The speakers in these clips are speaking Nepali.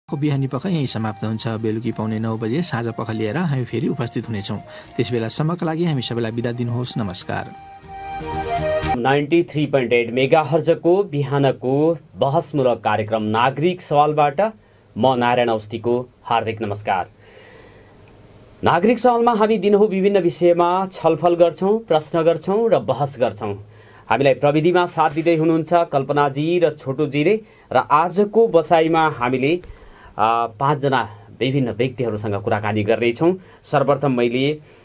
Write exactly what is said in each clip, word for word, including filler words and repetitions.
बिहानी पख यही समाप्त हुन्छ। बेलुकी पाउने नौ बजे साँझ पख लिएर हामी फेरि उपस्थित हुनेछौँ। त्यस बेलासम्मका लागि हामी सबैलाई बिदा दिनुहोस्। नमस्कार। Ninety three point eight mega हर्जको बिहानको बहसमूलक कार्यक्रम नागरिक सवालबाट म नारायण अवस्थीको हार्दिक नमस्कार। नागरिक सवालमा हामी दिनहुँ विभिन्न विषयमा छलफल गर्छौँ, प्रश्न गर्छौँ र बहस गर्छौँ। हामीलाई प्रविधिमा साथ दिँदै हुनुहुन्छ कल्पनाजी र छोटुजीले र आजको बसाइमा हामीले पाँचजना विभिन्न व्यक्तिहरूसँग कुराकानी गर्नेछौँ। सर्वप्रथम मैले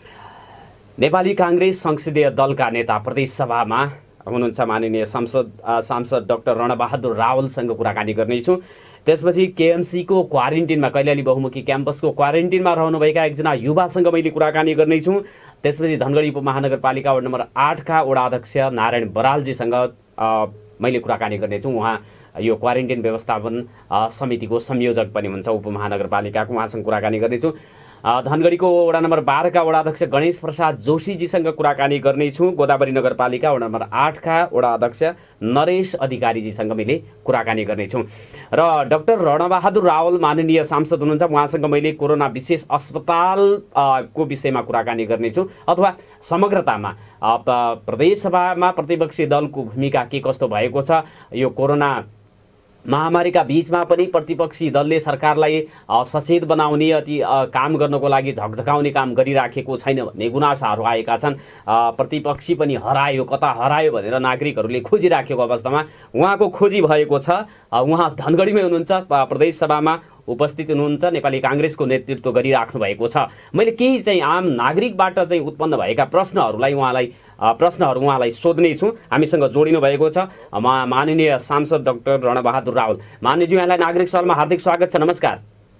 नेपाली काङ्ग्रेस संसदीय दलका नेता प्रदेश सभामा हुनुहुन्छ माननीय सांसद सांसद डाक्टर रणबहादुर रावलसँग कुराकानी गर्नेछु। त्यसपछि केएमसीको क्वारेन्टिनमा कैलाली बहुमुखी क्याम्पसको क्वारेन्टिनमा रहनुभएका एकजना युवासँग मैले कुराकानी गर्नेछु। त्यसपछि धनगढी उपमहानगरपालिका वडा नम्बर आठका वडा अध्यक्ष नारायण बरालजीसँग मैले कुराकानी गर्नेछु। उहाँ यो क्वारेन्टिन व्यवस्थापन समितिको संयोजक पनि हुन्छ उपमहानगरपालिकाको, उहाँसँग कुराकानी गर्नेछु। धनगढीको वडा नम्बर बाह्रका वडा अध्यक्ष गणेश प्रसाद जोशीजीसँग कुराकानी गर्नेछु। गोदावरी नगरपालिका वडा नम्बर आठका वडा अध्यक्ष नरेश अधिकारीजीसँग मैले कुराकानी गर्नेछु। र डाक्टर रणबहादुर रावल माननीय सांसद हुनुहुन्छ, उहाँसँग मैले कोरोना विशेष अस्पतालको विषयमा कुराकानी गर्नेछु अथवा समग्रतामा प्रदेशसभामा प्रतिपक्षी दलको भूमिका के कस्तो भएको छ, यो कोरोना महामारीका बीचमा पनि प्रतिपक्षी दलले सरकारलाई सचेत बनाउने अति काम गर्नको लागि झकझकाउने काम गरिराखेको छैन भन्ने गुनासाहरू आएका छन्। प्रतिपक्षी पनि हरायो, कता हरायो भनेर नागरिकहरूले खोजिराखेको अवस्थामा उहाँको खोजी भएको छ। उहाँ धनगढीमै हुनुहुन्छ, प्रदेश सभामा उपस्थित हुनुहुन्छ, नेपाली काङ्ग्रेसको नेतृत्व गरिराख्नु भएको छ। मैले केही चाहिँ आम नागरिकबाट चाहिँ उत्पन्न भएका प्रश्नहरूलाई उहाँलाई प्रश्नहरू उहाँलाई सोध्ने छु। हामीसँग जोडिनु भएको छ माननीय सांसद डाक्टर रणबहादुर रावल। माननीयज्यू, यहाँलाई नागरिक सवालमा हार्दिक स्वागत छ। नमस्कार।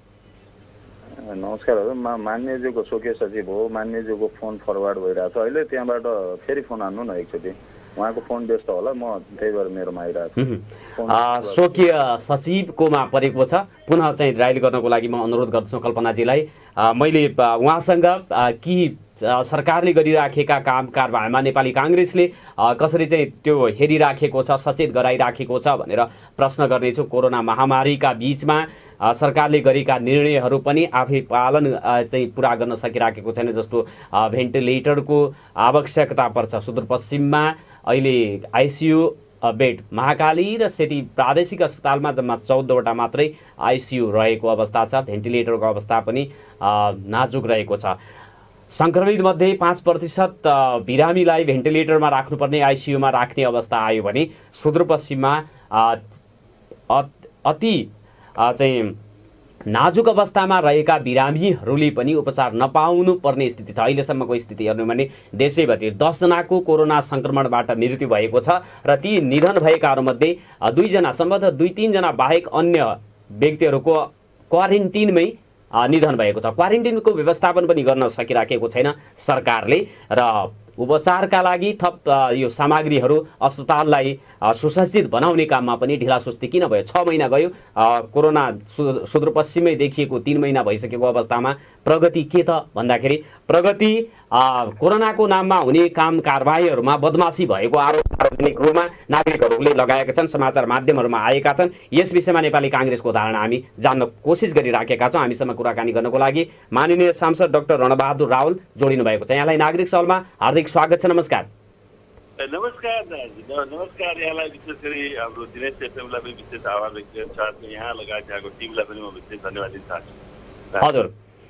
नमस्कार हजुर, म मान्यज्यूको स्वकीय सचिव हो। मान्यज्यूको फोन फरवर्ड भइरहेको छ, अहिले त्यहाँबाट फेरि फोन हान्नु न एकचोटि। उहाँको फोन व्यस्त होला, म त्यही भएर मेरोमा आइरहेको छु। स्वकीय सचिवकोमा परेको छ, पुनः चाहिँ डायल गर्नको लागि म अनुरोध गर्दछु कल्पनाजीलाई। मैले उहाँसँग कि सरकारले गरिराखेका काम कारबाहीमा नेपाली काङ्ग्रेसले कसरी चाहिँ त्यो हेरिराखेको छ, सचेत गराइराखेको छ भनेर प्रश्न गर्नेछु। कोरोना महामारीका बीचमा सरकारले गरेका निर्णयहरू पनि आफै पालन चाहिँ पुरा गर्न सकिराखेको छैन। जस्तो भेन्टिलेटरको आवश्यकता पर्छ, सुदूरपश्चिममा अहिले आइसियु बेड महाकाली र सेती प्रादेशिक अस्पतालमा जम्मा चौधवटा मात्रै आइसियु रहेको अवस्था छ। भेन्टिलेटरको अवस्था पनि नाजुक रहेको छ। सङ्क्रमित मध्ये पाँच प्रतिशत बिरामीलाई भेन्टिलेटरमा राख्नुपर्ने आइसियुमा राख्ने अवस्था आयो भने सुदूरपश्चिममा अति चाहिँ नाजुक अवस्थामा रहेका बिरामीहरूले पनि उपचार नपाउनु पर्ने स्थिति छ। अहिलेसम्मको स्थिति हेर्नु भने देशैभरि दसजनाको कोरोना सङ्क्रमणबाट मृत्यु भएको छ र ती निधन भएकाहरूमध्ये दुईजना सम्भवतः दुई तिनजना बाहेक अन्य व्यक्तिहरूको क्वारेन्टिनमै निधन भएको छ। क्वारेन्टिनको व्यवस्थापन पनि गर्न सकिराखेको छैन सरकारले र उपचारका लागि थप यो सामग्रीहरू अस्पताललाई सुसज्जित बनाउने काममा पनि ढिलासुस्ती किन भयो? छ महिना गयो, कोरोना सुदूरपश्चिममै देखिएको तीन महिना भइसकेको अवस्थामा प्रगति के त भन्दाखेरि प्रगति कोरोनाको नाममा हुने काम कारबाहीहरूमा बदमासी भएको आरोप सार्वजनिक रूपमा नागरिकहरूले लगाएका छन्, समाचार माध्यमहरूमा आएका छन्। यस विषयमा नेपाली काङ्ग्रेसको धारणा हामी जान्न कोसिस गरिराखेका छौँ। हामीसँग कुराकानी गर्नको लागि माननीय सांसद डाक्टर रणबहादुर रावल जोडिनु भएको छ। यहाँलाई नागरिक सवालमा हार्दिक स्वागत छ। नमस्कार। नमस्कार नमस्कार यहाँलाई विशेष गरी हाम्रो दिनेश एफएमलाई पनि विशेष आभार व्यक्त गर्न चाहन्छु। यहाँ लगायत यहाँको टिमलाई पनि म विशेष धन्यवाद दिन चाहन्छु। हजुर,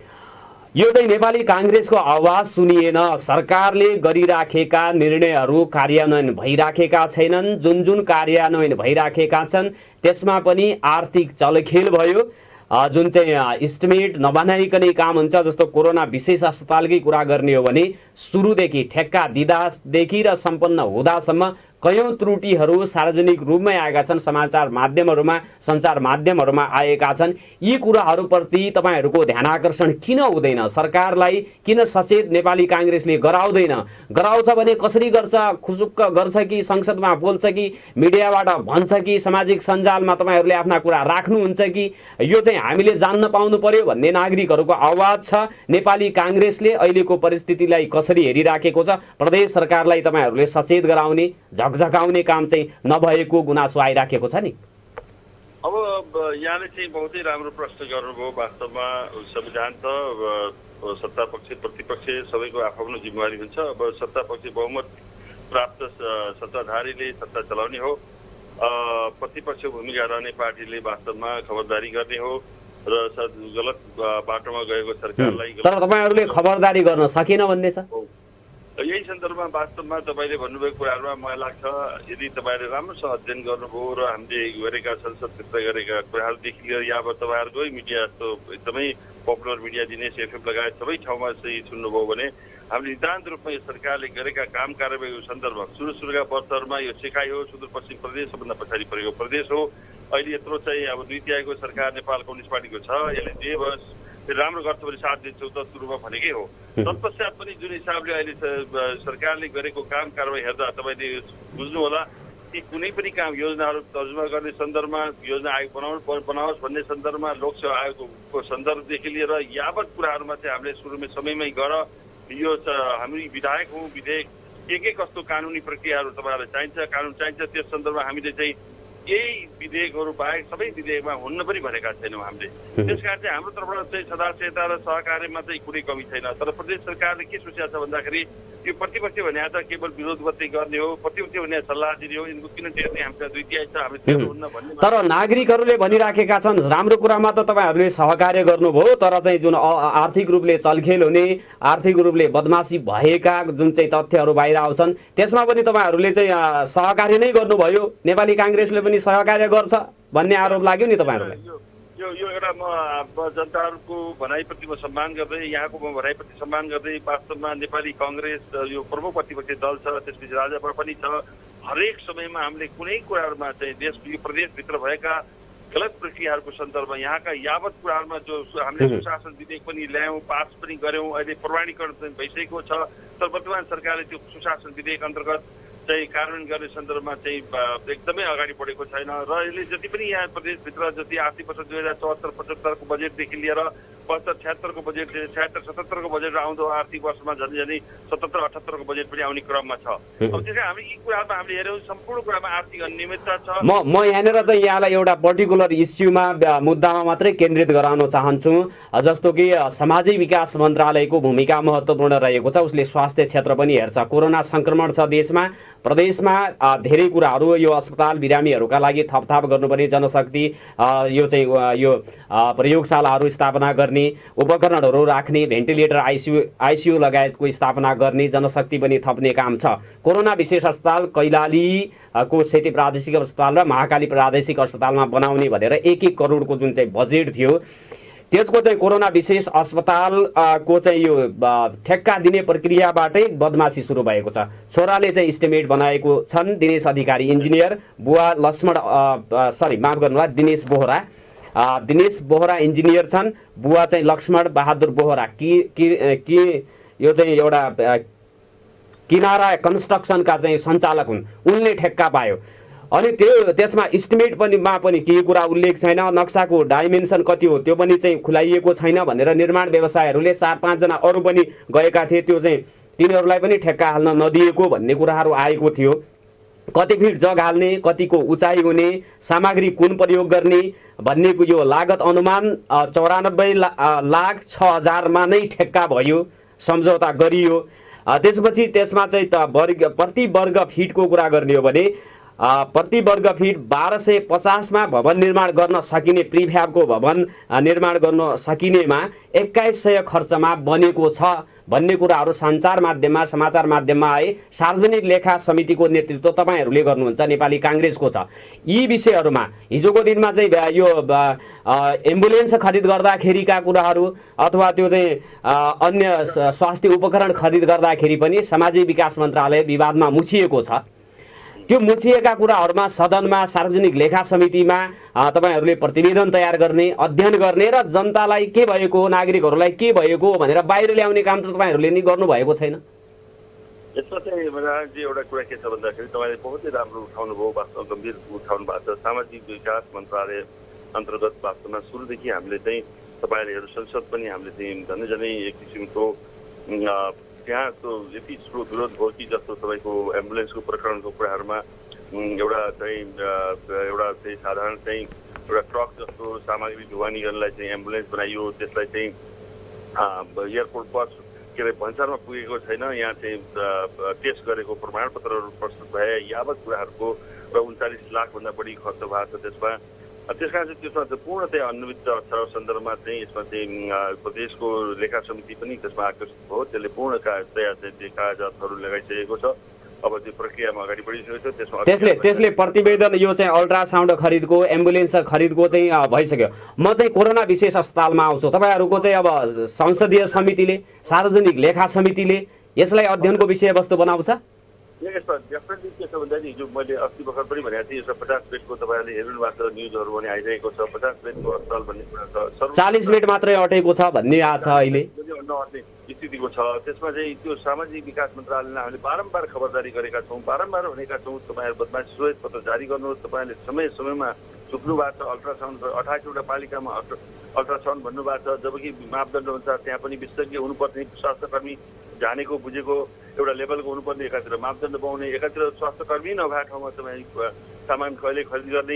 यो चाहिँ नेपाली काङ्ग्रेसको आवाज सुनिएन। सरकारले गरिराखेका निर्णयहरू कार्यान्वयन भइराखेका छैनन्। जुन जुन कार्यान्वयन भइराखेका छन् त्यसमा पनि आर्थिक चलखेल भयो। जुन चाहिँ इस्टिमेट नबनाइकनै काम हुन्छ, जस्तो कोरोना विशेष अस्पतालकै कुरा गर्ने हो भने सुरुदेखि ठेक्का दिँदादेखि र सम्पन्न हुँदासम्म कयौं त्रुटिहरू सार्वजनिक रूपमै आएका छन्, समाचार माध्यमहरूमा सञ्चार माध्यमहरूमा आएका छन्। यी कुराहरूप्रति तपाईँहरूको ध्यानाकर्षण किन हुँदैन? सरकारलाई किन सचेत नेपाली काङ्ग्रेसले गराउँदैन? गराउँछ भने कसरी गर्छ? खुसुक्क गर्छ कि संसदमा बोल्छ कि मिडियाबाट भन्छ कि सामाजिक सञ्जालमा तपाईँहरूले आफ्ना कुरा राख्नुहुन्छ कि? यो चाहिँ हामीले जान्न पाउनु पर्यो भन्ने नागरिकहरूको आवाज छ। नेपाली काङ्ग्रेसले अहिलेको परिस्थितिलाई कसरी हेरिराखेको छ? प्रदेश सरकारलाई तपाईँहरूले सचेत गराउने झकझकाउने काम चाहिँ नभएको गुनासो आइराखेको छ नि। अब यहाँले चाहिँ बहुतै राम्रो प्रश्न गर्नुभयो। वास्तवमा संविधान त सत्ता पक्ष प्रतिपक्ष सबैको आफ्नो जिम्मेवारी हुन्छ। अब सत्ता पक्ष बहुमत प्राप्त सत्ताधारीले सत्ता चलाउने हो, प्रतिपक्ष भूमिका रहने पार्टीले वास्तवमा खबरदारी गर्ने हो र गलत बाटोमा गएको सरकारलाई। तर तपाईँहरूले खबरदारी गर्न सकेन भन्ने छ। यही सन्दर्भमा वास्तवमा तपाईँले भन्नुभएको कुराहरूमा मलाई लाग्छ यदि तपाईँले राम्रोसँग अध्ययन गर्नुभयो र हामीले गरेका संसदभित्र गरेका कुराहरूदेखि लिएर यहाँबाट तपाईँहरूकै मिडिया जस्तो एकदमै पपुलर मिडिया दिनेश एफएम लगायत सबै ठाउँमा चाहिँ सुन्नुभयो भने हामीले नितान्त रूपमा यो सरकारले गरेका काम कारबाहीको सन्दर्भमा सुरु सुरुका वर्षहरूमा यो सिकाइ हो, सुदूरपश्चिम प्रदेश सबभन्दा पछाडि परेको प्रदेश हो। अहिले यत्रो चाहिँ अब दुई तिहाईको सरकार नेपाल कम्युनिस्ट पार्टीको छ। यसले जे बस राम्रो गर्छ भने साथ दिन्छौँ त सुरुमा भनेकै हो। तत्पश्चात पनि जुन हिसाबले अहिले सरकारले गरेको काम कारबाही हेर्दा तपाईँले बुझ्नु होला कि कुनै पनि काम योजनाहरू तर्जुमा गर्ने सन्दर्भमा योजना आयोग बनाउनु बनाओस् भन्ने सन्दर्भमा लोकसेवा आयोगको सन्दर्भदेखि लिएर यावत कुराहरूमा चाहिँ हामीले सुरुमै समयमै गर यो हामी विधायक हौँ, विधेयक के के कस्तो कानुनी प्रक्रियाहरू तपाईँहरूलाई चाहिन्छ, कानुन चाहिन्छ, त्यस सन्दर्भमा हामीले चाहिँ यही विधेयकहरू बाहेक सबै विधेयकमा हुन्न पनि भनेका छैनौँ हामीले। त्यसकारण चाहिँ हाम्रो तर्फबाट चाहिँ सदास्यता र सहकार्यमा चाहिँ कुनै कमी छैन। तर प्रदेश सरकारले के सोचेको छ भन्दाखेरि यो प्रतिपक्ष भने त केवल विरोध मात्रै गर्ने हो, प्रतिपक्ष भने सल्लाह दिने हो, यिनको किन टेर्ने हामीलाई दुई तिहाई छ हामीले टेर्नुहुन्न भन्ने। तर नागरिकहरूले भनिराखेका छन् राम्रो कुरामा त तपाईँहरूले सहकार्य गर्नुभयो, तर चाहिँ जुन आर्थिक रूपले चलखेल हुने, आर्थिक रूपले बदमासी भएका जुन चाहिँ तथ्यहरू बाहिर आउँछन् त्यसमा पनि तपाईँहरूले चाहिँ सहकार्य नै गर्नुभयो। नेपाली काङ्ग्रेसले पनि सहकार्य गर्छ भन्ने आरोप लाग्यो नि तपाईँहरूलाई। यो यो एउटा म जनताहरूको भनाइप्रति म सम्मान गर्दै, यहाँको म भनाइप्रति सम्मान गर्दै वास्तवमा नेपाली काङ्ग्रेस यो प्रमुख प्रतिपक्षी दल छ, त्यसपछि राजपा पनि छ। हरेक समयमा हामीले कुनै कुराहरूमा चाहिँ देश यो प्रदेशभित्र भएका गलत प्रक्रियाहरूको सन्दर्भमा यहाँका यावत कुराहरूमा जो हामीले सुशासन विधेयक पनि ल्यायौँ, पास पनि गऱ्यौँ, अहिले प्रमाणीकरण पनि भइसकेको छ। तर वर्तमान सरकारले त्यो सुशासन विधेयक अन्तर्गत चाहिँ कार्यान्वयन गर्ने सन्दर्भमा चाहिँ एकदमै अगाडि बढेको छैन। र यसले जति पनि यहाँ प्रदेशभित्र जति आर्थिक वर्ष दुई हजार चौहत्तर पचहत्तरको बजेटदेखि लिएर पचहत्तर छ्यात्तरको बजेट छ्यात्तर सतहत्तरको बजेट आउँदो आर्थिक वर्षमा झन् झनै सतहत्तर अठहत्तरको बजेट पनि आउने क्रममा छ। अब त्यसै हामी यी कुरामा हामीले हेऱ्यौँ सम्पूर्ण कुरामा आर्थिक अनियमितता छ। म म यहाँनिर चाहिँ यहाँलाई एउटा पर्टिकुलर इस्युमा मुद्दामा मात्रै केन्द्रित गराउन चाहन्छु। जस्तो कि सामाजिक विकास मन्त्रालयको भूमिका महत्त्वपूर्ण रहेको छ। उसले स्वास्थ्य क्षेत्र पनि हेर्छ। कोरोना सङ्क्रमण छ देशमा, प्रदेशमा धेरै कुराहरू यो अस्पताल बिरामीहरूका लागि थपथाप गर्नुपर्ने, जनशक्ति यो चाहिँ यो प्रयोगशालाहरू स्थापना गर्ने, उपकरणहरू राख्ने, भेन्टिलेटर आइसियु आइसियु लगायतको स्थापना गर्ने, जनशक्ति पनि थप्ने काम छ। कोरोना विशेष अस्पताल कैलालीको सेती प्रादेशिक अस्पताल र महाकाली प्रादेशिक अस्पतालमा बनाउने भनेर एक एक करोडको जुन चाहिँ बजेट थियो त्यसको चाहिँ कोरोना विशेष अस्पतालको चाहिँ यो ठेक्का दिने प्रक्रियाबाटै बदमासी सुरु भएको छ। छोराले चाहिँ इस्टिमेट बनाएको छन्, दिनेश अधिकारी इन्जिनियर, बुवा लक्ष्मण सरी माफ गर्नुहोला दिनेश बोहरा दिनेश बोहरा इन्जिनियर छन्, बुवा चाहिँ लक्ष्मण बहादुर बोहरा कि कि यो चाहिँ एउटा किनारा कन्स्ट्रक्सनका चाहिँ सञ्चालक हुन्। उनले ठेक्का पायो। अनि त्यो त्यसमा इस्टिमेट पनि मा पनि केही कुरा उल्लेख छैन, नक्साको डाइमेन्सन कति हो त्यो पनि चाहिँ खुलाइएको छैन भनेर निर्माण व्यवसायहरूले चार पाँचजना अरू पनि गएका थिए, त्यो चाहिँ तिनीहरूलाई पनि ठेक्का हाल्न नदिएको भन्ने कुराहरू आएको थियो। कति फिट जग हाल्ने, कतिको उचाइ हुने, सामग्री कुन प्रयोग गर्ने भन्नेको यो लागत अनुमान चौरानब्बे लाख छ हजारमा नै ठेक्का भयो, सम्झौता गरियो। त्यसपछि त्यसमा चाहिँ त वर्ग प्रति वर्ग फिटको कुरा गर्ने हो भने प्रति वर्ग फिट बाह्र सय पचासमा भवन निर्माण गर्न सकिने, प्रिफ्याबको भवन निर्माण गर्न सकिनेमा एक्काइस सय खर्चमा बनेको छ भन्ने कुराहरू सञ्चार माध्यममा समाचार माध्यममा आए। सार्वजनिक लेखा समितिको नेतृत्व तपाईँहरूले गर्नुहुन्छ, नेपाली काङ्ग्रेसको छ। यी विषयहरूमा हिजोको दिनमा चाहिँ यो एम्बुलेन्स खरिद गर्दाखेरिका कुराहरू अथवा त्यो चाहिँ अन्य स्वास्थ्य उपकरण खरिद गर्दाखेरि पनि सामाजिक विकास मन्त्रालय विवादमा मुछिएको छ। त्यो मुछिएका कुराहरूमा सदनमा सार्वजनिक लेखा समितिमा तपाईहरुले प्रतिवेदन तयार गर्ने, अध्ययन गर्ने र जनतालाई के भएको हो, नागरिकहरूलाई के भएको हो भनेर बाहिर ल्याउने काम त तपाईहरुले नि गर्नु भएको छैन। यसमा चाहिँ मजाजी एउटा कुरा के छ भन्दाखेरि तपाईले बहुतै राम्रो उठाउनु भयो, वास्तवमा गम्भीर उठाउनु भएको छ। सामाजिक विकास मन्त्रालय अन्तर्गत वास्तवमा सुरुदेखि हामीले चाहिँ तपाईहरुहरू संसद पनि हामीले चाहिँ झनै झनै एक किसिमको त्यहाँ त्यो यति ठुलो विरोध भयो कि जस्तो तपाईँको एम्बुलेन्सको प्रकरणको कुराहरूमा एउटा चाहिँ एउटा चाहिँ साधारण चाहिँ एउटा ट्रक जस्तो सामग्री ढुवानी गर्नलाई चाहिँ एम्बुलेन्स बनाइयो, त्यसलाई चाहिँ एयरपोर्ट बस के अरे भन्सारमा पुगेको छैन, यहाँ चाहिँ टेस्ट गरेको प्रमाणपत्रहरू प्रस्तुत भए यावत कुराहरूको र उन्चालिस लाखभन्दा बढी खर्च भएको छ त्यसमा। त्यस कारण चाहिँ त्यसमा चाहिँ पूर्णतया अन्वित छ सन्दर्भमा चाहिँ यसमा चाहिँ प्रदेशको लेखा समिति पनि त्यसमा आकर्षित भयो, त्यसले पूर्णतया चाहिँ कागजातहरू लगाइसकेको छ। अब त्यो प्रक्रियामा अगाडि बढिसकेको छ। त्यसमा त्यसले त्यसले प्रतिवेदन यो चाहिँ अल्ट्रासाउन्ड खरिदको एम्बुलेन्स खरिदको चाहिँ भइसक्यो। म चाहिँ कोरोना विशेष अस्पतालमा आउँछु, तपाईँहरूको चाहिँ अब संसदीय समितिले सार्वजनिक लेखा समितिले यसलाई अध्ययनको विषयवस्तु बनाउँछ? यसमा डेफिनेटली के छ भन्दा हिजो मैले अस्ति भर्खर पनि भनेको थिएँ, यसमा पचास बेडको तपाईँहरूले हेर्नु भएको छ न्युजहरू पनि आइरहेको छ, पचास बेडको अस्पताल भन्ने कुरा छ, चालिस बेड मात्रै अटेको छ भन्ने आएको छ अहिले नअट्ने स्थितिको छ। त्यसमा चाहिँ त्यो सामाजिक विकास मन्त्रालयले हामीले बारम्बार खबरदारी गरेका छौँ, बारम्बार भनेका छौँ तपाईँहरू बदमास श्वेत पत्र जारी गर्नुहोस्, तपाईँहरूले समय समयमा चुक्नु भएको छ। अल्ट्रासाउन्ड अठाइसवटा पालिकामा अल्ट्रासाउन्ड भन्नुभएको छ, जबकि मापदण्ड अनुसार त्यहाँ पनि विशेषज्ञ हुनुपर्ने स्वास्थ्यकर्मी जानेको बुझेको एउटा लेभलको हुनुपर्ने, एकातिर मापदण्ड पाउने, एकातिर स्वास्थ्यकर्मी नभएको ठाउँमा तपाईँ सामान कहिले खरिद गर्ने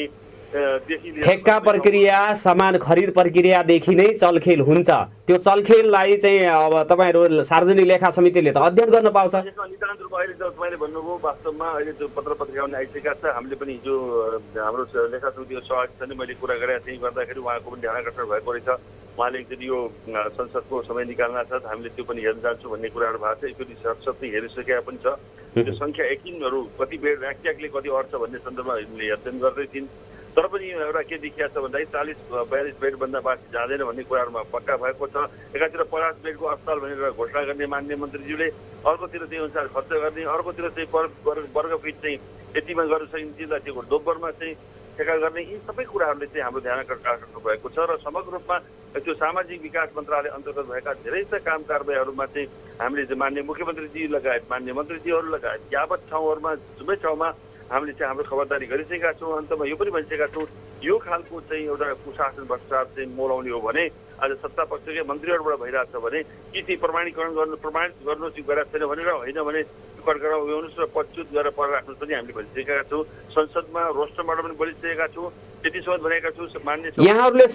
ठेक्का प्रक्रिया सामान खरिद प्रक्रियादेखि नै चलखेल हुन्छ। त्यो चलखेललाई चाहिँ अब तपाईँहरू सार्वजनिक लेखा समितिले त अध्ययन गर्न पाउँछ। यसमा नितान्त रूपमा अहिले तपाईँले भन्नुभयो वास्तवमा अहिले त्यो पत्र पत्रिका पनि आइसकेका छ। हामीले पनि हिजो हाम्रो लेखा समितिको सभासदले मैले कुरा गरेका थिएँ, गर्दाखेरि उहाँको पनि ध्यान आकर्षण भएको रहेछ। उहाँले एकचोटि यो संसदको समय निकाल्न छ, हामीले त्यो पनि हेर्न जान्छौँ भन्ने कुराहरू भएको छ। एकचोटि संसदले हेरिसकेका पनि छ। त्यो सङ्ख्या एकिनहरू कति बेड एक्ज्याक्टली कति अट्छ भन्ने सन्दर्भमा हामीले अध्ययन गर्दै थियौँ। तर पनि एउटा के देखिया छ भन्दाखेरि चालिस बयालिस बेडभन्दा माथि जाँदैन भन्ने कुराहरूमा पक्का भएको छ। एकातिर पचास बेडको अस्पताल भनेर घोषणा गर्ने माननीय मन्त्रीज्यूले, अर्कोतिर त्यही अनुसार खर्च गर्ने, अर्कोतिर चाहिँ वर्ग फिट चाहिँ यतिमा गर्न सकिन्छ, त्यो दोब्बरमा चाहिँ ठेक्का गर्ने, यी सबै कुराहरूले चाहिँ हाम्रो ध्यान आकर्षण भएको छ। र समग्र रूपमा त्यो सामाजिक विकास मन्त्रालय अन्तर्गत भएका धेरै जस्ता काम कारबाहीहरूमा चाहिँ हामीले चाहिँ माननीय मुख्यमन्त्रीजी लगायत माननीय मन्त्रीजीहरू लगायत यावत ठाउँहरूमा जुनै ठाउँमा हामीले चाहिँ हाम्रो खबरदारी गरिसकेका छौँ। अन्तमा यो पनि भनिसकेका छौँ, यो खालको चाहिँ एउटा कुशासन भ्रष्टाचार चाहिँ मोलाउने हो भने आज सत्ता पक्षकै मन्त्रीहरूबाट भइरहेको छ भने कि चाहिँ प्रमाणीकरण गर्नु प्रमाणित गर्नु चाहिँ गरेको छैन भनेर, होइन भने कटकडा उभ्याउनुहोस् र पदच्युत गरेर पर राख्नुहोस् पनि हामीले भनिसकेका छौँ। संसदमा रोस्टरबाट पनि बोलिसकेका छौँ, त्यतिसम्म भनेका छौँ। मान्य यहाँहरूले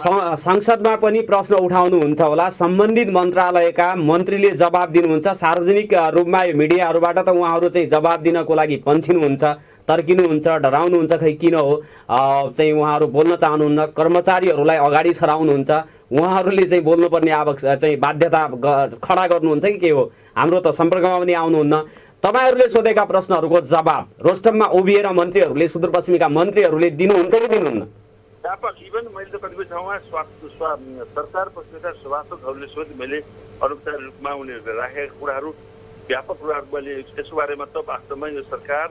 संसदमा पनि प्रश्न उठाउनुहुन्छ होला, सम्बन्धित मन्त्रालयका मन्त्रीले जवाब दिनुहुन्छ, सार्वजनिक रूपमा यो मिडियाहरूबाट त उहाँहरू चाहिँ जवाब दिनको लागि पन्छिनुहुन्छ, तर्किनुहुन्छ, डराउनुहुन्छ, खै किन हो चाहिँ उहाँहरू बोल्न चाहनुहुन्न, कर्मचारीहरूलाई अगाडि सराउनुहुन्छ, उहाँहरूले चाहिँ बोल्नुपर्ने आवश्यक चाहिँ बाध्यता खडा गर्नुहुन्छ कि के हो? हाम्रो त सम्पर्कमा पनि आउनुहुन्न। तपाईँहरूले सोधेका प्रश्नहरूको जवाब रोस्टममा उभिएर मन्त्रीहरूले सुदूरपश्चिमीका मन्त्रीहरूले दिनुहुन्छ कि दिनुहुन्न? व्यापक इभन मैले त कतिपय ठाउँमा स्वास्थ्य सरकार पक्षका सभासदहरूले सोधे, मैले अनौपचारिक रूपमा उनीहरूले राखेका कुराहरू व्यापक कुराहरू मैले त्यसको बारेमा त वास्तवमा यो सरकार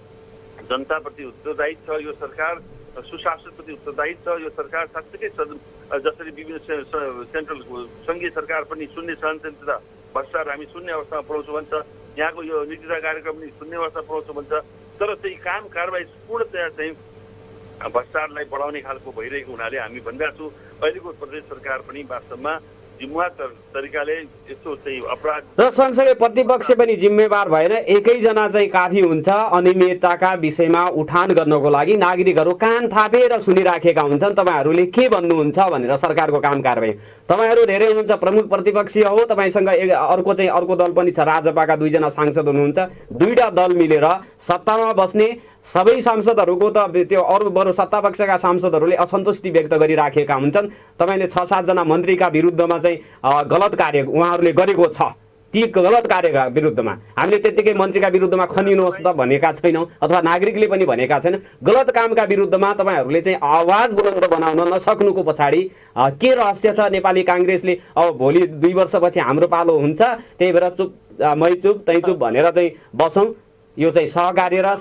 जनताप्रति उत्तरदायी छ, यो सरकार सुशासनप्रति उत्तरदायी छ, यो सरकार साँच्चैकै जसरी विभिन्न सेन्ट्रल सङ्घीय सरकार पनि शून्य सहनशीलता भ्रष्टाचार हामी शून्य अवस्थामा पुऱ्याउँछौँ भन्छ, यहाँको यो नीति तथा कार्यक्रम पनि शून्य अवस्था पुऱ्याउँछौँ भन्छ। तर चाहिँ काम कारबाही पूर्णतया चाहिँ भ्रष्टाचारलाई बढाउने खालको भइरहेको हुनाले हामी भनिरहेको छौँ, अहिलेको प्रदेश सरकार पनि वास्तवमा जिम्मेवार तरिकाले यस्तो चाहिँ अपराध र सँगसँगै प्रतिपक्ष पनि जिम्मेवार भएर एकैजना चाहिँ काफी हुन्छ। अनियमितताका विषयमा उठान गर्नको लागि नागरिकहरू कान थापेर सुनिराखेका हुन्छन्, तपाईँहरूले के भन्नुहुन्छ भनेर सरकारको काम कारबाही। तपाईँहरू धेरै हुनुहुन्छ, प्रमुख प्रतिपक्षी हो, तपाईँसँग एक अर्को चाहिँ अर्को दल पनि छ, राजपाका दुईजना सांसद हुनुहुन्छ, दुईवटा दल मिलेर सत्तामा बस्ने सबै सांसदहरूको त त्यो अरू बरु सत्तापक्षका सांसदहरूले असन्तुष्टि व्यक्त गरिराखेका हुन्छन्। तपाईँले छ सातजना मन्त्रीका विरुद्धमा चाहिँ गलत कार्य उहाँहरूले गरेको छ, ती गलत कार्यका विरुद्धमा हामीले त्यत्तिकै मन्त्रीका विरुद्धमा खनिनुहोस् त भनेका छैनौँ, अथवा नागरिकले पनि भनेका छैन। गलत कामका विरुद्धमा तपाईँहरूले चाहिँ आवाज बुलन्द बनाउन नसक्नुको पछाडि के रहस्य छ? नेपाली काङ्ग्रेसले अब भोलि दुई वर्षपछि हाम्रो पालो हुन्छ, त्यही भएर चुप मै चुप तै चुप भनेर चाहिँ बसौँ, यो चाहिँ सहकार्य र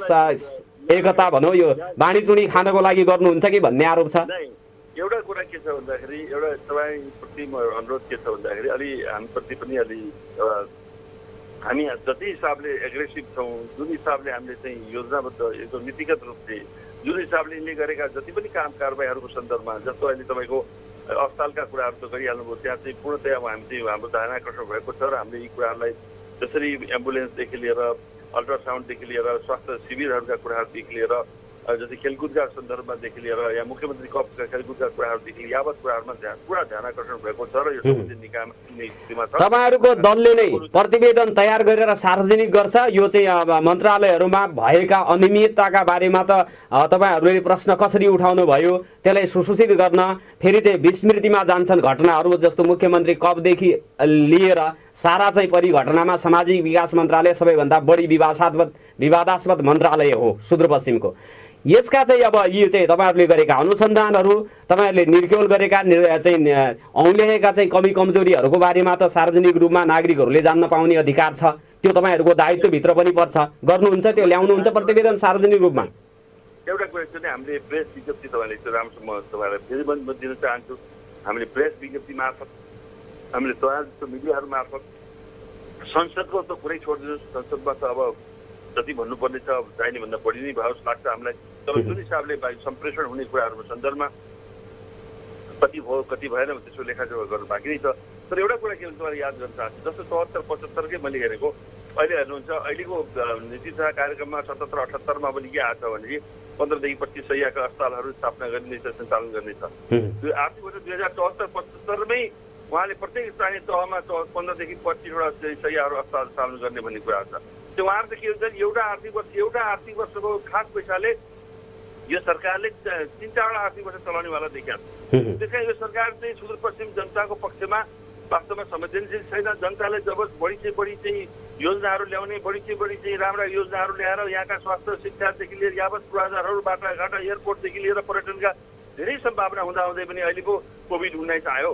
एकता भनौँ यो बाँडीचुँडी खानको लागि गर्नुहुन्छ कि भन्ने आरोप छ। एउटा कुरा के छ भन्दाखेरि एउटा तपाईँप्रति म अनुरोध के छ भन्दाखेरि अलि हामीप्रति पनि अलि हामी जति हिसाबले एग्रेसिभ छौँ, जुन हिसाबले हामीले चाहिँ योजनाबद्ध एकदम नीतिगत रूपले जुन हिसाबले यिनले गरेका जति पनि काम कारबाहीहरूको सन्दर्भमा, जस्तो अहिले तपाईँको अस्पतालका कुराहरू त गरिहाल्नुभयो, त्यहाँ चाहिँ पूर्णतया हामी चाहिँ हाम्रो ध्यान आकर्षण भएको छ र हामीले यी कुराहरूलाई जसरी एम्बुलेन्सदेखि लिएर अल्ट्रासाउन्डदेखि लिएर स्वास्थ्य शिविरहरूका कुराहरूदेखि लिएर जस्तै खेलकुदका सन्दर्भमादेखि लिएर या मुख्यमन्त्री कपका खेलकुदका कुराहरूदेखि लिएर यावत कुराहरूमा ध्यान पुरा ध्यान आकर्षण भएको छ र यो सम्बन्धित निकायमा स्थितिमा छ। तपाईँहरूको दलले नै प्रतिवेदन तयार गरेर सार्वजनिक गर्छ यो चाहिँ अब मन्त्रालयहरूमा भएका अनियमितताका बारेमा त तपाईँहरूले प्रश्न कसरी उठाउनु भयो त्यसलाई सुसूचित गर्न फेरि चाहिँ विस्मृतिमा जान्छन् घटनाहरू जस्तो मुख्यमन्त्री कपदेखि लिएर सारा चाहिँ परिघटनामा सामाजिक विकास मन्त्रालय सबैभन्दा बढी विवादास्पद विवादास्पद मन्त्रालय हो सुदूरपश्चिमको। यसका चाहिँ अब यो चाहिँ तपाईँहरूले गरेका अनुसन्धानहरू तपाईँहरूले निर्क्योल गरेका चाहिँ औँल्याएका चाहिँ कमी कमजोरीहरूको बारेमा त सार्वजनिक रूपमा नागरिकहरूले जान्न पाउने अधिकार छ त्यो तपाईँहरूको दायित्वभित्र पनि पर्छ गर्नुहुन्छ त्यो ल्याउनुहुन्छ प्रतिवेदन सार्वजनिक रूपमा। एउटा कुरा चाहिँ हामीले प्रेस विज्ञप्ति तपाईँले त्यो राम्रोसँग म तपाईँलाई फेरि पनि दिन चाहन्छु हामीले प्रेस विज्ञप्ति मार्फत हामीले तयार जस्तो मिडियाहरू मार्फत संसदको त कुरै छोडिदिनुहोस् संसदमा त अब जति भन्नुपर्ने छ चाहिने भन्दा बढी नै भयो जस्तो लाग्छ हामीलाई। तर जुन हिसाबले सम्प्रेषण हुने कुराहरूको सन्दर्भमा कति भयो कति भएन त्यसको लेखाजोखा गर्नु बाँकी नै छ। तर एउटा कुरा के हुन्छ तपाईँले याद गर्न चाहन्छु जस्तो चौहत्तर पचहत्तरकै मैले हेरेको अहिले हेर्नुहुन्छ अहिलेको नीति तथा कार्यक्रममा सतहत्तर अठहत्तरमा पनि के आएको छ भनेदेखि पन्ध्रदेखि पच्चिस सयका अस्पतालहरू स्थापना गरिनेछ सञ्चालन गर्नेछ। त्यो आर्थिक वर्ष दुई हजार चौहत्तर पचहत्तरमै उहाँले प्रत्येक स्थानीय तहमा पन्ध्रदेखि पच्चिसवटा सयहरू अस्पताल स्थापना गर्ने भन्ने कुरा छ। त्यो उहाँहरू त के हुन्छ एउटा आर्थिक वर्ष एउटा आर्थिक वर्षको खास पैसाले यो सरकारले तिन चारवटा आर्थिक वर्ष चलाउनेवाला देखिया छ। त्यस कारण यो सरकार चाहिँ सुदूरपश्चिम जनताको पक्षमा वास्तवमा संवेदनशील छैन। जनताले जब बढी चाहिँ बढी चाहिँ योजनाहरू ल्याउने बढी चाहिँ बढी चाहिँ राम्रा योजनाहरू ल्याएर यहाँका स्वास्थ्य शिक्षादेखि लिएर यावत पूर्वाधारहरू बाटाघाट एयरपोर्टदेखि लिएर पर्यटनका धेरै सम्भावना हुँदाहुँदै पनि अहिलेको कोभिड उन्नाइस आयो।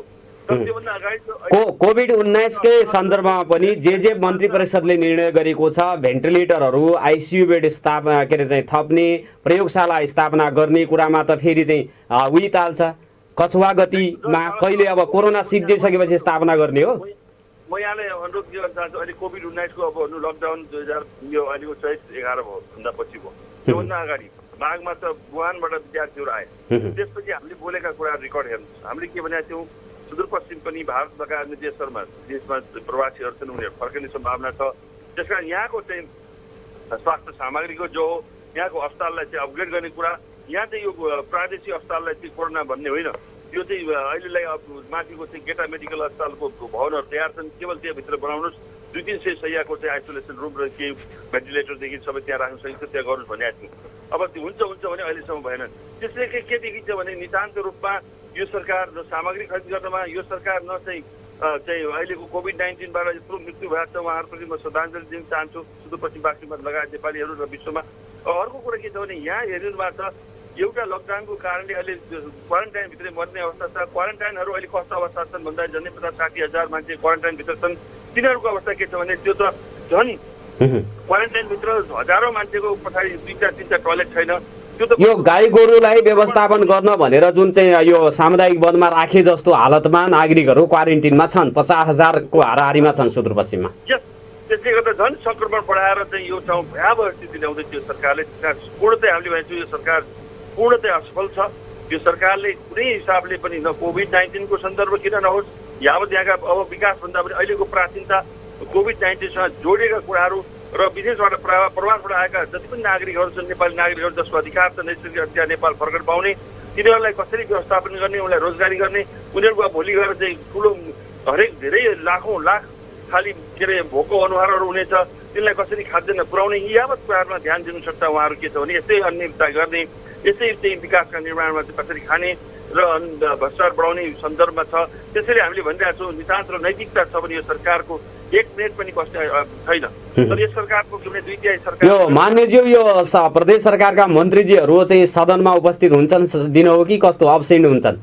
कोभिड उन्नाइसकै सन्दर्भमा पनि जे जे मन्त्री परिषदले निर्णय गरेको छ भेन्टिलेटरहरू आइसियु बेड स्थापना के अरे चाहिँ थप्ने प्रयोगशाला स्थापना गर्ने कुरामा त फेरि चाहिँ उही ताल्छ कछुवा गतिमा कहिले अब कोरोना सिद्धिसकेपछि स्थापना गर्ने हो। म यहाँलाई अनुरोध गर्न चाहन्छु अहिले कोभिड उन्नाइसको अब लकडाउन दुई हजार यो अहिलेको चैत एघार भयो भन्दा पछि भयो त्योभन्दा अगाडि माघमा त वुहानबाट विद्यार्थीहरू आए त्यसपछि हामीले बोलेका कुरा रेकर्ड हेर्नुहोस् हामीले के भनेका थियौँ सुदूरपश्चिम पनि भारत लगायत अन्य देशहरूमा देशमा प्रवासीहरू छन् उनीहरू फर्किने सम्भावना छ। त्यस कारण यहाँको चाहिँ स्वास्थ्य सामग्रीको जो हो यहाँको अस्पताललाई चाहिँ अपग्रेड गर्ने कुरा यहाँ चाहिँ यो प्रादेशिक अस्पताललाई चाहिँ कोरोना भन्ने होइन यो चाहिँ अहिलेलाई अब माथिको चाहिँ गेटा मेडिकल अस्पतालको भवनहरू तयार छन् केवल त्यहाँभित्र बनाउनुहोस् दुई तिन सय सयको चाहिँ आइसोलेसन रुम र केही भेन्टिलेटरदेखि सबै त्यहाँ राख्न सकिन्छ त्यहाँ गर्नुहोस् भनेको थियौँ। अब त्यो हुन्छ हुन्छ भने अहिलेसम्म भएन। त्यसले के देखिन्छ भने नितान्त रूपमा यो सरकार न सामग्री खरिद गर्नमा यो सरकार न चाहिँ चाहिँ अहिलेको कोभिड नाइन्टिनबाट यत्रो मृत्यु भएको छ उहाँहरूप्रति म श्रद्धाञ्जली दिन चाहन्छु सुदूरपश्चिमवासीमा लगायत नेपालीहरू र विश्वमा। अर्को कुरा के छ भने यहाँ हेर्नु भएको छ एउटा लकडाउनको कारणले अहिले क्वारेन्टाइनभित्रै मर्ने अवस्था छ। क्वारेन्टाइनहरू अहिले कस्तो अवस्था छन् भन्दा झन्डै पचास साठी हजार मान्छे क्वारेन्टाइनभित्र छन्। तिनीहरूको अवस्था के छ भने त्यो त झन् क्वारेन्टाइनभित्र हजारौँ मान्छेको पछाडि दुईवटा तिनवटा टोयलेट छैन। यो गाई गोरुलाई व्यवस्थापन गर्न भनेर जुन चाहिँ यो सामुदायिक वनमा राखे जस्तो हालतमा नागरिकहरू क्वारेन्टिनमा छन् पचास हजारको हाराहारीमा छन् सुदूरपश्चिममा। त्यसले गर्दा झन् सङ्क्रमण बढाएर चाहिँ यो ठाउँ भयावह स्थिति ल्याउँदै थियो सरकारले। पूर्णतै हामीले भनेको यो सरकार पूर्णतै असफल छ। यो सरकारले कुनै हिसाबले पनि न कोभिड नाइन्टिनको सन्दर्भ किन नहोस् यावत यहाँका अब विकासभन्दा पनि अहिलेको प्राथमिकता कोभिड नाइन्टिनसँग जोडिएका कुराहरू र विदेशबाट प्रवासबाट आएका जति पनि नागरिकहरू छन् नेपाली नागरिकहरू जसको अधिकार छ नैसर्गिक अधिकार नेपाल फर्कन पाउने तिनीहरूलाई कसरी व्यवस्थापन गर्ने उनीहरूलाई रोजगारी गर्ने उनीहरूको भोलि गएर चाहिँ ठुलो हरेक धेरै लाखौँ लाख खालि के अरे भोको अनुहारहरू हुनेछ तिनलाई कसरी खाद्यान्न पुर्याउने यी यावत कुराहरूमा ध्यान दिनु सक्छ उहाँहरू के छ भने यस्तै अनियमितता गर्ने यस्तै चाहिँ विकासका निर्माणमा चाहिँ कसरी खाने र भ्रष्टाचार बढाउने सन्दर्भमा छ। त्यसैले हामीले भनिरहेका छौँ नितान्त र नैतिकता छ भने यो सरकारको एक मिनट पनि कष्ट छैन। तर यस सरकारको कुनै दुई तिहाई सरकार यो मान्यज्यू यो प्रदेश सरकारका मन्त्रीजीहरू चाहिँ सदनमा उपस्थित हुन्छन् दिन हो कि कस्तो अब्सेन्ट हुन्छन्?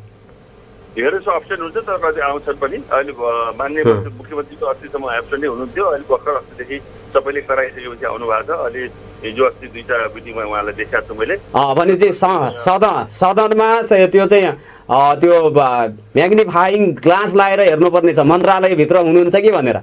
धेरै सो अब्सेन्ट हुन्छ तर कति आउँछन् पनि। अहिले मान्य मुख्यमन्त्रीको अस्तिसम्म एब्सेन्टै हुनुहुन्थ्यो अहिले भर्खर अस्तिदेखि सबैले कराइसकेपछि आउनु भएको छ। अहिले हिजो अस्ति दुईवटा मिटिङमा उहाँलाई देखाएको छु मैले। भनेपछि सदन सदनमा त्यो चाहिँ त्यो म्याग्निफाइङ ग्लास लाएर हेर्नुपर्ने छ मन्त्रालयभित्र हुनुहुन्छ कि भनेर।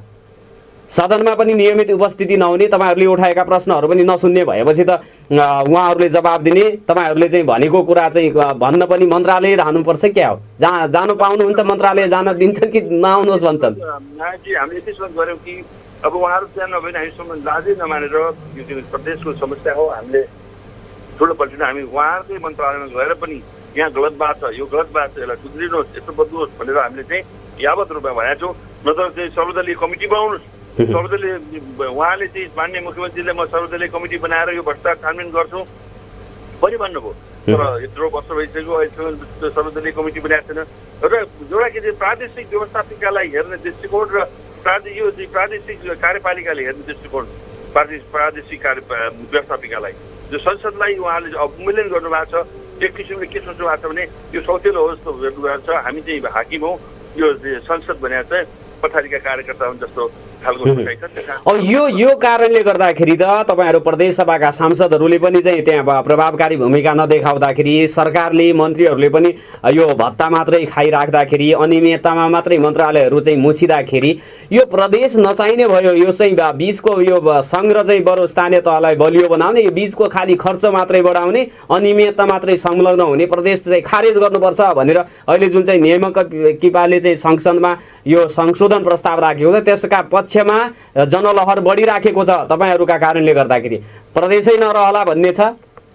सदनमा पनि नियमित उपस्थिति नहुने तपाईँहरूले उठाएका प्रश्नहरू पनि नसुन्ने भएपछि त उहाँहरूले जवाब दिने तपाईँहरूले चाहिँ भनेको कुरा चाहिँ भन्न पनि मन्त्रालय जानुपर्छ क्या हो जहाँ जानु पाउनुहुन्छ मन्त्रालय जान दिन्छन् कि नआउनुहोस् भन्छन्? हामीले यति सोच गऱ्यौँ कि अब उहाँहरू त्यहाँ नभए हामीसँग लाजै नमानेर यो प्रदेशको समस्या हो हामीले ठुलो पल्टिन हामी उहाँहरूकै मन्त्रालयमा गएर पनि यहाँ गलत बात छ, यो गलत बात छ, यसलाई सुध्रिनुहोस्, यस्तो बदल्नुहोस् भनेर हामीले चाहिँ यावत रूपमा भनेका छौँ। नत्र चाहिँ सर्वदलीय कमिटी बनाउनुहोस्, सर्वदलीय उहाँले चाहिँ माननीय मुख्यमन्त्रीले म सर्वदलीय कमिटी बनाएर यो भ्रष्टाचार छानबिन गर्छु पनि भन्नुभयो। तर यत्रो वर्ष भइसक्यो अहिलेसम्म सर्वदलीय कमिटी बनाएको छैन र एउटा के चाहिँ प्रादेशिक व्यवस्थापिकालाई हेर्ने दृष्टिकोण र प्रादेशिक यो चाहिँ प्रादेशिक कार्यपालिकाले हेर्ने दृष्टिकोण प्रादेशिक कार्य व्यवस्थापिकालाई जो संसदलाई उहाँले अवमूल्यन गर्नुभएको छ, एक किसिमले के सोच्नु भएको छ भने यो सौतेलो हो जस्तो हेर्नुभएको छ। हामी चाहिँ हाकिम हौँ, यो संसद भनेर चाहिँ पछाडिका कार्यकर्ता हुन् जस्तो खालको सोचाइ छ। अब यो यो कारणले गर्दाखेरि त तपाईँहरू प्रदेश सभाका सांसदहरूले पनि चाहिँ त्यहाँ प्रभावकारी भूमिका नदेखाउँदाखेरि, सरकारले मन्त्रीहरूले पनि यो भत्ता मात्रै खाइराख्दाखेरि, अनियमिततामा मात्रै मन्त्रालयहरू चाहिँ मुछिँदाखेरि यो प्रदेश नचाहिने भयो। यो चाहिँ बीचको यो सङ्घ र चाहिँ बरु स्थानीय तहलाई बलियो बनाउने, यो बीचको खालि खर्च मात्रै बढाउने, अनियमितता मात्रै संलग्न हुने प्रदेश चाहिँ खारेज गर्नुपर्छ भनेर अहिले जुन चाहिँ नियामक किपाले चाहिँ संसदमा यो संशोधन प्रस्ताव राखेको छ त्यसका पक्षमा जनलहर बढिराखेको छ तपाईँहरूका कारणले गर्दाखेरि। प्रदेशै नरहला भन्ने छ।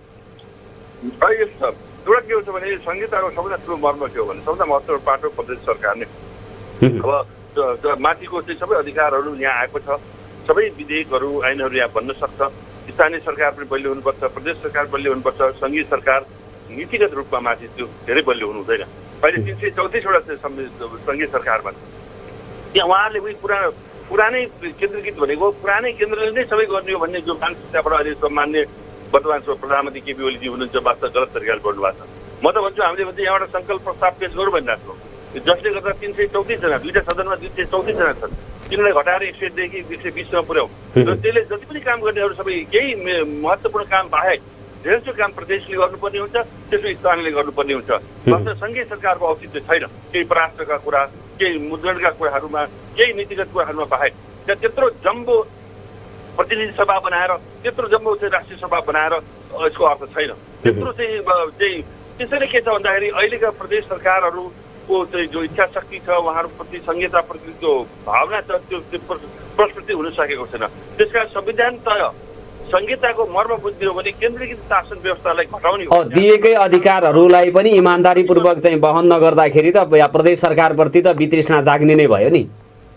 एउटा के हो भने संहिताको सबैभन्दा ठुलो मर्म के हो भने सबभन्दा महत्त्वपूर्ण पाटो प्रदेश सरकार नै। अब माथिको चाहिँ सबै अधिकारहरू यहाँ आएको छ, सबै विधेयकहरू ऐनहरू यहाँ बन्न सक्छ। स्थानीय सरकार पनि बलियो हुनुपर्छ, प्रदेश सरकार बलियो हुनुपर्छ, सङ्घीय सरकार नीतिगत रूपमा माथि त्यो धेरै बलियो हुनु हुँदैन। अहिले तिन सय चौतिसवटा सङ्घीय सरकारमा त्यहाँ उहाँहरूले उही पुरानो पुरानै केन्द्रीकृत भनेको पुरानै केन्द्रले नै सबै गर्ने हो भन्ने जो मानसिकताबाट अहिले सम्मान्य वर्तमान प्रधानमन्त्री केपी ओलीजी हुनुहुन्छ वास्तव गलत तरिकाले गर्नु भएको छ। म त भन्छु हामीले भन्छ यहाँबाट सङ्कल्प प्रस्ताव पेश गरौँ भनिरहेको छौँ, जसले गर्दा तिन सय चौतिसजना दुईवटा सदनमा दुई सय चौतिसजना छन्, तिनलाई घटाएर एक सयदेखि एक सय बिससम्म पुर्याउँ र त्यसले जति पनि काम गर्नेहरू सबै केही महत्त्वपूर्ण काम बाहेक धेरैजसो काम प्रदेशले गर्नुपर्ने हुन्छ, त्यसो स्थानले गर्नुपर्ने हुन्छ। वास्तव सङ्घीय सरकारको औचित्य छैन केही पराष्ट्रका कुरा, केही मुद्रणका कुराहरूमा, केही नीतिगत कुराहरूमा बाहेक। त्यहाँ त्यत्रो जम्बो प्रतिनिधि सभा बनाएर, त्यत्रो जम्बो चाहिँ राष्ट्रिय सभा बनाएर यसको अर्थ छैन। त्यत्रो चाहिँ चाहिँ त्यसैले के छ भन्दाखेरि अहिलेका प्रदेश सरकारहरूको चाहिँ जो इच्छा शक्ति छ, उहाँहरूप्रति संहिताप्रति त्यो भावना छ, त्यो प्रस्तुति हुन सकेको छैन। त्यसका संविधान तय संहिताको मर्म बुझ्दियो भने केन्द्रीकृत शासन व्यवस्थालाई घटाउने हो। दिएकै अधिकारहरूलाई पनि इमान्दारीपूर्वक चाहिँ वहन नगर्दाखेरि त प्रदेश सरकारप्रति त वितृष्णा जाग्ने नै भयो नि।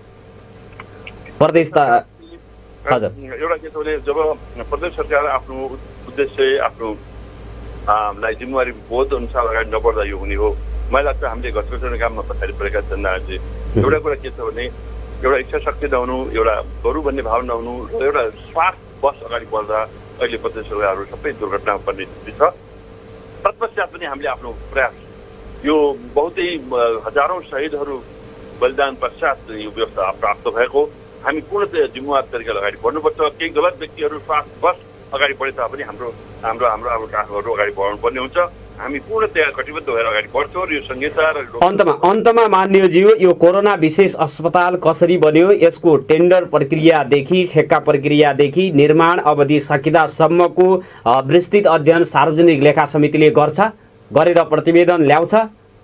प्रदेश त हजुर एउटा के छ भने जब प्रदेश सरकार आफ्नो उद्देश्य आफ्नो लाई जिम्मेवारी बोध अनुसार अगाडि नबढ्दा यो हुने हो। मलाई लाग्छ हामीले घटघटने काममा पछाडि परेका जनताहरूले एउटा कुरा के छ भने एउटा इच्छा शक्ति नहुनु, एउटा गरौँ भन्ने भाव नहुनु र एउटा स्वार्थ बस अगाडि बढ्दा अहिले प्रदेश सरकारहरू सबै दुर्घटनामा पर्ने स्थिति छ। तत्पश्चात पनि हामीले आफ्नो प्रयास यो बहुतै हजारौँ शहीदहरू बलिदान पश्चात यो व्यवस्था प्राप्त भएको, हामी पूर्णतया जिम्मेवार तरिकाले अगाडि बढ्नुपर्छ। केही गलत व्यक्तिहरू स्वार्थ बस अगाडि बढे तापनि हाम्रो हाम्रो हाम्रो अब कामहरू अगाडि बढाउनु पर्ने हुन्छ। हामी पूर्णतया कटिबद्ध भएर अगाडि बढ्छौँ र यो संहिता र अन्तमा अन्तमा मान्यज्यू यो कोरोना विशेष अस्पताल कसरी बन्यो, यसको टेन्डर प्रक्रियादेखि ठेक्का प्रक्रियादेखि निर्माण अवधि सकिँदासम्मको विस्तृत अध्ययन सार्वजनिक लेखा समितिले गर्छ, गरेर प्रतिवेदन ल्याउँछ।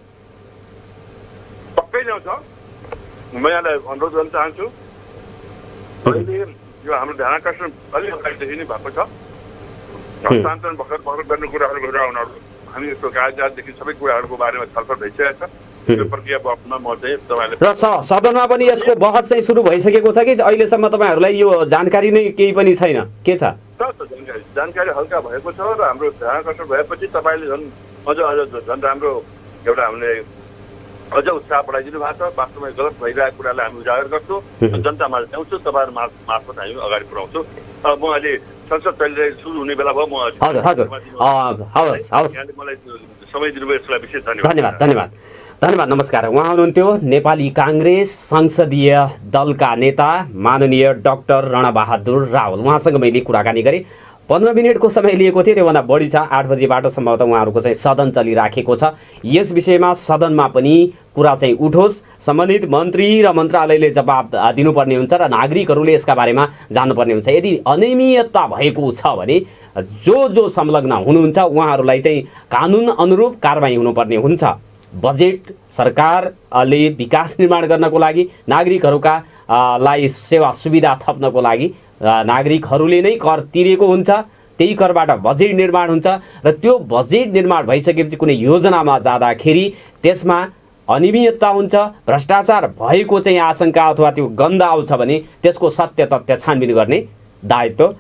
पक्कै ल्याउँछ। म यहाँलाई अनुरोध गर्न चाहन्छु, अहिले यो हाम्रो ध्यानाकर्षण अलिक अगाडिदेखि नै भएको छ। हस्तान्तरण भर्खर भर्खर गर्ने कुराहरू गरेर उनीहरू हामी यस्तो कागजातदेखि सबै कुराहरूको बारेमा छलफल भइसकेको छ। त्यो प्रक्रिया बस्न म चाहिँ तपाईँले र सदनमा पनि यसको बहस चाहिँ सुरु भइसकेको छ कि अहिलेसम्म तपाईँहरूलाई यो जानकारी नै केही पनि छैन? के छ जानकारी जानकारी हल्का भएको छ र हाम्रो ध्यानाकर्षण भएपछि तपाईँले झन् अझ अझ झन् राम्रो एउटा हामीले अझ उत्साह बढाइदिनु भएको छ। वास्तवमा गलत भइरहेको कुरालाई हामी उजागर गर्छौँ, जनतामा ल्याउँछौँ, तपाईँहरू मार्फत हामी अगाडि बढाउँछौँ। म अहिले संसद चलिरहेको सुरु हुने बेला भयो, म हजुर हजुर हवस् हवस् मलाई समय दिनुभयो यसलाई विशेष धन्यवाद धन्यवाद धन्यवाद धन्यवाद नमस्कार। उहाँ हुनुहुन्थ्यो नेपाली काङ्ग्रेस संसदीय दलका नेता माननीय डाक्टर रणबहादुर रावल। उहाँसँग मैले कुराकानी गरेँ, पन्ध्र मिनटको समय लिएको थियो, त्योभन्दा बढी छ। आठ बजीबाट सम्भवतः उहाँहरूको चाहिँ सदन चलिराखेको छ। यस विषयमा सदनमा पनि कुरा चाहिँ उठोस्, सम्बन्धित मन्त्री र मन्त्रालयले जवाब दिनुपर्ने हुन्छ र नागरिकहरूले यसका बारेमा जान्नुपर्ने हुन्छ। यदि अनियमितता भएको छ भने जो जो संलग्न हुनुहुन्छ उहाँहरूलाई चाहिँ कानुन अनुरूप कारबाही हुनुपर्ने हुन्छ। बजेट सरकारले विकास निर्माण गर्नको लागि, नागरिकहरूका लाई सेवा सुविधा थप्नको लागि नागरिकहरूले नै कर तिरेको हुन्छ। त्यही करबाट बजेट निर्माण हुन्छ र त्यो बजेट निर्माण भइसकेपछि कुनै योजनामा जाँदाखेरि त्यसमा अनियमितता हुन्छ, भ्रष्टाचार भएको चाहिँ आशंका अथवा त्यो गन्ध आउँछ भने त्यसको सत्य तथ्य छानबिन गर्ने दायित्व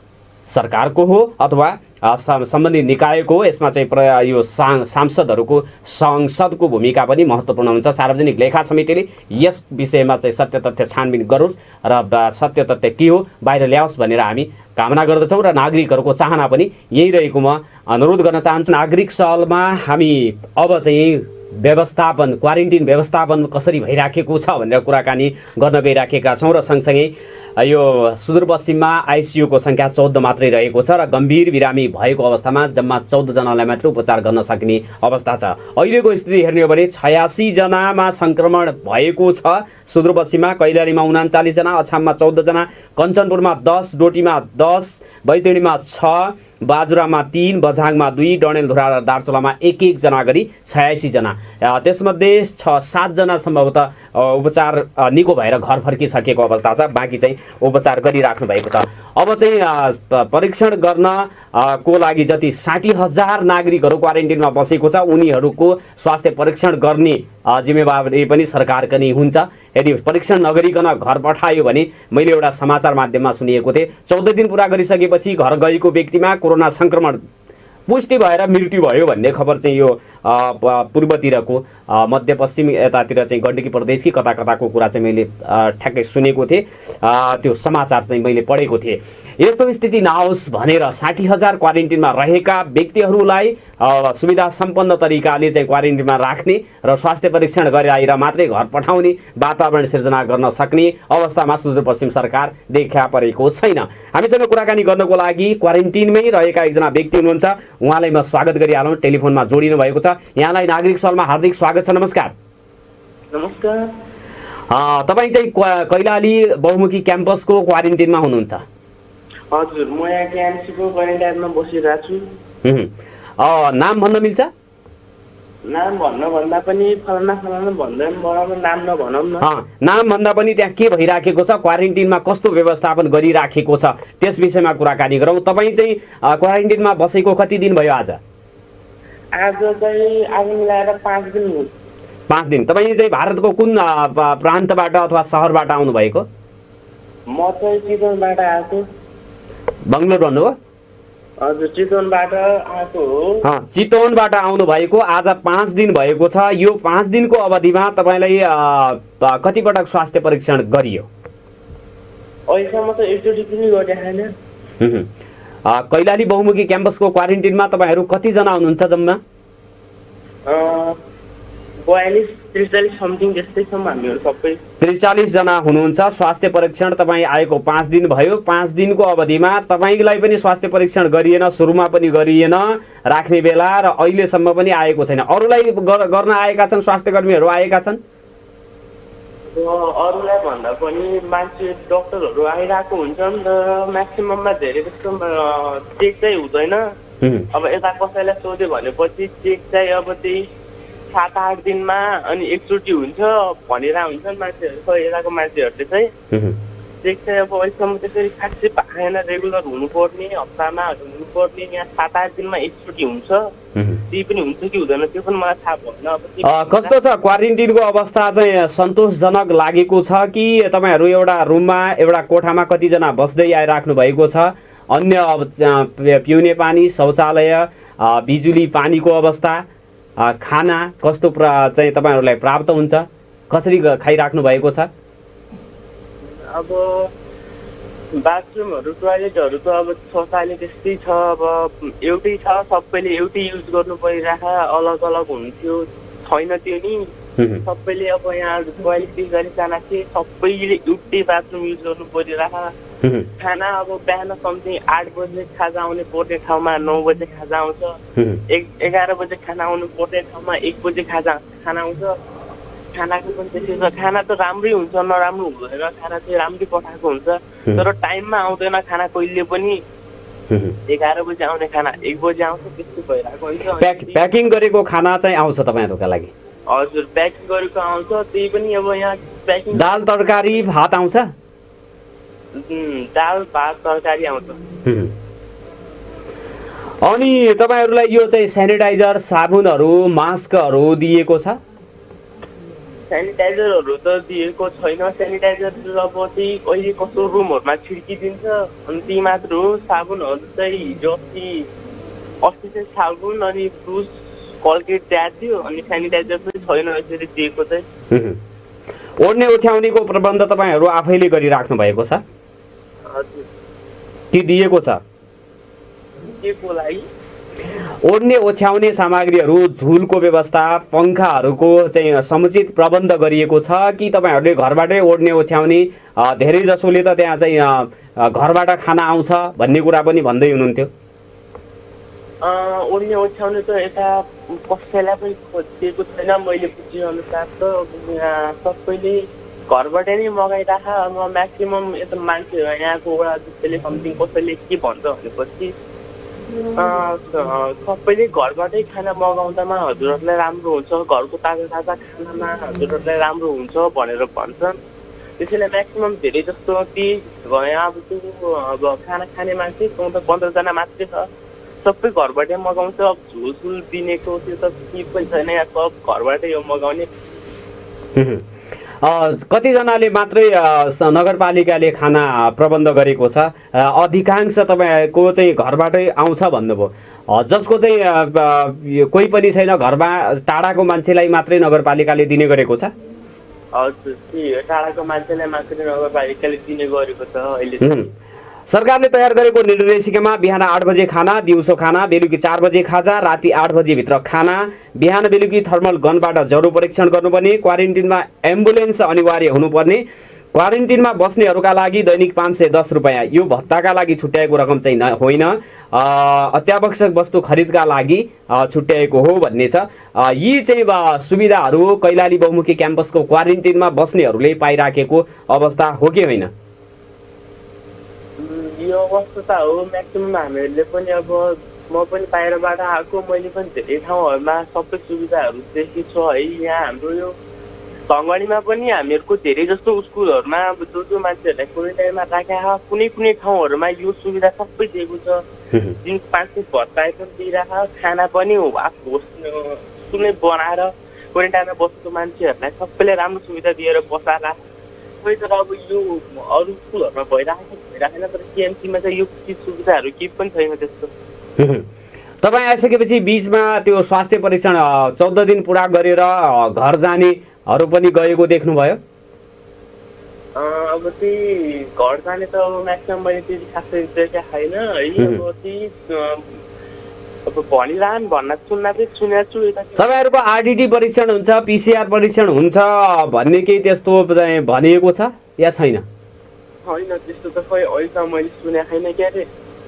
सरकारको हो अथवा सम्बन्धित निकायको हो। यसमा चाहिँ यो सांसदहरूको संसदको भूमिका पनि महत्त्वपूर्ण हुन्छ। सार्वजनिक लेखा समितिले यस विषयमा चाहिँ सत्य तथ्य छानबिन गरोस् र सत्य तथ्य के हो बाहिर ल्याओस् भनेर हामी कामना गर्दछौँ र नागरिकहरूको चाहना पनि यही रहेको म अनुरोध गर्न चाहन्छु। नागरिक सहलमा हामी अब चाहिँ व्यवस्थापन क्वारेन्टिन व्यवस्थापन कसरी भइराखेको छ भनेर कुराकानी गर्न गइराखेका छौँ र सँगसँगै यो सुदूरपश्चिममा आइसियुको सङ्ख्या चौध मात्रै रहेको छ र गम्भीर बिरामी भएको अवस्थामा जम्मा चौधजनालाई मात्र उपचार गर्न सकिने अवस्था छ। अहिलेको स्थिति हेर्ने हो भने छयासीजनामा सङ्क्रमण भएको छ। सुदूरपश्चिममा कैलालीमा उनाचालिसजना, अछाममा चौधजना, कञ्चनपुरमा दस, डोटीमा दस, बैतडीमा छ, बाजुरामा तीन, बझाङमा दुई, डडेलधुरा र दार्चुलामा एक एकजना गरी छयासीजना। त्यसमध्ये छ सातजना सम्भवतः उपचार निको भएर घर फर्किसकेको अवस्था छ, बाँकी चाहिँ उपचार गरिराख्नु भएको छ। अब चाहिँ परीक्षण गर्न को लागि जति साठी हजार नागरिकहरू क्वारेन्टिनमा बसेको छ उनीहरूको स्वास्थ्य परीक्षण गर्ने जिम्मेवारी पनि सरकारको नै हुन्छ। यदि परीक्षण नगरिकन घर पठायो भने मैले एउटा समाचार माध्यममा सुनिएको थिएँ, चौध दिन पुरा गरिसकेपछि घर गएको व्यक्तिमा कोरोना संक्रमण पुष्टि भएर मृत्यु भयो भन्ने खबर चाहिँ यो पूर्वतिरको मध्यपश्चिम यतातिर चाहिँ गण्डकी प्रदेश कि कता कताको कुरा चाहिँ मैले ठ्याक्कै सुनेको थिएँ। त्यो समाचार चाहिँ मैले पढेको थिएँ। यस्तो स्थिति नआओस् भनेर साठी हजार क्वारेन्टिनमा रहेका व्यक्तिहरूलाई सुविधा सम्पन्न तरिकाले चाहिँ क्वारेन्टिनमा राख्ने र स्वास्थ्य परीक्षण गराएर मात्रै घर पठाउने वातावरण सिर्जना गर्न सक्ने अवस्थामा सुदूरपश्चिम सरकार देखा परेको छैन। हामीसँग कुराकानी गर्नको लागि क्वारेन्टिनमै रहेका एकजना व्यक्ति हुनुहुन्छ, उहाँलाई म स्वागत गरिहालौँ। टेलिफोनमा जोडिनु भएको छ। यहाँलाई नागरिक सहलमा हार्दिक स्वागत छ। नमस्कार। नमस्कार। तपाईँ चाहिँ कैलाली बहुमुखी क्याम्पसको क्वारेन्टिनमा हुनुहुन्छ? हजुर, म यहाँ क्याम्पसको क्वारेन्टाइनमा बसिरहेको छु। नाम भन्न मिल्छ? नाम भन्न भन्दा पनि फलाना फलाना भन्दा पनि नाम नभनौँ न। नाम भन्दा पनि त्यहाँ के भइराखेको छ, क्वारेन्टिनमा कस्तो व्यवस्थापन गरिराखेको छ त्यस विषयमा कुराकानी गरौँ। तपाईँ चाहिँ क्वारेन्टिनमा बसेको कति दिन भयो आज? आज चाहिँ आज मिलाएर पाँच दिन हो। पाँच दिन। तपाईँ चाहिँ भारतको कुन प्रान्तबाट अथवा सहरबाट आउनुभएको? म चाहिँ चितवनबाट आएको। बङ्गलोर भन्नुभयो? हजुर, चितवनबाट आएको हो। चितवनबाट आउनु भएको। आज पाँच दिन भएको छ। यो पाँच दिनको अवधिमा तपाईँलाई कतिपटक स्वास्थ्य परीक्षण गरियो? अहिलेसम्म त एकचोटि पनि गरेको छैन। कैलाली बहुमुखी क्याम्पसको क्वारेन्टिनमा तपाईँहरू कतिजना हुनुहुन्छ जम्मा? बयालिस त्रिचालिस समथिङ त्यस्तैसम्म हामीहरू सबै त्रिचालिसजना हुनुहुन्छ। स्वास्थ्य परीक्षण तपाईँ आएको पाँच दिन भयो। पाँच दिनको अवधिमा तपाईँलाई पनि स्वास्थ्य परीक्षण गरिएन, सुरुमा पनि गरिएन राख्ने बेला, र अहिलेसम्म पनि आएको छैन। अरूलाई गर्न आएका छन्, स्वास्थ्य कर्मीहरू आएका छन्? अरूलाई भन्दा पनि मान्छे डक्टरहरू आइरहेको हुन्छ नि त। म्याक्सिमममा धेरै जस्तो चेक चाहिँ हुँदैन। अब यता कसैलाई सोध्यो भनेपछि चेक चाहिँ अब त्यही सात आठ दिनमा अनि एकचोटि हुन्छ भनेर हुन्छ नि मान्छेहरू। यताको मान्छेहरूले चाहिँ चेक चाहिँ अब अहिलेसम्म त्यसरी खासै आएन। रेगुलर हुनुपर्ने, हप्तामा हुनुपर्ने, यहाँ सात आठ दिनमा एकचोटि हुन्छ। त्यही पनि हुन्छ कि हुँदैन त्यो पनि मलाई थाहा भएन। अब कस्तो छ क्वारेन्टिनको अवस्था चाहिँ? सन्तोषजनक लागेको छ कि तपाईँहरू एउटा रुममा एउटा कोठामा कतिजना बस्दै आइराख्नु भएको छ? अन्य अब पिउने पानी, शौचालय, बिजुली पानीको अवस्था, खाना कस्तो चाहिँ तपाईँहरूलाई प्राप्त हुन्छ? कसरी खाइराख्नु भएको छ? अब बाथरुमहरू, टोयलेटहरू त अब शौचालय त्यस्तै छ। अब एउटै छ, सबैले एउटै युज गर्नु परिरहेको, अलग अलग हुन्थ्यो, छैन त्यो नि। सबैले अब यहाँ बयालिस त्रिचालिसजना थिए, सबैले एउटै बाथरुम युज गर्नु परिरहेको। खाना अब बिहान समथिङ आठ बजे खाजा आउने पर्ने ठाउँमा नौ बजे खाजा आउँछ। एक एघार बजे खाना आउनु पर्ने ठाउँमा एक बजे खाजा खाना आउँछ। खानाको पनि त्यसै छ। खाना त राम्रै हुन्छ, नराम्रो हुँदैन। खाना चाहिँ राम्रै पठाएको हुन्छ, तर टाइममा आउँदैन खाना। कहिले पनि एघार बजे आउने खाना एक बजे आउँछ, त्यस्तो भइरहेको हुन्छ। प्याकिङ गरेको खाना चाहिँ आउँछ तपाईँहरूका लागि? हजुर, प्याकिङ गरेको आउँछ। त्यही पनि अब यहाँ प्याकिङ दाल तरकारी भात आउँछ? दाल भात तरकारी आउँछ। अनि तपाईहरुलाई यो चाहिँ स्यानिटाइजर साबुनहरु मास्कहरु दिएको छ? सेनिटाइजरहरु त दिएको छैन। सेनिटाइजर अब चाहिँ कहिले कस्तो रुमहरुमा छिर्किदिन्छ अनि ती मात्र हो। साबुनहरु चाहिँ हिजो अस्ति अस्ति चाहिँ साबुन अनि ब्रुस कलगेट दिएको थियो अनि सेनिटाइजर पनि छैन यसरी दिएको चाहिँ। ओड्ने ओछ्याउनेको प्रबन्ध तपाईहरु आफैले गरिराख्नु भएको छ? हजुर। के दिएको छ? केको लागि? ओड्ने ओछ्याउने सामग्रीहरु, झुलको व्यवस्था, पंखाहरुको चाहिँ समुचित प्रबन्ध गरिएको छ कि तपाईहरुले घरबाटै ओड्ने ओछ्याउने धेरै जसोले त त्यहाँ चाहिँ घरबाट खाना आउँछ भन्ने कुरा पनि भन्दै हुनुहुन्थ्यो? ओड्ने ओछ्याउने त यता कसैलाई पनि दिएको छैन मैले बुझे अनुसार त। सबैले घरबाट नै मगाइराख। अब म्याक्सिमम यता मान्छे यहाँको वडा जस्तैले समथिङ कसैले के भन्छ भनेपछि सबैले घरबाटै खाना मगाउँदामा हजुरहरूलाई राम्रो हुन्छ, घरको ताजा ताजा खानामा हजुरहरूलाई राम्रो हुन्छ भनेर भन्छन्। त्यसैले म्याक्सिमम धेरै जस्तो ती यहाँ अब त्यो अब खाना खाने मान्छे चौध पन्ध्रजना मात्रै छ, सबै घरबाटै मगाउँछ। अब झुलझुल दिनेको त्यो त केही पनि छैन, यहाँ सब घरबाटै यो मगाउने। कतिजनाले मात्रै नगरपालिकाले खाना प्रबन्ध गरेको छ, अधिकांश तपाईँको चाहिँ घरबाटै आउँछ भन्नुभयो। जसको चाहिँ कोही पनि छैन, घरमा टाढाको मान्छेलाई मात्रै नगरपालिकाले दिने गरेको छ? हजुर, टाढाको मान्छेलाई मात्रै नगरपालिकाले दिने गरेको छ अहिले। सरकारले तयार गरेको निर्देशिकामा बिहान आठ बजे खाना, दिउँसो खाना, बेलुकी चार बजे खाजा, राति आठ बजे भित्र खाना, बिहान बेलुकी थर्मल गनबाट जरो परीक्षण गर्नुपर्ने, क्वारेन्टिनमा एम्बुलेन्स अनिवार्य हुनुपर्ने, क्वारेन्टिनमा बस्नेहरूका लागि दैनिक पाँच सय दस रुपियाँ, यो भत्ताका लागि छुट्याएको रकम चाहिँ होइन, अत्यावश्यक वस्तु खरिदका लागि छुट्याएको हो भन्ने छ। यी चाहिँ सुविधाहरू कैलाली बहुमुखी क्याम्पसको क्वारेन्टिनमा बस्नेहरूले पाइराखेको अवस्था हो कि होइन? यो अवस्था त हो। म्याक्सिमम हामीहरूले पनि अब म पनि बाहिरबाट आएको, मैले पनि धेरै ठाउँहरूमा सबै सुविधाहरू देखेको छु है। यहाँ हाम्रो यो ढङ्गडीमा पनि हामीहरूको धेरै जस्तो स्कुलहरूमा अब जो जो मान्छेहरूलाई क्वारेन्टाइनमा राखेको कुनै कुनै ठाउँहरूमा यो सुविधा सबै दिएको छ। दिन पाँच सय भत्ता पनि दिइरहेको, खाना पनि सुनै बनाएर क्वारेन्टाइनमा बसेको मान्छेहरूलाई सबैलाई राम्रो सुविधा दिएर बसाएर। खोइ तर अब यो अरू स्कुलहरूमा भइरहेको भइरहेन, तर केएमसीमा चाहिँ यो चिज सुविधाहरू केही पनि छैन त्यस्तो। तपाईँ आइसकेपछि बिचमा त्यो स्वास्थ्य परीक्षण चौध दिन पुरा गरेर घर जानेहरू पनि गएको देख्नुभयो? अब त्यही घर जाने त अब म्याक्सिमम मैले त्यति खासै देखेको छैन है। अब त्यही अब भनिरहन् भन्न सुन्न चाहिँ सुनेको छु। यता तपाईँहरूको आरडिटी परीक्षण हुन्छ, पिसिआर परीक्षण हुन्छ भन्ने केही त्यस्तो भनिएको छ या छैन? होइन, त्यस्तो त खै अहिलेसम्म मैले सुनेको छैन क्या अरे।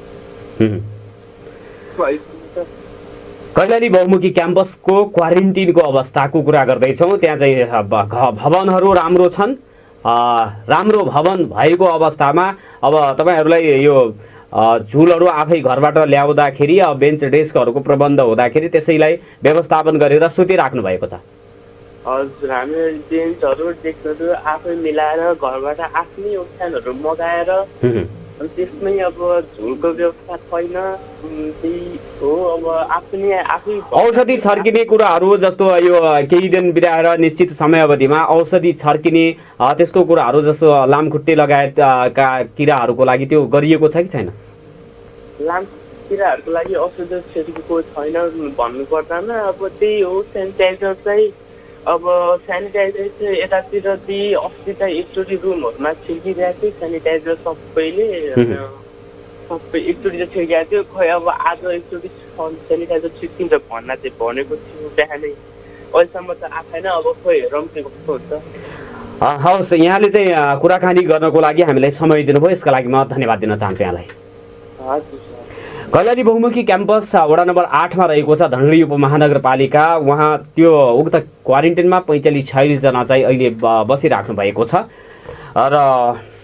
कैलाली बहुमुखी क्याम्पसको क्वारेन्टिनको अवस्थाको कुरा गर्दैछौँ। त्यहाँ चाहिँ भवनहरू राम्रो छन्, राम्रो भवन भएको अवस्थामा अब तपाईँहरूलाई यो झुलहरू आफै घरबाट ल्याउँदाखेरि बेन्च डेस्कहरूको प्रबन्ध हुँदाखेरि त्यसैलाई व्यवस्थापन गरेर सुतिराख्नु भएको छ? हजुर, हामी बेन्चहरू डेस्कहरू आफै मिलाएर घरबाट आफ्नै ओछ्यानहरू मगाएर अनि त्यसमै अब झुलको व्यवस्था छैन, त्यही हो। अब आफ्नै आफै औषधि छर्किने कुराहरू जस्तो यो केही दिन बिराएर निश्चित समयावधिमा औषधि छर्किने त्यस्तो कुराहरू जस्तो लामखुट्टे लगायतका किराहरूको लागि त्यो गरिएको छ कि छैन? लामखुट्टेहरूको लागि औषधि छर्किएको छैन भन्नु पर्दैन। अब त्यही हो, सेनिटाइजर चाहिँ अब सेनिटाइजर चाहिँ यतातिर त्यही अस्ति चाहिँ एकचोटि रुमहरूमा छिर्किरहेको थियो सेनिटाइजर सबैले, सबै एकचोटि चाहिँ छिर्किएको थियो। खोइ अब आज एकचोटि सेनिटाइजर छिर्किन्छ भन्न चाहिँ भनेको थियो बिहानै, अहिलेसम्म त आएको छैन। अब खोइ हेरौँ के कस्तो हुन्छ। हवस्, यहाँले चाहिँ कुराकानी गर्नको लागि हामीलाई समय दिनुभयो, यसका लागि म धन्यवाद दिन चाहन्छु यहाँलाई। हजुर। कैलाली बहुमुखी क्याम्पस वडा नम्बर आठमा रहेको छ धनगढी उपमहानगरपालिका। उहाँ त्यो उक्त क्वारेन्टिनमा पैँचालिस छयालिसजना चाहिँ अहिले बसिराख्नु भएको छ र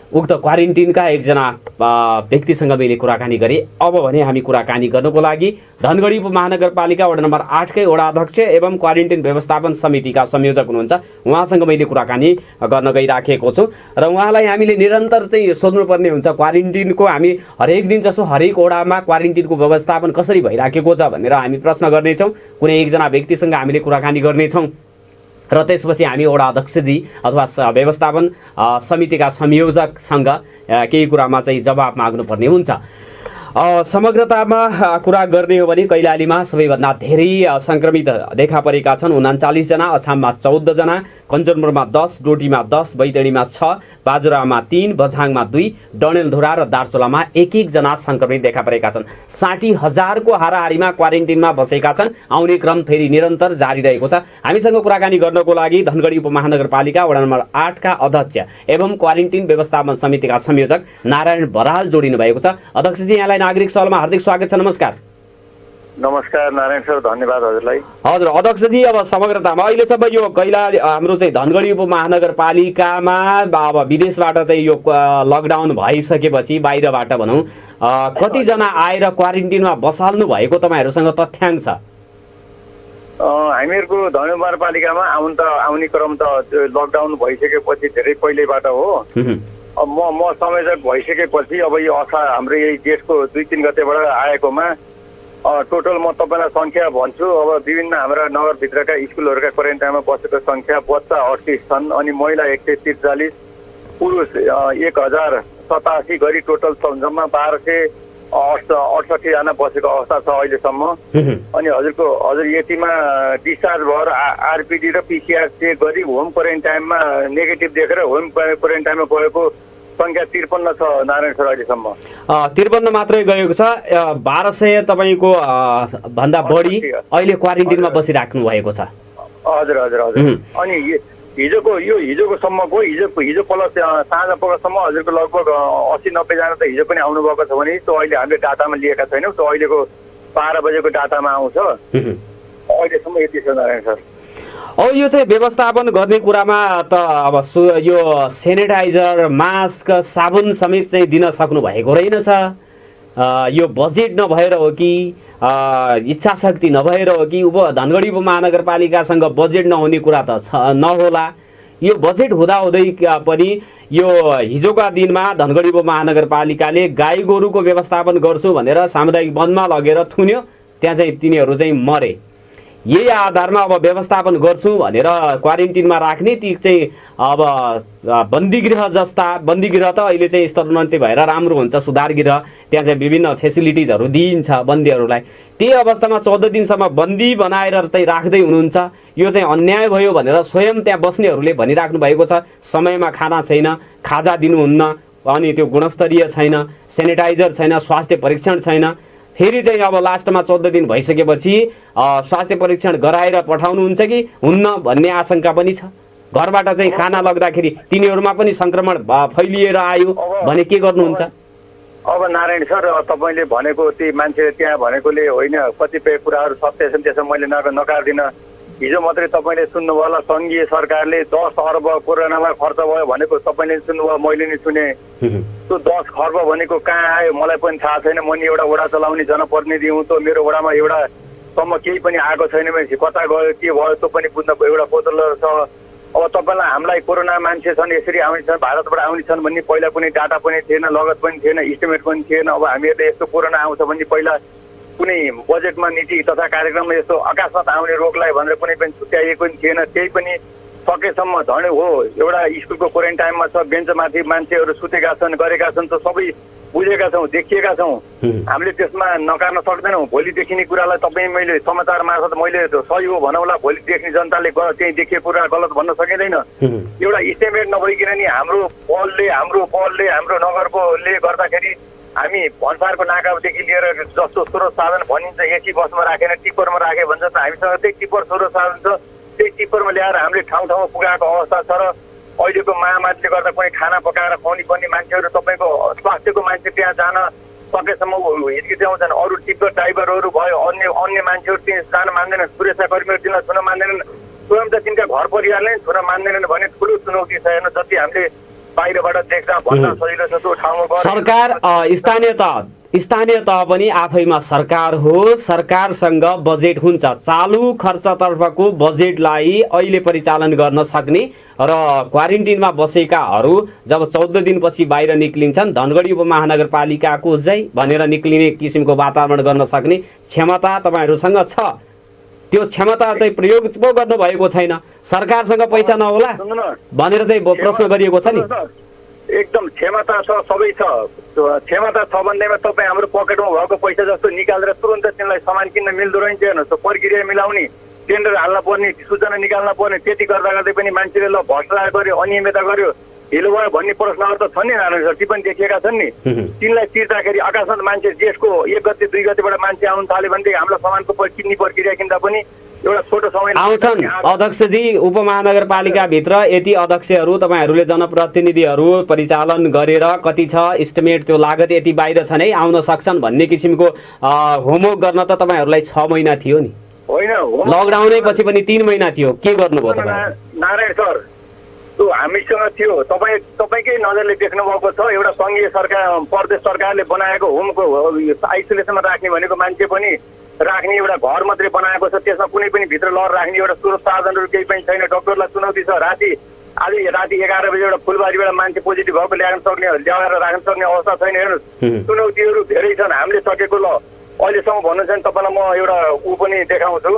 उक्त क्वारेन्टिनका एकजना व्यक्तिसँग मैले कुराकानी गरेँ। अब भने हामी कुराकानी गर्नको लागि धनगढी उपमहानगरपालिका वडा नम्बर आठकै वडा अध्यक्ष एवं क्वारेन्टिन व्यवस्थापन समितिका संयोजक हुनुहुन्छ, उहाँसँग मैले कुराकानी गर्न गइराखेको छु र उहाँलाई हामीले निरन्तर चाहिँ सोध्नुपर्ने हुन्छ क्वारेन्टिनको, हामी हरेक दिन जसो हरेक वडामा क्वारेन्टिनको व्यवस्थापन कसरी भइराखेको छ भनेर हामी प्रश्न गर्नेछौँ। कुनै एकजना व्यक्तिसँग हामीले कुराकानी गर्नेछौँ र त्यसपछि हामी वडा अध्यक्षजी अथवा व्यवस्थापन समितिका संयोजकसँग केही कुरामा चाहिँ जवाब माग्नुपर्ने हुन्छ। समग्रतामा कुरा गर्ने हो भने कैलालीमा सबैभन्दा धेरै सङ्क्रमित देखा परेका छन् उनाचालिसजना, अछाममा चौधजना, कञ्चनपुरमा दस, डोटीमा दस, बैतडीमा छ, बाजुरामा तीन, बझाङमा दुई, डडेलधुरा र दार्चुलामा एक एकजना सङ्क्रमित देखा परेका छन्। साठी हजारको हाराहारीमा क्वारेन्टिनमा बसेका छन्। आउने क्रम फेरि निरन्तर जारी रहेको छ। हामीसँग कुराकानी गर्नको लागि धनगढी उपमहानगरपालिका वडा नम्बर आठका अध्यक्ष एवं क्वारेन्टिन व्यवस्थापन समितिका संयोजक नारायण बराल जोडिनु भएको छ। अध्यक्षजी, यहाँलाई नागरिक सवालमा हार्दिक स्वागत छ। नमस्कार। नमस्कार नारायण सर, धन्यवाद हजुरलाई। हजुर अध्यक्षजी, अब समग्रतामा अहिलेसम्म यो कैला हाम्रो चाहिँ धनगढी उपमहानगरपालिकामा अब विदेशबाट चाहिँ यो लकडाउन भइसकेपछि बाहिरबाट भनौँ कतिजना आएर क्वारेन्टिनमा बसाल्नु भएको तपाईँहरूसँग तथ्याङ्क छ? हामीहरूको धनगढी उपमहानगरपालिकामा आउनु त आउने क्रम त लकडाउन भइसकेपछि धेरै पहिल्यैबाट हो। अब म म संयोजक भइसकेपछि अब यो असा हाम्रो यही जेठको दुई तिन गतेबाट आएकोमा टोटल म तपाईँलाई सङ्ख्या भन्छु। अब विभिन्न हाम्रा नगरभित्रका स्कुलहरूका क्वारेन्टाइनमा बसेको सङ्ख्या बच्चा अडतिस छन्, अनि महिला एक सय त्रिचालिस, पुरुष एक हजार सतासी गरी टोटल जम्मा बाह्र सय अठ अडसठीजना बसेको अवस्था छ अहिलेसम्म। अनि हजुरको हजुर यतिमा डिस्चार्ज भएर आरपिडी र पिसिआर चेक गरी होम क्वारेन्टाइनमा नेगेटिभ देखेर होम क्वारेन्टाइनमा गएको सङ्ख्या त्रिपन्न छ नारायण सर अहिलेसम्म। त्रिपन्न मात्रै गएको छ। बाह्र सय तपाईँको भन्दा बढी अहिले क्वारेन्टिनमा बसिराख्नु भएको छ। हजुर हजुर हजुर। अनि हिजोको यो हिजोको सम्मको हिजोको हिजो प्लस साँझ पखसम्म हजुरको लगभग अस्सी नब्बेजना त हिजो पनि आउनु भएको छ भने त्यो अहिले हामीले डाटामा लिएका छैनौँ। त्यो अहिलेको बाह्र बजेको डाटामा आउँछ। अहिलेसम्म यति छ नारायण सर। अब यो चाहिँ व्यवस्थापन गर्ने कुरामा त अब सु यो सेनिटाइजर, मास्क, साबुन समेत चाहिँ दिन सक्नु भएको रहेनछ। यो बजेट नभएर हो कि इच्छा शक्ति नभएर हो कि उप धनगढी उपमहानगरपालिकासँग बजेट नहुने कुरा त छ नहोला। यो बजेट हुँदाहुँदै पनि यो हिजोका दिनमा धनगढी उपमहानगरपालिकाले गाई गोरुको व्यवस्थापन गर्छु भनेर सामुदायिक वनमा लगेर थुन्यो, त्यहाँ चाहिँ तिनीहरू चाहिँ मरे। यही आधारमा अब व्यवस्थापन गर्छु भनेर क्वारेन्टिनमा राख्ने ती चाहिँ अब बन्दीगृह जस्ता, बन्दीगृह त अहिले चाहिँ स्तरोन्नति भएर राम्रो हुन्छ, सुधार गृह, त्यहाँ चाहिँ विभिन्न फेसिलिटिजहरू दिइन्छ बन्दीहरूलाई। त्यही अवस्थामा चौध दिनसम्म बन्दी बनाएर चाहिँ राख्दै हुनुहुन्छ। यो चाहिँ अन्याय भयो भनेर स्वयं त्यहाँ बस्नेहरूले भनिराख्नु भएको छ। समयमा खाना छैन, खाजा दिनुहुन्न, अनि त्यो गुणस्तरीय छैन, सेनिटाइजर छैन, स्वास्थ्य परीक्षण छैन। फेरि चाहिँ अब लास्टमा चौध दिन भइसकेपछि स्वास्थ्य परीक्षण गराएर पठाउनुहुन्छ कि हुन्न भन्ने आशंका पनि छ। घरबाट चाहिँ खाना लग्दाखेरि तिनीहरूमा पनि सङ्क्रमण फैलिएर आयो भने के गर्नुहुन्छ? अब नारायण सर, तपाईँले भनेको ती मान्छे त्यहाँ भनेकोले होइन, कतिपय कुराहरू सत्य छन्, त्यसमा मैले नकार्दिनँ। हिजो मात्रै तपाईँले सुन्नुभयो होला, सङ्घीय सरकारले दस अर्ब कोरोनामा खर्च भयो भनेको तपाईँले सुन्नुभयो, मैले नि सुने। त्यो दस खर्ब भनेको कहाँ आयो मलाई पनि थाहा छैन। म नि एउटा वडा चलाउने जनप्रतिनिधि हुँ, त मेरो वडामा एउटासम्म केही पनि आएको छैन भने कता गयो के भयो त्यो पनि बुझ्न एउटा कोतलो छ। अब तपाईँलाई हामीलाई कोरोना मान्छे छन्, यसरी आउने छन्, भारतबाट आउने छन् भन्ने पहिला कुनै डाटा पनि थिएन, लगत पनि थिएन, इस्टिमेट पनि थिएन। अब हामीहरूले यस्तो कोरोना आउँछ भन्ने पहिला कुनै बजेटमा नीति तथा कार्यक्रममा यस्तो अकस्मात आउने रोगलाई भनेर कुनै पनि छुट्याइएको पनि थिएन। त्यही पनि सकेसम्म झन् हो एउटा स्कुलको क्वारेन्टाइनमा छ, बेन्चमाथि मान्छेहरू सुतेका छन्, गरेका छन्, त सबै बुझेका छौँ, देखिएका छौँ। हामीले त्यसमा नकार्न सक्दैनौँ। भोलि देखिने कुरालाई तपाईँ मैले समाचार मार्फत मैले सही हो भनौँला, भोलि देख्ने जनताले त्यही देखिएको कुरा गलत भन्न सकिँदैन। एउटा इस्टिमेट नभइकन नि हाम्रो पहलले हाम्रो पहलले हाम्रो नगरकोले गर्दाखेरि हामी भन्सारको नाकादेखि लिएर जस्तो स्रोत साधन भनिन्छ एसी बसमा राखेर टिप्परमा राखे भन्छ त हामीसँग त्यही टिप्पर स्रोत साधन छ। त्यही टिप्परमा ल्याएर हामीले ठाउँ ठाउँमा पुगाएको अवस्था छ। र अहिलेको महामारीले गर्दा कुनै खाना पकाएर खुवाउने पर्ने मान्छेहरू तपाईँको स्वास्थ्यको मान्छे त्यहाँ जान सकेसम्म हिर्किँदैछन्। अरू टिप्पर ड्राइभरहरू भयो, अन्य अन्य मान्छेहरू त्यहाँ जान मान्दैनन्, सुरक्षाकर्मीहरू तिनीलाई छुन मान्दैनन्, स्वयं त तिनका घर परिवारले छुन मान्दैनन् भने ठुलो चुनौती छ। हेर्नु जति हामीले बाहिरबाट देख्दा भन्न सजिलो छ त्यो ठाउँमा सरकार स्थानीय तह स्थानीय तह पनि आफैमा सरकार हो, सरकारसँग बजेट हुन्छ, चालु खर्चतर्फको बजेटलाई अहिले परिचालन गर्न सक्ने र क्वारेन्टिनमा बसेकाहरू जब चौध दिनपछि बाहिर निक्लिन्छन् धनगढी उपमहानगरपालिकाको जय भनेर निक्लिने किसिमको वातावरण गर्न सक्ने क्षमता तपाईँहरूसँग छ। त्यो क्षमता चाहिँ प्रयोग पो गर्नुभएको छैन, सरकारसँग पैसा नहोला भनेर चाहिँ प्रश्न गरिएको छ नि। एकदम क्षमता छ, सबै छ, क्षमता छ भन्दैमा तपाईँ हाम्रो पकेटमा भएको पैसा जस्तो निकालेर तुरन्त तिनलाई सामान किन्न मिल्दो रहेछ। हेर्नुहोस्, प्रक्रिया मिलाउने, टेन्डर हाल्न पर्ने, सूचना निकाल्न पर्ने, त्यति गर्दा गर्दै पनि मान्छेले ल भ्रष्टाचार गर्यो, अनियमितता गर्यो, ढिलो भयो भन्ने प्रश्नहरू त छन् नि नारायण सर, ती पनि देखिएका छन् नि। तिनलाई तिर्दाखेरि अकस्मात मान्छे जेठको एक गते दुई गतेबाट मान्छे आउनु थाल्यो भनेदेखि हाम्रो सामानको किन्ने प्रक्रिया किन्दा पनि एउटा छोटो समय आउँछन्। अध्यक्षजी, उपमहानगरपालिकाभित्र यति अध्यक्षहरू तपाईँहरूले जनप्रतिनिधिहरू परिचालन गरेर कति छ इस्टिमेट, त्यो लागत यति बाहिर छ नै आउन सक्छन् भन्ने किसिमको होमवर्क गर्न त तपाईँहरूलाई छ महिना थियो नि। होइन, लकडाउनै पछि पनि तीन महिना थियो, के गर्नुभयो तपाईँ? नारायण सर, त्यो हामीसँग थियो, तपाईँ तपाईँकै नजरले देख्नु भएको छ। एउटा सङ्घीय सरकार प्रदेश सरकारले बनाएको होमको आइसोलेसनमा राख्ने भनेको मान्छे पनि राख्ने एउटा घर मात्रै बनाएको छ, त्यसमा कुनै पनि भित्र लहर राख्ने एउटा स्रोत साधनहरू केही पनि छैन। डक्टरलाई चुनौती छ, राति आधी राति एघार बजी एउटा फुलबारीबाट मान्छे पोजिटिभ भएको ल्याउन सक्ने ल्याएर राख्न सक्ने अवस्था छैन। हेर्नुहोस्, चुनौतीहरू धेरै छन्। हामीले सकेको ल अहिलेसम्म भन्नु छ भने तपाईँलाई म एउटा ऊ पनि देखाउँछु।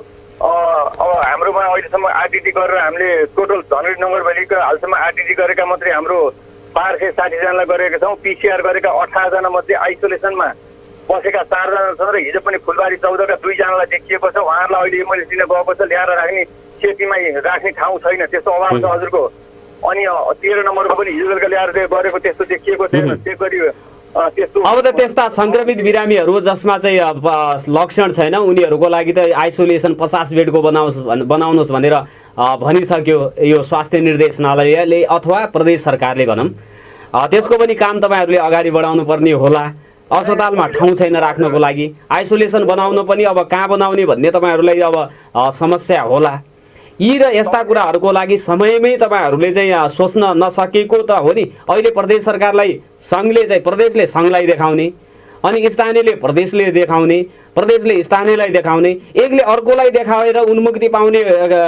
अब हाम्रोमा अहिलेसम्म आरटिटी गरेर हामीले टोटल धनगढी नगरपालिका हालसम्म आरटिटी गरेका मात्रै हाम्रो बाह्र सय साठीजनालाई गरेका छौँ। पिसिआर गरेका अठारजना मध्ये आइसोलेसनमा बसेका चारजना छन् र हिजो पनि फुलबारी चौधका दुईजनालाई देखिएको छ। उहाँहरूलाई अहिले एम्बुलेन्स दिन गएको छ, ल्याएर राख्ने सेतीमा राख्ने ठाउँ छैन, त्यस्तो अभाव छ हजुरको। अनि तेह्र नम्बरको पनि हिजो बेलुका ल्याएर गरेको त्यस्तो देखिएको छैन, चेक गरियो त्यस्तो। अब त त्यस्ता सङ्क्रमित बिरामीहरू जसमा चाहिँ लक्षण छैन उनीहरूको लागि त आइसोलेसन पचास बेडको बनाओस् बनाउनुहोस् भनेर भनिसक्यो यो स्वास्थ्य निर्देशनालयले अथवा प्रदेश सरकारले भनौँ। त्यसको पनि काम तपाईँहरूले अगाडि बढाउनु पर्ने होला। अस्पतालमा ठाउँ छैन राख्नको लागि, आइसोलेसन बनाउन पनि अब कहाँ बनाउने भन्ने तपाईँहरूलाई अब समस्या होला। यी र यस्ता कुराहरूको लागि समयमै तपाईँहरूले चाहिँ सोच्न नसकेको त हो नि। अहिले प्रदेश सरकारलाई सङ्घले चाहिँ प्रदेशले सङ्घलाई देखाउने, अनि स्थानीयले प्रदेशले देखाउने, प्रदेशले स्थानीयलाई देखाउने, एकले अर्कोलाई देखाएर उन्मुक्ति पाउने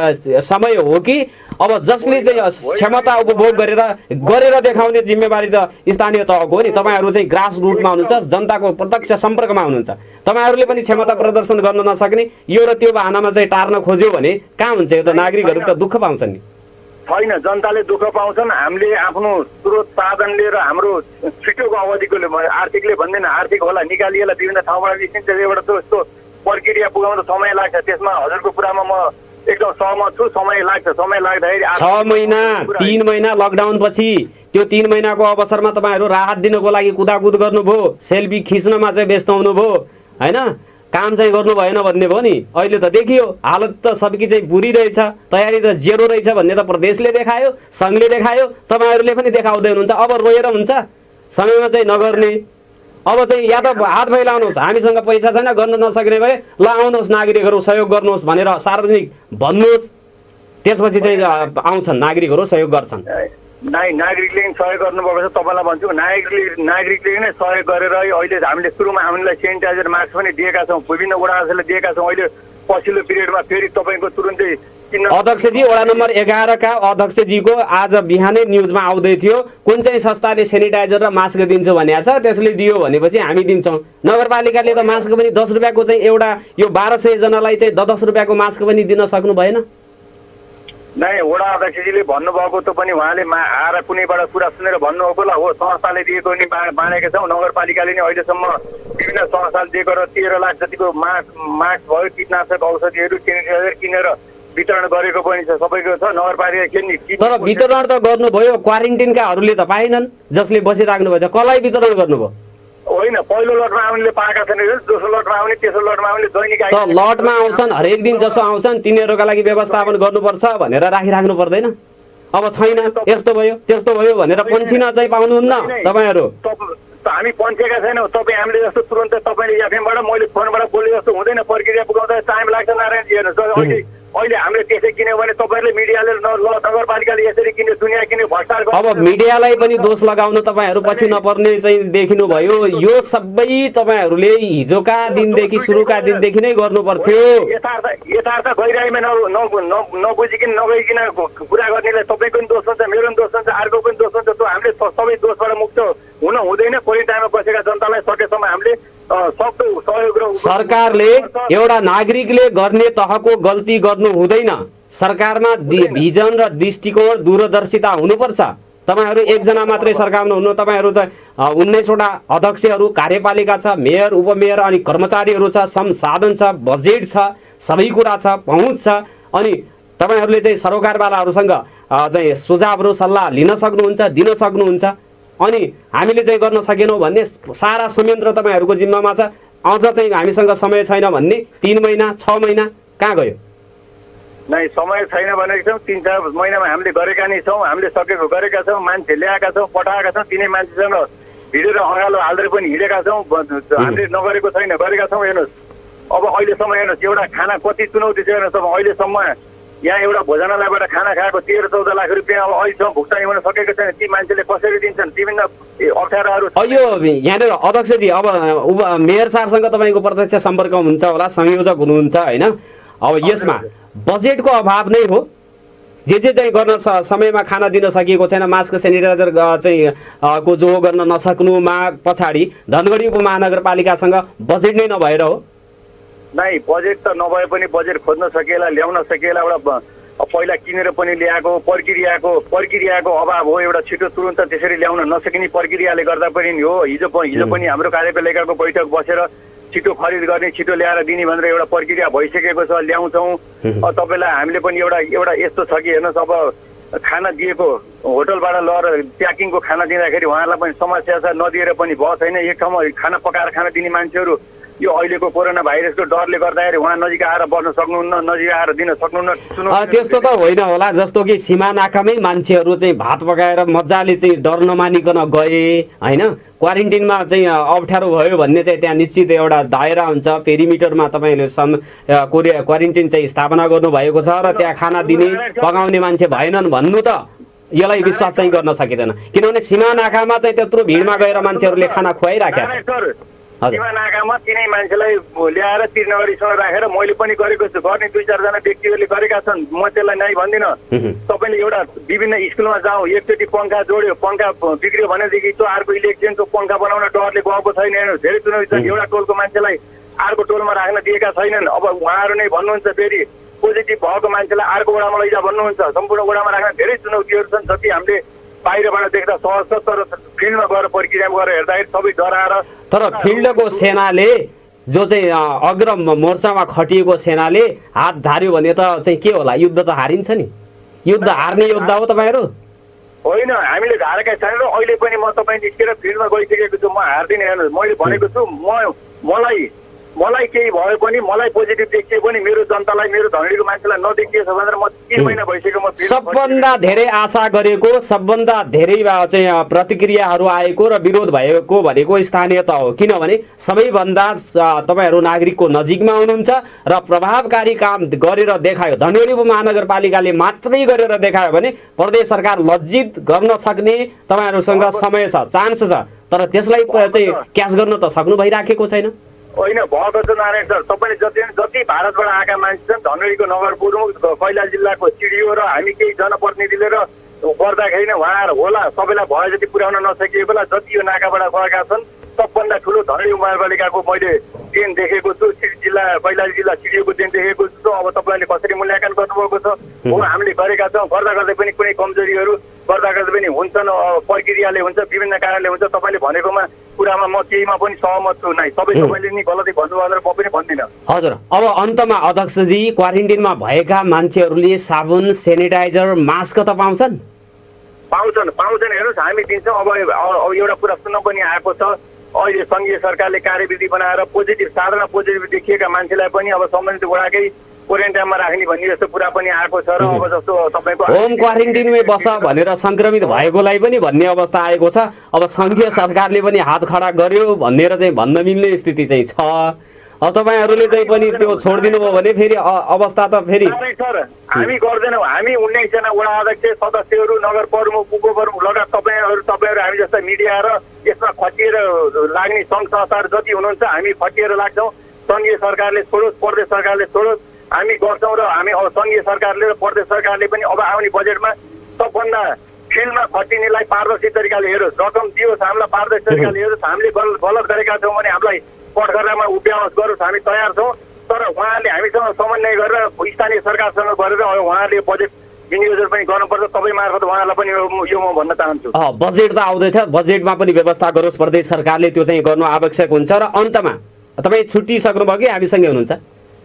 समय हो कि अब जसले चाहिँ क्षमता उपभोग गरेर गरेर देखाउने जिम्मेवारी त स्थानीय तहको हो नि। तपाईँहरू चाहिँ ग्रास रुटमा हुनुहुन्छ, जनताको प्रत्यक्ष सम्पर्कमा हुनुहुन्छ, तपाईँहरूले पनि क्षमता प्रदर्शन गर्न नसक्ने यो र त्यो बहानामा चाहिँ टार्न खोज्यो भने कहाँ हुन्छ? यो त नागरिकहरू त दुःख पाउँछन् नि। छैन, जनताले दुःख पाउँछन्। हामीले आफ्नो स्रोत साधनले र हाम्रो छिटोको अवधिको आर्थिकले भन्दैन, आर्थिक होला निकालिएला विभिन्न ठाउँबाट निस्किन्छ, एउटा यस्तो प्रक्रिया पुगाउन समय लाग्छ। त्यसमा हजुरको कुरामा म एकदम सहमत छु, समय लाग्छ। समय लाग्दाखेरि छ महिना तीन महिना लकडाउन पछि त्यो तीन महिनाको अवसरमा तपाईँहरू राहत दिनको लागि कुदाकुद गर्नुभयो, सेल्फी खिच्नमा चाहिँ व्यस्त हुनुभयो होइन, काम चाहिँ गर्नु भएन भन्ने भयो नि। अहिले त देखियो हालत त सबकी चाहिँ बुरी रहेछ, तयारी त जेरो रहेछ भन्ने त प्रदेशले देखायो, सङ्घले देखायो, तपाईँहरूले पनि देखाउँदै हुनुहुन्छ। अब रोएर हुन्छ, समयमा चाहिँ नगर्ने। अब चाहिँ या त हात फैलाउनुहोस्, हामीसँग पैसा छैन गर्न नसक्ने भए ल आउनुहोस् नागरिकहरू सहयोग गर्नुहोस् भनेर सार्वजनिक भन्नुहोस्, त्यसपछि चाहिँ आउँछन् नागरिकहरू सहयोग गर्छन्। नाइ नागरिकले पनि सहयोग गर्नुभएको छ। तपाईँलाई भन्छु, नागरिकले नागरिकले नै सहयोग गरेर अहिले हामीले सुरुमा हामीलाई सेनिटाइजर मास्क पनि दिएका छौँ, विभिन्न वडाहरूले दिएका छौँ। अहिले पछिल्लो पिरियडमा फेरि तपाईँको तुरुन्तै अध्यक्षजी वडा नम्बर एघारका अध्यक्षजीको आज बिहानै न्युजमा आउँदै थियो कुन चाहिँ संस्थाले सेनिटाइजर र मास्क दिन्छ भनेको छ, त्यसले दियो भनेपछि हामी दिन्छौँ। नगरपालिकाले त मास्क पनि दस रुपियाँको चाहिँ एउटा यो बाह्र सयजनालाई चाहिँ दस दस रुपियाँको मास्क पनि दिन सक्नु भएन? नै वडा अध्यक्षजीले भन्नुभएको त पनि उहाँले आएर कुनैबाट कुरा सुनेर भन्नुभएको ल हो, संस्थाले दिएको नि बाँडेका छौँ। नगरपालिकाले नै अहिलेसम्म विभिन्न संस्थाले दिएको र तेह्र लाख जतिको मास्क मास्क भयो, कीटनाशक औषधिहरू सेनिटाइजर किनेर वितरण गरेको पनि छ, सबैको छ। नगरपालिका किन्ने तर वितरण त गर्नुभयो, क्वारेन्टिनकाहरूले त पाएनन्, जसले बसिराख्नु भएछ कसलाई वितरण गर्नुभयो? होइन, पहिलो लटमा आउनेले पाएका छन्, दोस्रो लटमा आउने, तेस्रो लटमा आउने दैनिक त लटमा आउँछन्, हरेक दिन जसो आउँछन् तिनीहरूका लागि व्यवस्थापन गर्नुपर्छ भनेर राखिराख्नु पर्दैन? अब छैन, यस्तो भयो त्यस्तो भयो भनेर पन्छिन चाहिँ पाउनुहुन्न तपाईँहरू। हामी पन्छेका छैनौँ। तपाईँ हामीले जस्तो तुरन्त तपाईँले एफएमबाट मैले फोनबाट बोले जस्तो हुँदैन, प्रक्रिया पुगाउँदा टाइम लाग्छ। नारायणजी हेर्नुहोस्, अहिले अहिले हामीले त्यसै किन्यो भने तपाईँहरूले मिडियाले नगरपालिकाले यसरी किन्यो दुनियाँ किन्यो भ्रष्टाचार। अब मिडियालाई पनि दोष लगाउन तपाईँहरू पछि नपर्ने चाहिँ देखिनु भयो। यो सबै तपाईँहरूले हिजोका दिनदेखि सुरुका दिनदेखि नै गर्नु पर्थ्यो। यथार्थ यथार्थ गइरहेमा नबुझिकन नगइकन कुरा गर्नेलाई तपाईँको पनि दोष हुन्छ, मेरो पनि दोष हुन्छ, अर्को पनि दोष हुन्छ। त्यो हामीले सबै दोषबाट मुक्त हुन हुँदैन। क्वारेन्टाइनमा बसेका जनतालाई सकेसम्म हामीले सक्दो सहयोग र सरकारले एउटा नागरिकले गर्ने तहको गल्ती गर्नु हुँदैन। सरकारमा भिजन र दृष्टिकोण दूरदर्शिता हुनुपर्छ। तपाईहरु एकजना मात्रै सरकारमा हुनु, तपाईहरु चाहिँ उन्नाइसवटा अध्यक्षहरू, कार्यपालिका छ, मेयर, उपमेयर अनि कर्मचारीहरू छ, संसाधन छ, बजेट छ, सबै कुरा छ, पहुँच छ। अनि तपाईहरुले चाहिँ सरकारवालाहरूसँग चाहिँ सुझावहरू सल्लाह लिन सक्नुहुन्छ, दिन सक्नुहुन्छ। अनि हामीले चाहिँ गर्न सकेनौं भन्ने सारा संयन्त्र तपाईहरुको जिम्मामा छ। अझ चाहिँ हामीसँग समय छैन भन्ने तीन महिना छ महिना कहाँ गयो? नै समय छैन भनेको छौं। तीन चार महिनामा हामीले गरेका नै छौं, हामीले सकेको गरेका छौं, मान्छे ल्याएका छौं, पठाएका छौं। तिनै मान्छेसँग भिडेर अँगालो हाल्दै पनि हिँडेका छौं। हामीले नगरेको छैन, गरेका छौं। हेर्नुहोस् अब अहिलेसम्म हेर्नुहोस् एउटा खाना कति चुनौती छ हेर्नुहोस्। अब अहिलेसम्म यहाँ एउटा भोजनालयबाट खाना खाएको तेह्र चौध लाख रुपियाँ अब अहिलेसम्म भुक्तानी हुन सकेको छैन। ती मान्छेले कसरी दिन्छन्? विभिन्न अप्ठ्याराहरू। यो यहाँनिर अध्यक्षजी अब मेयर साहबसँग तपाईँको प्रत्यक्ष सम्पर्क हुन्छ होला, संयोजक हुनुहुन्छ होइन? अब यसमा बजेटको अभाव नै हो। जे जे चाहिँ गर्न समयमा खाना दिन सकिएको छैन, मास्क सेनिटाइजर चाहिँ को जो गर्न नसक्नुमा पछाडि धनगढी उपमहानगरपालिकासँग बजेट नै नभएर हो। नै बजेट त नभए पनि बजेट खोज्न सकेला, ल्याउन सकेला। एउटा पहिला किनेर पनि ल्याएको प्रक्रियाको प्रक्रियाको अभाव हो। एउटा छिटो तुरुन्त त्यसरी ल्याउन नसकिने प्रक्रियाले गर्दा पनि हो। हिजो हिजो पनि हाम्रो कार्यपालिकाको बैठक बसेर छिटो खरिद गर्ने, छिटो ल्याएर दिने भनेर एउटा प्रक्रिया भइसकेको छ, ल्याउँछौँ। तपाईँलाई हामीले पनि एउटा एउटा यस्तो छ कि हेर्नुहोस्, अब खाना दिएको होटलबाट लगेर प्याकिङको खाना दिँदाखेरि उहाँहरूलाई पनि समस्या छ, नदिएर पनि भयो छैन। एक ठाउँमा खाना पकाएर खाना दिने मान्छेहरू यो अहिलेको कोरोना भाइरसको डरले गर्दाखेरि उहाँ नजिक आएर बस्न सक्नुहुन्न, नजिक आएर दिन सक्नुहुन्न। त्यस्तो त होइन होला, जस्तो कि सीमा नाकामै मान्छेहरू चाहिँ भात पकाएर मजाले चाहिँ डर नमानिकन गए होइन? क्वारेन्टिनमा चाहिँ अप्ठ्यारो भयो भन्ने चाहिँ त्यहाँ निश्चित एउटा दायरा हुन्छ, पेरिमिटरमा तपाईँले सम कोरिया क्वारेन्टिन चाहिँ स्थापना गर्नुभएको छ र त्यहाँ खाना दिने पकाउने मान्छे भएनन् भन्नु त यसलाई विश्वास चाहिँ गर्न सकिँदैन। किनभने सीमा नाकामा चाहिँ त्यत्रो भिडमा गएर मान्छेहरूले खाना खुवाइराखेका छन्। सीमा नाकामा तिनै मान्छेलाई ल्याएर तिर्नगरीसँग राखेर मैले पनि गरेको छु, गर्ने दुई चारजना व्यक्तिहरूले गरेका छन्। म त्यसलाई नै भन्दिनँ। तपाईँले एउटा विभिन्न स्कुलमा जाउँ, एकचोटि पङ्खा जोड्यो, पङ्खा बिग्रियो भनेदेखि त्यो अर्को इलेक्ट्रिसियनको पङ्खा बनाउन डरले गएको छैन। हेर्नुहोस् धेरै चुनौती छन्। एउटा टोलको मान्छेलाई अर्को टोलमा राख्न दिएका छैनन्। अब उहाँहरू नै भन्नुहुन्छ फेरि पोजिटिभ भएको मान्छेलाई अर्को वडामा लैजा भन्नुहुन्छ। सम्पूर्ण वडामा राख्न धेरै चुनौतीहरू छन्। जति हामीले बाहिरबाट देख्दा सहज छ, तर फिल्डमा गएर प्रक्रियामा गएर हेर्दाखेरि सबै डराएर। तर फिल्डको सेनाले जो चाहिँ अग्र मोर्चामा खटिएको सेनाले हात झार्यो भने त चाहिँ के होला? युद्ध त हारिन्छ नि। युद्ध हार्ने योद्धा हो तपाईँहरू? होइन, हामीले झारेका छैनौँ। अहिले पनि म तपाईँ निस्केर फिल्डमा गइसकेको छु। म हार्दिनँ। हेर्नुहोस् मैले भनेको छु, म मलाई मलाई केही भयो पनि, मलाई पोजिटिभ देखिए पनि मेरो जनतालाई, मेरो धनीको मान्छेलाई नदेखिएछ भनेर म तीन महिना भइसक्यो। म सबभन्दा धेरै आशा गरेको, सबभन्दा धेरै चाहिँ प्रतिक्रियाहरू आएको र विरोध भएको भनेको स्थानीयता हो। किनभने सबैभन्दा तपाईँहरू नागरिकको नजिकमा हुनुहुन्छ र प्रभावकारी काम गरेर देखायो। धनगढी उपमहानगरपालिकाले मात्रै गरेर देखायो भने प्रदेश सरकार लज्जित गर्न सक्ने तपाईँहरूसँग समय छ, चान्स छ। तर त्यसलाई चाहिँ क्याच गर्न त सक्नु भइराखेको छैन। होइन भएको छ नारायण सर। तपाईँले जति जति भारतबाट आएका मान्छे छन्, धनगढीको नगर प्रमुख, कैलाली जिल्लाको सिडिओ र हामी केही जनप्रतिनिधिले र गर्दाखेरि उहाँहरू होला सबैलाई भए जति पुर्याउन नसकिएको बेला जति यो नाकाबाट गएका छन्, सबभन्दा ठुलो धनगढी उपमहानगरपालिकाको मैले ट्रेन देखेको छु। जिल्ला कैलाली जिल्ला सिडिओको ट्रेन देखेको छु। अब तपाईँले कसरी मूल्याङ्कन गर्नुभएको छ? हो, हामीले गरेका छौँ। गर्दा गर्दै पनि कुनै कमजोरीहरू गर्दा गर्दै पनि हुन्छन्, प्रक्रियाले हुन्छ, विभिन्न कारणले हुन्छ। तपाईँले भनेकोमा कुरामा म केहीमा पनि सहमत छु। नै सबै तपाईँले नि गलती भन्नुभयो भनेर म पनि भन्दिनँ। हजुर, अब अन्तमा अध्यक्षजी, क्वारेन्टिनमा भएका मान्छेहरूले साबुन, सेनिटाइजर, मास्क त पाउँछन्? पाउँछन् पाउँछन् हेर्नुहोस्, हामी दिन्छौँ। अब अब एउटा कुरा सुन्न पनि आएको छ, अहिले सङ्घीय सरकारले कार्यविधि बनाएर पोजिटिभ साधारण पोजिटिभ देखिएका मान्छेलाई पनि अब सम्बन्धित वडाकै क्वारेन्टाइनमा राख्ने भन्ने जस्तो कुरा पनि आएको छ। र अब जस्तो तपाईँको होम क्वारेन्टिनमै बस भनेर सङ्क्रमित भएकोलाई पनि भन्ने अवस्था आएको छ। अब सङ्घीय सरकारले पनि हात खडा गर्यो भनेर चाहिँ भन्न मिल्ने स्थिति चाहिँ छ। अब तपाईँहरूले चाहिँ पनि त्यो छोडिदिनु भयो भने फेरि अवस्था त फेरि सर हामी गर्दैनौँ। हामी उन्नाइसजना वडा अध्यक्ष सदस्यहरू नगर प्रमुख उपप्रमुख लगायत तपाईँहरू तपाईँहरू हामी जस्ता मिडिया र यसमा खटिएर लाग्ने सङ्घ संस्थाहरू जति हुनुहुन्छ हामी खटिएर लाग्छौँ। सङ्घीय सरकारले छोडोस्, प्रदेश सरकारले छोडोस्, हामी गर्छौँ र हामी सङ्घीय सरकारले र प्रदेश सरकारले पनि अब आउने बजेटमा सबभन्दा फिल्डमा खटिनेलाई पारदर्शी तरिकाले हेरोस्, रकम दियोस्, हामीलाई पारदर्शी तरिकाले हेरोस्। हामीले गलत गरेका छौँ भने हामीलाई कठघरामा उभ्यावस गरोस्, हामी तयार छौँ। तर उहाँहरूले हामीसँग समन्वय गरेर स्थानीय सरकारसँग गरेर उहाँहरूले बजेट विनियोजन पनि गर्नुपर्छ। तपाईँ मार्फत उहाँलाई पनि यो म भन्न चाहन्छु। बजेट त आउँदैछ, बजेटमा पनि व्यवस्था गरोस् प्रदेश सरकारले, त्यो चाहिँ गर्नु आवश्यक हुन्छ। र अन्तमा तपाईँ छुट्टिसक्नुभयो कि हामीसँगै हुनुहुन्छ?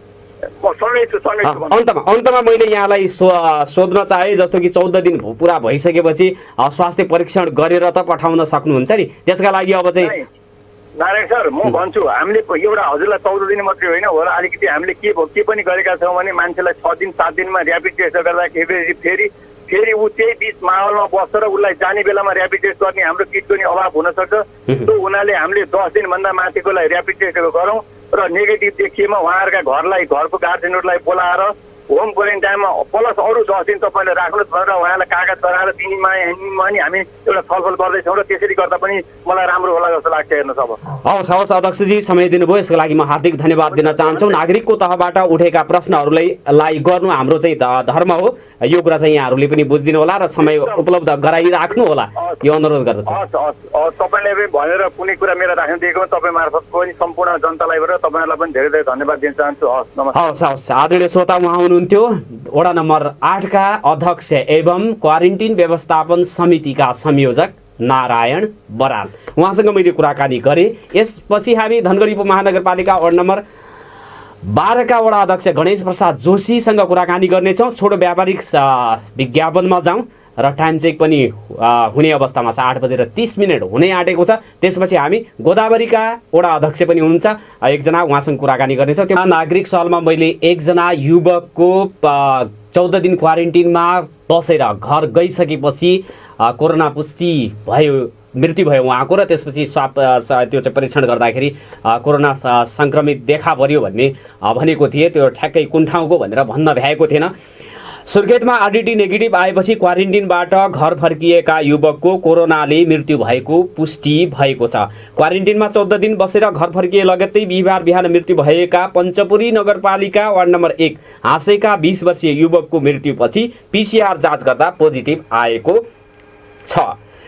अन्तमा अन्तमा मैले यहाँलाई सो सोध्न चाहे जस्तो कि चौध दिन पुरा भइसकेपछि स्वास्थ्य परीक्षण गरेर त पठाउन सक्नुहुन्छ नि, त्यसका लागि अब चाहिँ नारायण सर म भन्छु हामीले एउटा हजुरलाई चौध दिन मात्रै होइन होला, अलिकति हामीले के के पनि गरेका छौँ भने मान्छेलाई छ दिन सात दिनमा ऱ्यापिड टेस्ट गर्दाखेरि फेरि फेरि ऊ त्यही बिच माहौलमा बस्छ र उसलाई जाने बेलामा ऱ्यापिड टेस्ट गर्ने हाम्रो किटको नि अभाव हुनसक्छ। त्यो हुनाले हामीले दस दिनभन्दा माथिकोलाई ऱ्यापिड टेस्टहरू गरौँ र नेगेटिभ देखिएमा उहाँहरूका घरलाई घरको गार्जेनहरूलाई बोलाएर होम क्वारेन्टाइनमा प्लस अरू दस दिन तपाईँले राख्नुहोस् भनेर उहाँलाई कागज गराएर दिनमा अनि हामी एउटा छलफल गर्दैछौँ र त्यसरी गर्दा पनि मलाई राम्रो होला जस्तो लाग्छ। हेर्नुहोस् अब हवस् हवस् अध्यक्षजी समय दिनुभयो, यसको लागि म हार्दिक धन्यवाद दिन चाहन्छु। नागरिकको तहबाट उठेका प्रश्नहरूलाई लाई गर्नु हाम्रो चाहिँ धर्म हो, यो कुरा चाहिँ यहाँहरूले पनि बुझिदिनु होला र समय उपलब्ध गराइराख्नु होला, यो अनुरोध गर्दछु। हस् हस् तपाईँले पनि भनेर कुनै कुरा मेरो राख्न दिएको तपाईँ मार्फत पनि सम्पूर्ण जनतालाई र तपाईँहरूलाई पनि धेरै धेरै धन्यवाद दिन चाहन्छु। हस् नमस्कार। हवस् हवस् आदरणीय श्रोता, उहाँ हुनुहुन्थ्यो वडा नम्बर आठका अध्यक्ष एवं क्वारेन्टिन व्यवस्थापन समितिका संयोजक नारायण बराल, उहाँसँग मैले कुराकानी गरेँ। यसपछि हामी धनगढी उपमहानगरपालिका वडा नम्बर बाह्रका वडा अध्यक्ष गणेश प्रसाद जोशीसँग कुराकानी गर्नेछौँ। छोटो व्यापारिक विज्ञापनमा जाउँ र टाइम चेक पनि हुने अवस्थामा छ, आठ बजेर तिस मिनट हुने आँटेको छ। त्यसपछि हामी गोदावरीका वडा अध्यक्ष पनि हुनुहुन्छ एकजना, उहाँसँग कुराकानी गर्नेछौँ। त्यो नागरिक सवालमा मैले एकजना युवकको चौध दिन क्वारेन्टिनमा बसेर घर गइसकेपछि कोरोना पुष्टि भयो, मृत्यु भयो उहाँको, र त्यसपछि स्वाप त्यो चाहिँ परीक्षण गर्दाखेरि कोरोना सङ्क्रमित देखा पर्यो भन्ने भनेको थिए। त्यो ठ्याक्कै कुन ठाउँको भनेर भन्न भ्याएको थिएन। सुर्खेतमा आरडिटी नेगेटिभ आएपछि क्वारेन्टिनबाट घर फर्किएका युवकको कोरोनाले मृत्यु भएको पुष्टि भएको छ। क्वारेन्टिनमा चौध दिन बसेर घर फर्किए लगत्तै बिहिबार बिहान मृत्यु भएका पञ्चपुरी नगरपालिका वार्ड नम्बर एक हाँसेका बीस वर्षीय युवकको मृत्युपछि पिसिआर जाँच गर्दा पोजिटिभ आएको छ।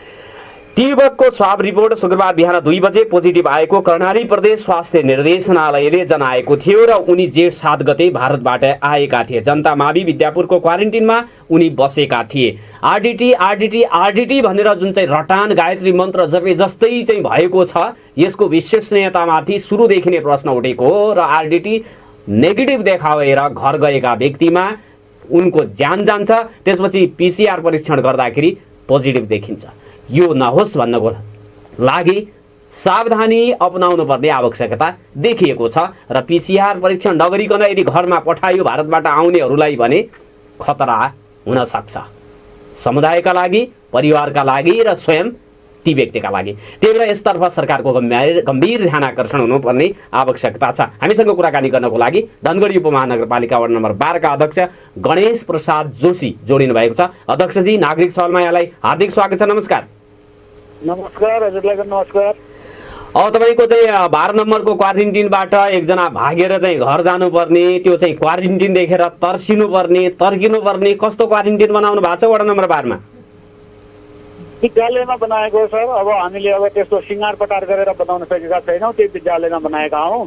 ती युवकको स्वाब रिपोर्ट शुक्रबार बिहान दुई बजे पोजिटिभ आएको कर्णाली प्रदेश स्वास्थ्य निर्देशनालयले जनाएको थियो र उनी जेठ सात गते भारतबाट आएका थिए। जनता मावि विद्यापुरको क्वारेन्टिनमा उनी बसेका थिए। आरडिटी आरडिटी आरडिटी भनेर जुन चाहिँ रटान गायत्री मन्त्र जपे जस्तै चाहिँ भएको छ, यसको विश्वसनीयतामाथि सुरुदेखि नै प्रश्न उठेको हो र आरडिटी नेगेटिभ देखाएर घर गएका व्यक्तिमा उनको ज्यान जान्छ, त्यसपछि पिसिआर परीक्षण गर्दाखेरि पोजिटिभ देखिन्छ। यो नहोस् भन्नको लागि सावधानी अपनाउनु पर्ने आवश्यकता देखिएको छ र पिसिआर परीक्षण नगरिकन यदि घरमा पठायो भारतबाट आउनेहरूलाई भने खतरा हुन सक्छ, समुदायका लागि, परिवारका लागि र स्वयं ती व्यक्तिका लागि। त्यही भएर यसतर्फ सरकारको गम्भीर गम्भीर ध्यान आकर्षण हुनुपर्ने आवश्यकता छ। हामीसँग कुराकानी गर्नको लागि धनगढी उपमहानगरपालिका वार्ड नम्बर बाह्रका अध्यक्ष गणेश प्रसाद जोशी जोडिनु भएको छ। अध्यक्षजी, नागरिक सवालमा यहाँलाई हार्दिक स्वागत छ। नमस्कार। नमस्कार हजुरलाई नमस्कार। अब तपाईँको चाहिँ बाह्र नम्बरको क्वारेन्टिनबाट एकजना भागेर चाहिँ घर जानुपर्ने, त्यो चाहिँ क्वारेन्टिन देखेर तर्सिनु पर्ने, तर्किनु पर्ने, कस्तो क्वारेन्टिन बनाउनु भएको छ वडा नम्बर बाह्रमा? विद्यालयमा बनाएको सर। अब हामीले अब त्यस्तो सिँगार पटार गरेर बनाउन सकेका छैनौँ, त्यही विद्यालयमा बनाएका हौँ।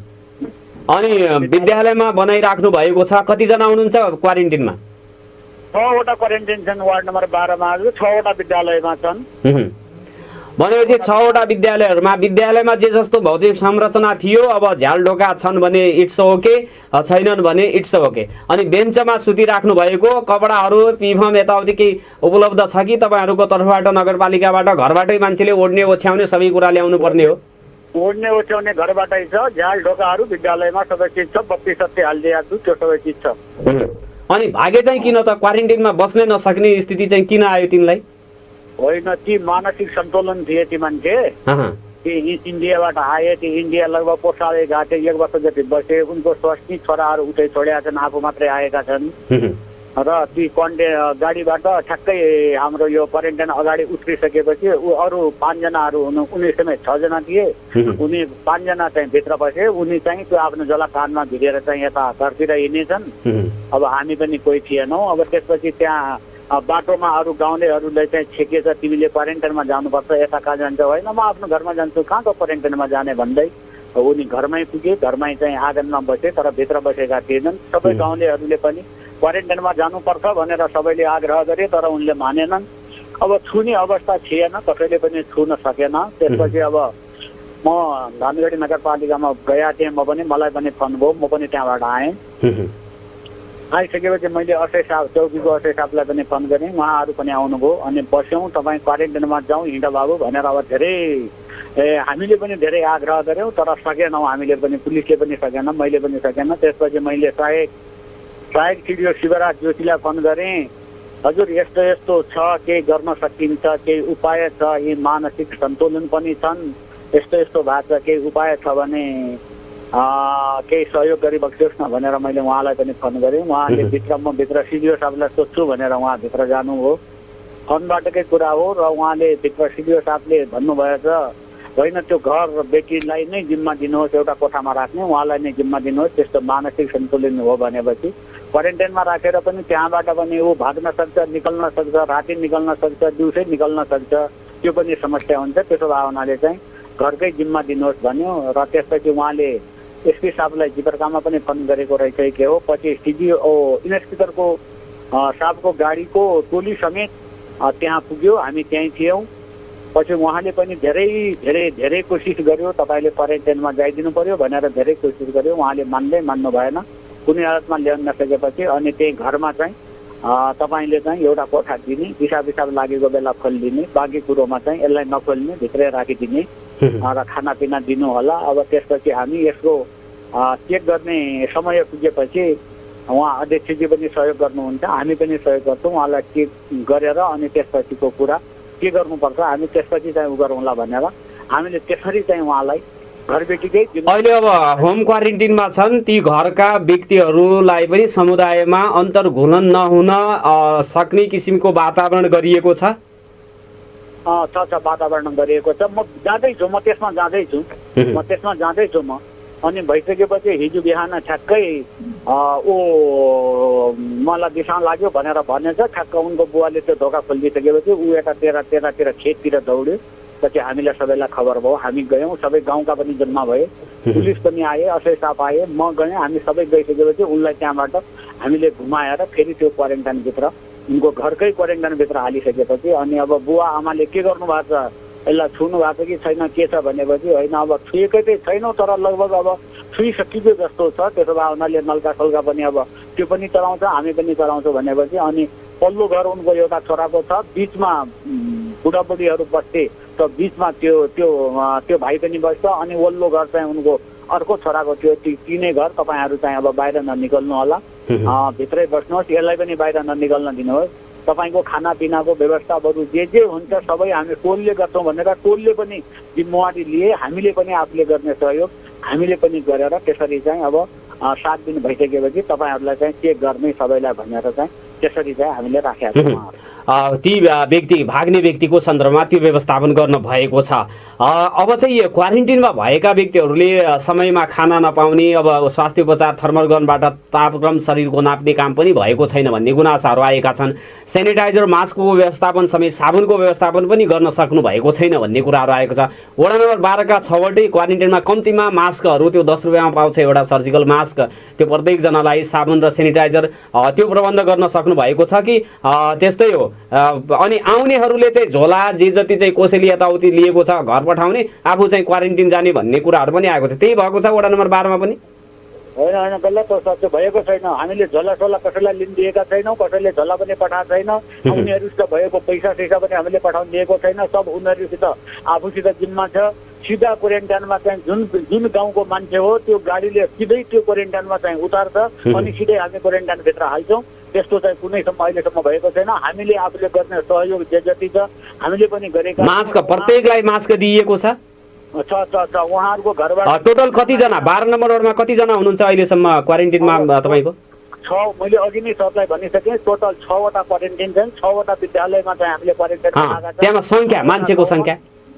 अनि विद्यालयमा बनाइराख्नु भएको छ, कतिजना हुनुहुन्छ क्वारेन्टिनमा? छवटा क्वारेन्टिन छन् वार्ड नम्बर बाह्रमा, छवटा विद्यालयमा छन्। भनेपछि छवटा विद्यालयहरूमा विद्यालयमा जे जस्तो भौतिक संरचना थियो अब झ्यालढोका छन् भने इट्स ओके, छैनन् भने इट्स ओके। अनि बेन्चमा सुतिराख्नु भएको कपडाहरू पिभम यताउति केही उपलब्ध छ कि तपाईँहरूको तर्फबाट, नगरपालिकाबाट, घरबाटै मान्छेले ओढ्ने ओछ्याउने सबै कुरा ल्याउनु पर्ने हो? ओढ्ने ओछ्याउने घरबाटै छ, झ्यालढोकाहरू विद्यालयमा सबै चिज छ, बत्ती सत्ती हालिदिएको छु, त्यो सबै चिज छ। अनि भागे चाहिँ किन त? क्वारेन्टिनमा बस्नै नसक्ने स्थिति चाहिँ किन आयो तिमीलाई? होइन, ती मानसिक सन्तुलन थिए ती मान्छे, ती इन्डियाबाट आए, ती इन्डिया लगभग पोसाले घाटे एक वर्ष जति बसे, उनको स्वास्नी छोराहरू उतै छोडेका छन्, आफू मात्रै आएका छन् र ती कन्टे गाडीबाट ठ्याक्कै हाम्रो यो क्वारेन्टाइन अगाडि उत्रिसकेपछि अरू पाँचजनाहरू हुनु, उनी समेत छजना थिए, उनी पाँचजना चाहिँ भित्र बसे, उनी चाहिँ त्यो आफ्नो जला कानमा भिडेर चाहिँ यता घरतिर हिँडेछन्। अब हामी पनि कोही थिएनौँ। अब त्यसपछि त्यहाँ बाटोमा अरू गाउँलेहरूले चाहिँ छेकिएछ, तिमीले क्वारेन्टाइनमा जानुपर्छ, यता कहाँ जान्छ, होइन म आफ्नो घरमा जान्छु, कहाँको क्वारेन्टाइनमा जाने भन्दै उनी घरमै पुगे, घरमै चाहिँ आँगनमा बसे, तर भित्र बसेका थिएनन्। सबै गाउँलेहरूले पनि क्वारेन्टाइनमा जानुपर्छ भनेर सबैले आग्रह गरे, तर उनले मानेनन्। अब छुने अवस्था थिएन, कसैले पनि छुन सकेन। त्यसपछि अब म धनगढी नगरपालिकामा गएका थिएँ, म पनि मलाई पनि फोन भयो, म पनि त्यहाँबाट आएँ। आइसकेपछि मैले असै साहब चौकीको असै साहबलाई पनि फोन गरेँ, उहाँहरू पनि आउनुभयो। अनि बस्यौँ, तपाईँ क्वारेन्टाइनमा जाउँ हिँड बाबु भनेर अब धेरै ए हामीले पनि धेरै आग्रह गऱ्यौँ, तर सकेनौँ हामीले पनि, पुलिसले पनि सकेन, मैले पनि सकेन। त्यसपछि मैले सहायक सहायक सिडिओ शिवराज जोशीलाई फोन गरेँ, हजुर यस्तो यस्तो छ, केही गर्न सकिन्छ, केही उपाय छ, यी मानसिक सन्तुलन पनि छन्, यस्तो यस्तो भएको छ, केही उपाय छ भने केही सहयोग गरी बक्सियोस् न भनेर मैले उहाँलाई पनि फोन गरेँ। उहाँले भित्र म भित्र सिडिओ साहबलाई सोध्छु भनेर उहाँ भित्र जानुभयो। फोनबाटकै कुरा हो र उहाँले भित्र सिडिओ साहबले भन्नुभएछ, होइन त्यो घर बेटीलाई नै जिम्मा दिनुहोस्, एउटा कोठामा राख्ने, उहाँलाई नै जिम्मा दिनुहोस्, त्यस्तो मानसिक सन्तुलन हो भनेपछि क्वारेन्टाइनमा राखेर पनि त्यहाँबाट पनि ऊ भाग्न सक्छ, निकल्न सक्छ, राति निकल्न सक्छ, दिउँसै निकल्न सक्छ, त्यो पनि समस्या हुन्छ। त्यसो भए हुनाले चाहिँ घरकै जिम्मा दिनुहोस् भन्यो। र त्यसपछि उहाँले एसपी साहबलाई जिपरकामा पनि फोन गरेको रहेछ के हो। पछि सिडिओ इन्सपेक्टरको साहबको गाडीको टोली समेत त्यहाँ पुग्यो, हामी त्यहीँ थियौँ। पछि उहाँले पनि धेरै धेरै धेरै कोसिस गर्यो, तपाईँले क्वारेन्टाइनमा जाइदिनु पर्यो भनेर धेरै कोसिस गर्यो। उहाँले मान्दै मान्नु भएन, कुनै हालतमा ल्याउन नसकेपछि अनि त्यही घरमा चाहिँ तपाईँले चाहिँ एउटा कोठा दिने, पिसाब पिसाब लागेको बेला खोलिदिने, बाँकी कुरोमा चाहिँ यसलाई नखोल्ने, भित्रै राखिदिने र खानापिना दिनु होला। अब त्यसपछि हामी यसको चेक गर्ने समय पुगेपछि उहाँ अध्यक्षजी पनि सहयोग गर्नुहुन्छ, हामी पनि सहयोग गर्छौँ। उहाँलाई चेक गरेर अनि त्यसपछिको कुरा के गर्नुपर्छ हामी त्यसपछि चाहिँ उ गरौँला भनेर हामीले त्यसरी चाहिँ उहाँलाई घरबेटीकै। अहिले अब होम क्वारेन्टिनमा छन् ती घरका व्यक्तिहरूलाई पनि समुदायमा अन्तर्घुलन नहुन सक्ने किसिमको वातावरण गरिएको छ। छ छ वातावरण गरिएको छ। म जाँदैछु, म त्यसमा जाँदैछु म त्यसमा जाँदैछु म अनि भइसकेपछि हिजो बिहान ठ्याक्कै ओ मलाई बिसाउन लाग्यो भनेर भनेछ। ठ्याक्क उनको बुवाले त्यो ढोका खोलिदिइसकेपछि ऊ यता तेह्र तेह्रतिर खेततिर दौड्यो। पछि हामीलाई सबैलाई खबर भयो, हामी गयौँ, सबै गाउँका पनि जम्मा भए, पुलिस पनि आए, असै स्टाफ आए, म गएँ। हामी सबै गइसकेपछि उनलाई त्यहाँबाट हामीले घुमाएर फेरि त्यो क्वारेन्टाइनभित्र, उनको घरकै क्वारेन्टाइनभित्र हालिसकेपछि अनि अब बुवा आमाले के गर्नु भएको छ, यसलाई छुनु भएको कि छैन के छ भनेपछि होइन अब छुएकै चाहिँ छैनौँ तर लगभग अब छुइसकियो जस्तो छ। त्यसो भए उनीहरूले नल्का सल्का पनि अब त्यो पनि चलाउँछ, हामी पनि चलाउँछौँ भनेपछि अनि पल्लो घर उनको एउटा छोराको छ, बिचमा बुढाबुढीहरू बस्थे त बिचमा त्यो त्यो त्यो भाइ पनि बस्छ अनि वल्लो घर चाहिँ उनको अर्को छोराको थियो। तिनै घर तपाईँहरू चाहिँ अब बाहिर ननिकल्नु होला, भित्रै बस्नुहोस्, यसलाई पनि बाहिर ननिकल्न दिनुहोस्। तपाईँको खानापिनाको व्यवस्था बरु जे जे हुन्छ सबै हामी टोलले गर्छौँ भनेर टोलले पनि जिम्मेवारी लिए, हामीले पनि आफूले गर्ने सहयोग हामीले पनि गरेर त्यसरी चाहिँ अब सात दिन भइसकेपछि तपाईँहरूलाई चाहिँ चेक गर्ने सबैलाई भनेर चाहिँ त्यसरी चाहिँ हामीले राखेका छौँ। ती व्यक्ति भाग्ने व्यक्तिको सन्दर्भमा त्यो व्यवस्थापन गर्न भएको छ। अब चाहिँ क्वारेन्टिनमा भएका व्यक्तिहरूले समयमा खाना नपाउने, अब स्वास्थ्य उपचार थर्मल गनबाट तापक्रम शरीरको नाप्ने काम पनि भएको छैन भन्ने गुनासाहरू आएका छन्। सेनिटाइजर मास्कको व्यवस्थापन समेत साबुनको व्यवस्थापन पनि गर्न सक्नु भएको छैन भन्ने कुराहरू आएको छ। वडा नम्बर बाह्रका छवटै क्वारेन्टिनमा कम्तीमा मास्कहरू त्यो दस रुपियाँमा पाउँछ एउटा सर्जिकल मास्क, त्यो प्रत्येकजनालाई साबुन र सेनिटाइजर त्यो प्रबन्ध गर्न सक्नु भएको छ कि त्यस्तै हो? अनि आउनेहरूले चाहिँ झोला जे जति चाहिँ कसैले यताउति लिएको छ घर पठाउने, आफू चाहिँ क्वारेन्टिन जाने भन्ने कुराहरू पनि आएको छ। त्यही भएको छ वडा नम्बर बाह्रमा पनि? होइन होइन गलत हो, सत्य भएको छैन। हामीले झोला सोला कसैलाई लिन दिएका छैनौँ, कसैले झोला पनि पठाएको छैन। उनीहरूसित भएको पैसा सैसा पनि हामीले पठाउनु दिएको छैन। सब उनीहरूसित आफूसित जिम्मा छ। सिधा क्वारेन्टाइनमा चाहिँ जुन जुन गाउँको मान्छे हो त्यो गाडीले सिधै त्यो क्वारेन्टाइनमा चाहिँ उतार्छ अनि सिधै हामी क्वारेन्टाइनभित्र हाल्छौँ। त्यस्तो चाहिँ कुनैसम्म अहिलेसम्म भएको छैन। हामीले आफूले गर्ने सहयोग जे जति छ हामीले पनि गरेका। मास्क प्रत्येकलाई मास्क दिइएको छ? छ छ छ उहाँहरूको घरबाट टोटल कतिजना बाह्र नम्बर वार्डमा कतिजना हुनुहुन्छ अहिलेसम्म क्वारेन्टिनमा तपाईँको? छ मैले अघि नै सबलाई भनिसकेँ, टोटल छवटा क्वारेन्टिन छन्। छवटा विद्यालयमा चाहिँ हामीले क्वारेन्टाइनमा लगाएका छौँ। त्यहाँ सङ्ख्या मान्छेको सङ्ख्या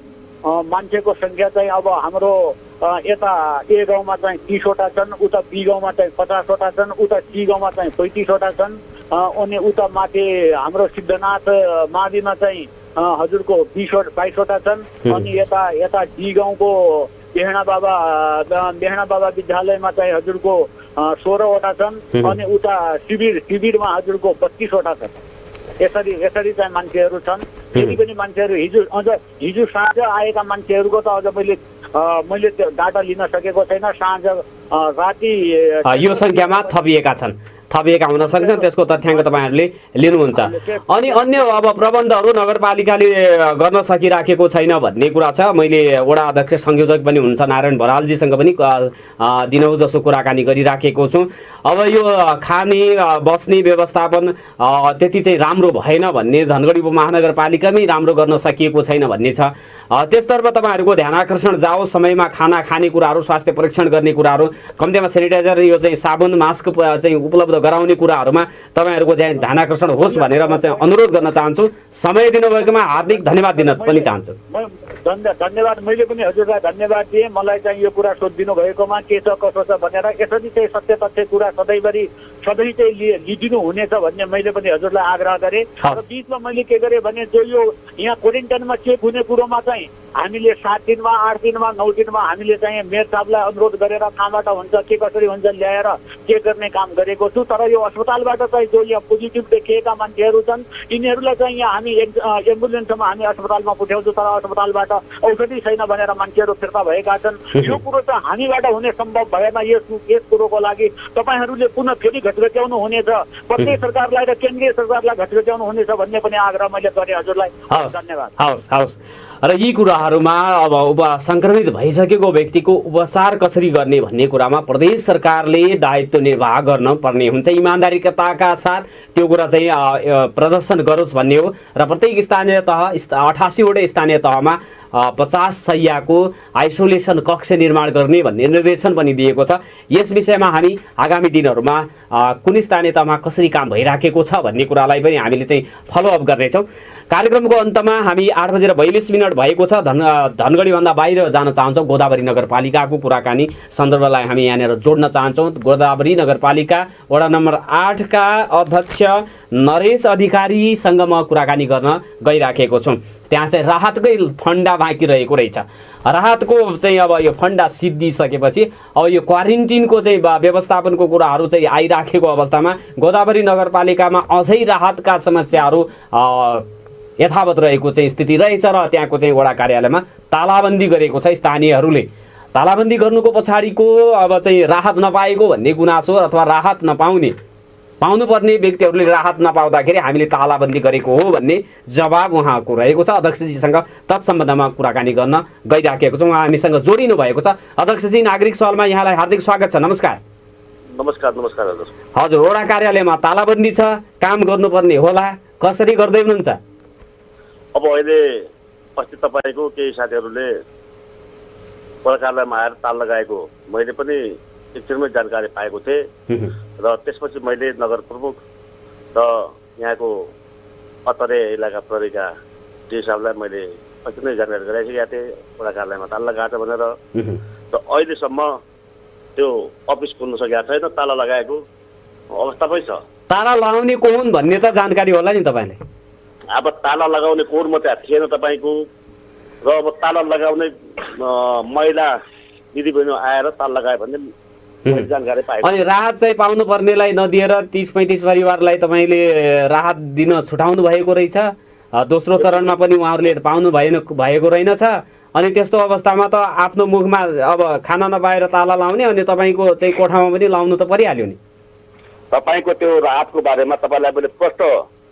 मान्छेको सङ्ख्या चाहिँ अब हाम्रो यता ए गाउँमा चाहिँ तिसवटा छन्, उता बी गाउँमा चाहिँ पचासवटा छन्, उता सी गाउँमा चाहिँ पैँतिसवटा छन्, अनि उता माथि हाम्रो सिद्धनाथ माविमा चाहिँ हजुरको बिसवटा बाइसवटा छन्, अनि यता यता डी गाउँको बेहना बाबा बेहना बाबा विद्यालयमा चाहिँ हजुरको सोह्रवटा छन्, अनि उता शिविर शिविरमा हजुरको पच्चिसवटा छन्। यसरी यसरी चाहिँ मान्छेहरू छन्। फेरि पनि मान्छेहरू हिजो अझ हिजो साँझ आएका मान्छेहरूको त अझ मैले मैले त्यो डाटा लिन सकेको छैन। साँझ राति यो सङ्ख्यामा थपिएका छन् थपिएका हुन सक्छन्, त्यसको तथ्याङ्क तपाईँहरूले लिनुहुन्छ। अनि अन्य अब प्रबन्धहरू नगरपालिकाले गर्न सकिराखेको छैन भन्ने कुरा छ। मैले वडा अध्यक्ष संयोजक पनि हुनुहुन्छ नारायण बरालजीसँग पनि दिनौ जसो कुराकानी गरिराखेको छु। अब यो खाने बस्ने व्यवस्थापन त्यति चाहिँ राम्रो भएन भन्ने, धनगढी उपमहानगरपालिकामै राम्रो गर्न सकिएको छैन भन्ने छ। त्यसतर्फ तपाईँहरूको ध्यान आकर्षण जाओस्, समयमा खाना खाने कुराहरू, स्वास्थ्य परीक्षण गर्ने कुराहरू, कम्तीमा सेनिटाइजर यो चाहिँ साबुन मास्क चाहिँ उपलब्ध गराउने कुराहरूमा तपाईँहरूको चाहिँ ध्यान आकर्षण होस् भनेर म चाहिँ अनुरोध गर्न चाहन्छु। समय दिनुभएकोमा हार्दिक धन्यवाद दिन पनि चाहन्छु। धन्यवाद। मैले पनि हजुरलाई धन्यवाद दिएँ, मलाई चाहिँ यो कुरा सोधिदिनु भएकोमा के छ कसो छ भनेर। यसरी चाहिँ सत्य तथ्य कुरा सधैँभरि सधैँ चाहिँ लिइदिनु हुनेछ भन्ने मैले पनि हजुरलाई आग्रह गरेँ। र बिचमा मैले के गरेँ भने जो यो यहाँ क्वारेन्टाइनमा चेक हुने कुरोमा चाहिँ हामीले सात दिनमा आठ दिनमा नौ दिनमा हामीले चाहिँ मेयर साहबलाई अनुरोध गरेर कहाँबाट हुन्छ के कसरी हुन्छ ल्याएर चेक गर्ने काम गरेको छु। तर यो अस्पतालबाट चाहिँ जो यहाँ पोजिटिभ देखिएका मान्छेहरू छन् यिनीहरूलाई चाहिँ यहाँ हामी एम्बुलेन्समा हामी अस्पतालमा पुर्याउँछौँ, तर अस्पतालबाट औषधि छैन भनेर मान्छेहरू फिर्ता भएका छन्। यो कुरो चाहिँ हामीबाट हुने सम्भव भएन। यस यस कुरोको लागि तपाईँहरूले पुनः फेरि घटघट्याउनु हुनेछ, प्रदेश सरकारलाई र केन्द्रीय सरकारलाई घटघट्याउनु हुनेछ भन्ने पनि आग्रह मैले गरेँ हजुरलाई। धन्यवाद। हवस् हवस्। र यी कुराहरूमा अब उप सङ्क्रमित भइसकेको व्यक्तिको उपचार कसरी गर्ने भन्ने कुरामा प्रदेश सरकारले दायित्व निर्वाह गर्न पर्ने हुन्छ। इमान्दारिताका साथ त्यो कुरा चाहिँ प्रदर्शन गरोस् भन्ने हो। र प्रत्येक स्थानीय तह अठासीवटै स्थानीय तहमा पचास शैय्याको आइसोलेसन कक्ष निर्माण गर्ने भन्ने निर्देशन पनि दिएको छ। यस विषयमा हामी आगामी दिनहरूमा कुन स्थानीय तहमा कसरी काम भइराखेको छ भन्ने कुरालाई पनि हामीले चाहिँ फलोअप गर्नेछौँ। कार्यक्रमको अन्तमा हामी आठ बजेर बयालिस मिनट भएको छ। धन धनगढीभन्दा बाहिर जान चाहन्छौँ। गोदावरी नगरपालिकाको कुराकानी सन्दर्भलाई हामी यहाँनिर जोड्न चाहन्छौँ। गोदावरी नगरपालिका वडा नम्बर आठका अध्यक्ष नरेश अधिकारीसँग म कुराकानी गर्न गइराखेको छु। त्यहाँ चाहिँ राहतकै फन्डा बाँकी रहेको रहेछ। राहतको चाहिँ अब यो फन्डा सिद्धिसकेपछि अब यो क्वारेन्टिनको चाहिँ व्यवस्थापनको कुराहरू चाहिँ आइराखेको अवस्थामा गोदावरी नगरपालिकामा अझै राहतका समस्याहरू यथावत रहेको चाहिँ स्थिति रहेछ र त्यहाँको चाहिँ वडा कार्यालयमा तालाबन्दी गरेको छ स्थानीयहरूले। तालाबन्दी गर्नुको पछाडिको अब चाहिँ राहत नपाएको भन्ने गुनासो अथवा राहत नपाउने पाउनुपर्ने व्यक्तिहरूले राहत नपाउँदाखेरि हामीले तालाबन्दी गरेको हो भन्ने जवाब उहाँको रहेको छ। अध्यक्षजीसँग तत्सम्बन्धमा कुराकानी गर्न गइराखेको छौँ। उहाँ हामीसँग जोडिनु भएको छ। अध्यक्षजी, नागरिक सवालमा यहाँलाई हार्दिक स्वागत छ। नमस्कार। नमस्कार। नमस्कार हजुर। हजुर, वडा कार्यालयमा तालाबन्दी छ, काम गर्नुपर्ने होला, कसरी गर्दै हुनुहुन्छ? अब अहिले अस्ति तपाईँको केही साथीहरूले वडा कार्यालयमा आएर ताल लगाएको मैले पनि एकछिनमै जानकारी पाएको थिएँ र त्यसपछि मैले नगर प्रमुख र यहाँको अतरे इलाका प्रहरीका डी साहबलाई मैले अस्ति नै जानकारी गराइसकेका थिएँ वडा कार्यालयमा ताला लगाएको छ भनेर। र अहिलेसम्म त्यो अफिस खुल्न सकेको छैन, ताला लगाएको अवस्थामै छ। ताला लगाउने को हुन् भन्ने त जानकारी होला नि तपाईँले? अब ताला लगाउने कोर मात्रै थिएन तपाईँको, र अब ताला लगाउने महिला दिदीबहिनी आएर ताला लगायो भने जानकारी पाएँ। अनि राहत चाहिँ पाउनु पर्नेलाई नदिएर तीस पैँतिस परिवारलाई तपाईँले राहत दिन छुटाउनु भएको रहेछ। दोस्रो चरणमा पनि उहाँहरूले पाउनु भएन भएको रहेनछ। अनि त्यस्तो अवस्थामा त आफ्नो मुखमा अब खाना नपाएर ताला लाउने, अनि तपाईँको चाहिँ कोठामा पनि लाउनु त परिहाल्यो नि। तपाईँको त्यो राहतको बारेमा तपाईँलाई मैले प्रष्ट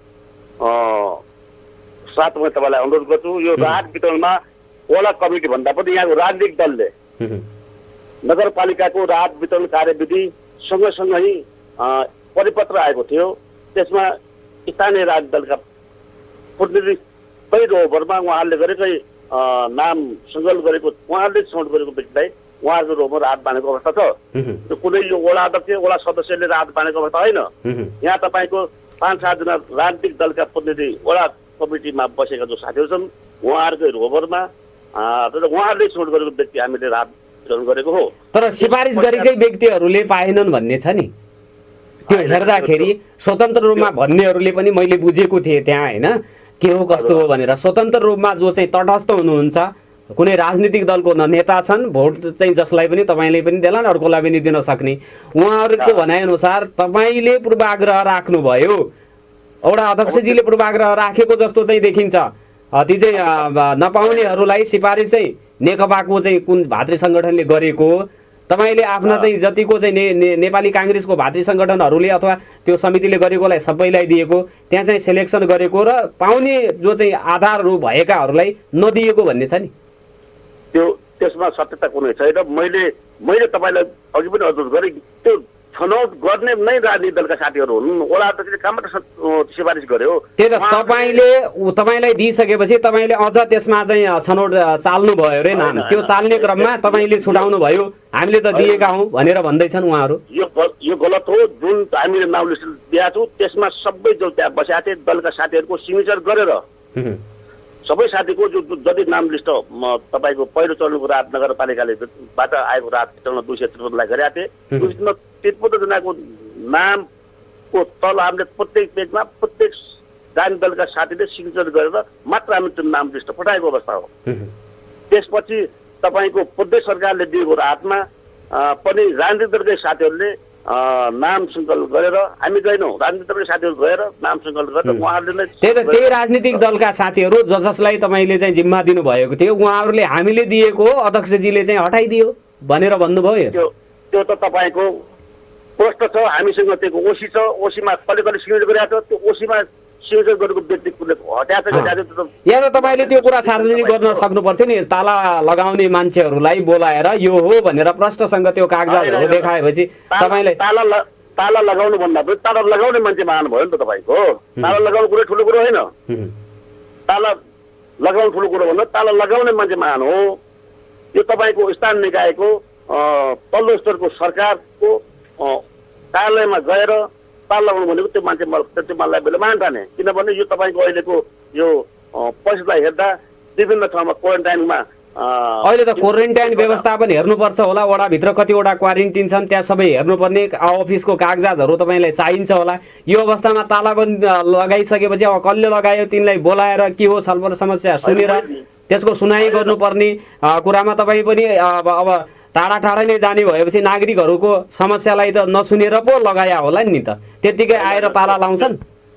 साथमा तपाईँलाई अनुरोध गर्छु। यो राहत वितरणमा वडा कमिटी भन्दा पनि यहाँको राजनीतिक दलले नगरपालिकाको राहत वितरण कार्यविधि सँगसँगै परिपत्र आएको थियो। त्यसमा स्थानीय राजनीतिक दलका प्रतिनिधि पहिलो ओभरमा उहाँहरूले गरेकै नाम सङ्कलन गरेको उहाँहरूले छनौट गरेको व्यक्तिलाई उहाँहरूको रोगमा राहत बाँडेको अवस्था छ। त्यो कुनै यो वडा अध्यक्ष वडा सदस्यले राहत बाँडेको अवस्था होइन। यहाँ तपाईँको पाँच सातजना राजनीतिक दलका प्रतिनिधि वडा कमिटीमा बसेका जो साथीहरू छन् उहाँहरूकै रोभरमा उहाँहरूले छनौट गरेको व्यक्ति हामीले राहत वितरण गरेको हो। तर सिफारिस गरेकै व्यक्तिहरूले पाएनन् भन्ने छ नि, त्यो हेर्दाखेरि स्वतन्त्र रूपमा भन्नेहरूले पनि मैले बुझेको थिएँ त्यहाँ होइन के हो कस्तो हो भनेर। स्वतन्त्र रूपमा जो चाहिँ तटस्थ हुनुहुन्छ, कुनै राजनीतिक दलको न नेता छन्, भोट चाहिँ जसलाई पनि तपाईँले पनि देला अर्कोलाई पनि दिन सक्ने, उहाँहरूको भनाइअनुसार तपाईँले पूर्वाग्रह राख्नुभयो, एउटा अध्यक्षजीले पूर्वाग्रह राखेको जस्तो चाहिँ देखिन्छ। ती चाहिँ नपाउनेहरूलाई सिफारिस चाहिँ नेकपाको चाहिँ कुन भातृ सङ्गठनले गरेको, तपाईँले आफ्ना चाहिँ जतिको चाहिँ ने, ने, नेपाली काङ्ग्रेसको भातृ सङ्गठनहरूले अथवा त्यो समितिले गरेकोलाई सबैलाई दिएको, त्यहाँ चाहिँ सेलेक्सन गरेको र पाउने जो चाहिँ आधारहरू भएकाहरूलाई नदिएको भन्ने छ नि। त्यो त्यसमा सत्यता कुनै छैन। मैले मैले तपाईँलाई अघि पनि अनुरोध गरेँ, त्यो छनौट गर्ने नै राजनीतिक दलका साथीहरू हुन्। वडा अध्यक्षले कहाँबाट सिफारिस गर्यो? त्यही त तपाईँले तपाईँलाई दिइसकेपछि तपाईँले अझ त्यसमा चाहिँ छनौट चाल्नु भयो अरे नाम, त्यो चाल्ने क्रममा तपाईँले छुटाउनु भयो, हामीले त दिएका हौँ भनेर भन्दैछन् उहाँहरू। यो यो गलत हो। जुन हामीले नाम लिस्ट दिएका छौँ त्यसमा सबै जो त्यहाँ बसेका थिए दलका साथीहरूको सिग्नेचर गरेर सबै साथीको जो जति नाम लिस्ट तपाईँको पहिलो चरणको राहत नगरपालिकाले बाट आएको राहत वितरण दुई सय त्रिपन्नलाई गरेका थिए, दुई सय त्रिपन्नजनाको नामको तल हामीले प्रत्येक पेजमा प्रत्येक राजनीतिक दलका साथीले सिग्नेचर गरेर मात्र हामीले त्यो नाम लिस्ट पठाएको अवस्था हो। त्यसपछि तपाईँको प्रदेश सरकारले दिएको राहतमा पनि राजनीतिक दलकै साथीहरूले नाम सङ्कलन गरेर, हामी गएनौँ, राजनीतिक दलका साथीहरू गएर नाम सङ्कलन गरेर उहाँहरूले नै त्यही त त्यही राजनीतिक दलका साथीहरू ज जसलाई तपाईँले चाहिँ जिम्मा दिनुभएको थियो उहाँहरूले हामीले दिएको अध्यक्षजीले चाहिँ हटाइदियो भनेर भन्नुभयो। त्यो त्यो त तपाईँको प्रश्न छ। हामीसँग त्यो ओसी छ, ओसीमा कसले कसले सिग्नेचर गरेको छ, त्यो ओसीमा सिग्नेचर गरेको व्यक्ति हटाएको छ। या त तपाईँले त्यो कुरा सार्वजनिक गर्न सक्नु पर्थ्यो नि, ताला लगाउने मान्छेहरूलाई बोलाएर यो हो भनेर प्रश्नसँग त्यो कागजातहरू देखाएपछि तपाईँले ताला ताला लगाउनु भन्दा पनि ताला लगाउने मान्छे मान्नु भयो नि त तपाईँको। ताला लगाउनु कुरो ठुलो कुरो होइन, ताला लगाउनु ठुलो कुरो भन्दा ताला लगाउने मान्छे मान हो। यो तपाईँको स्थान निकायको तल्लो स्तरको सरकारको कार्यालयमा गएर ताला लगाउनु भनेको त्यो मान्छे त्यो माललाई बेला मान ठाने, किनभने यो तपाईँको अहिलेको यो पैसालाई हेर्दा विभिन्न ठाउँमा क्वारेन्टाइनमा अहिले त क्वारेन्टाइन व्यवस्थापन हेर्नुपर्छ होला, वडाभित्र कतिवटा क्वारेन्टिन छन् त्यहाँ सबै हेर्नुपर्ने, अफिसको कागजातहरू तपाईँलाई चाहिन्छ होला। यो अवस्थामा तालाबन्दी लगाइसकेपछि अब कसले लगायो तिनलाई बोलाएर के हो छलफल समस्या सुनेर त्यसको सुनाइ गर्नुपर्ने कुरामा तपाईँ पनि अब अब टाढा टाढा नै जाने भएपछि नागरिकहरूको समस्यालाई त नसुनेर पो लगाया होला नि त, त्यतिकै आएर ताला लाउँछन्।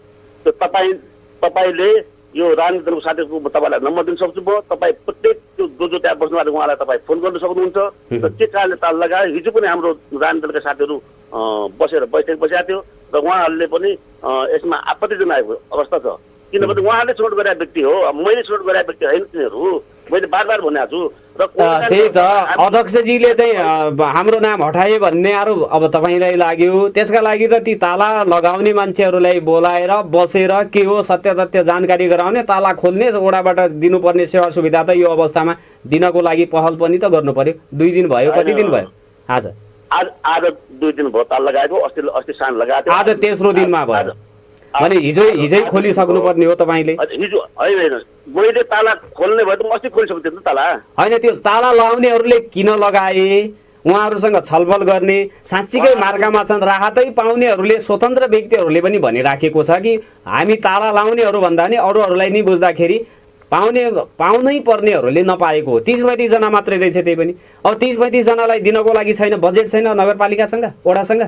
तपाईँ तपाईँले यो राजनीतिक दलको साथीहरूको तपाईँलाई नम्बर दिन सक्छु भयो, तपाईँ प्रत्येक जो जो त्यहाँ बस्नु भएको उहाँलाई तपाईँ फोन गर्न सक्नुहुन्छ र के कारणले ताला लगायो। हिजो पनि हाम्रो राजनीतिक दलका साथीहरू बसेर बैठक बसेका थियो र उहाँहरूले पनि यसमा आपत्ति जनाएको अवस्था छ, किनभने उहाँले छनौट गरेका व्यक्ति हो, मैले छनौट गरेका व्यक्ति होइन तिनीहरू, मैले बार बार भनेको छु। र त्यही त अध्यक्षजीले चाहिँ हाम्रो नाम हटाए भन्ने आरोप अब तपाईँलाई लाग्यो, त्यसका लागि त ती ताला लगाउने मान्छेहरूलाई बोलाएर बसेर के हो सत्य तथ्य जानकारी गराउने, ताला खोल्ने, वडाबाट दिनुपर्ने सेवा सुविधा त यो अवस्थामा दिनको लागि पहल पनि त गर्नु पर्यो। दुई दिन भयो, कति दिन भयो आज? आज आज दुई दिन भयो ताला लगाएको, अस्ति अस्ति सान लगाएको, आज तेस्रो दिनमा भयो भने हिजो हिजै खोलिसक्नु पर्ने हो तपाईँले। हिजो होइन मैले ताला खोल्ने भए त म अस्ति खोलिसक्थेँ नि ताला। होइन त्यो ताला लगाउनेहरूले किन लगाए, उहाँहरूसँग छलफल गर्ने, साँच्चीकै मार्गमा छन् राहतै पाउनेहरूले स्वतन्त्र व्यक्तिहरूले पनि भनिराखेको छ कि हामी ताला लाउनेहरू भन्दा नि अरूहरूलाई नि बुझ्दाखेरि पाउने पाउनै पर्नेहरूले नपाएको हो। तिस पैँतिसजना मात्रै रहेछ, त्यही पनि अब तिस पैँतिसजनालाई दिनको लागि छैन, बजेट छैन नगरपालिकासँग वडासँग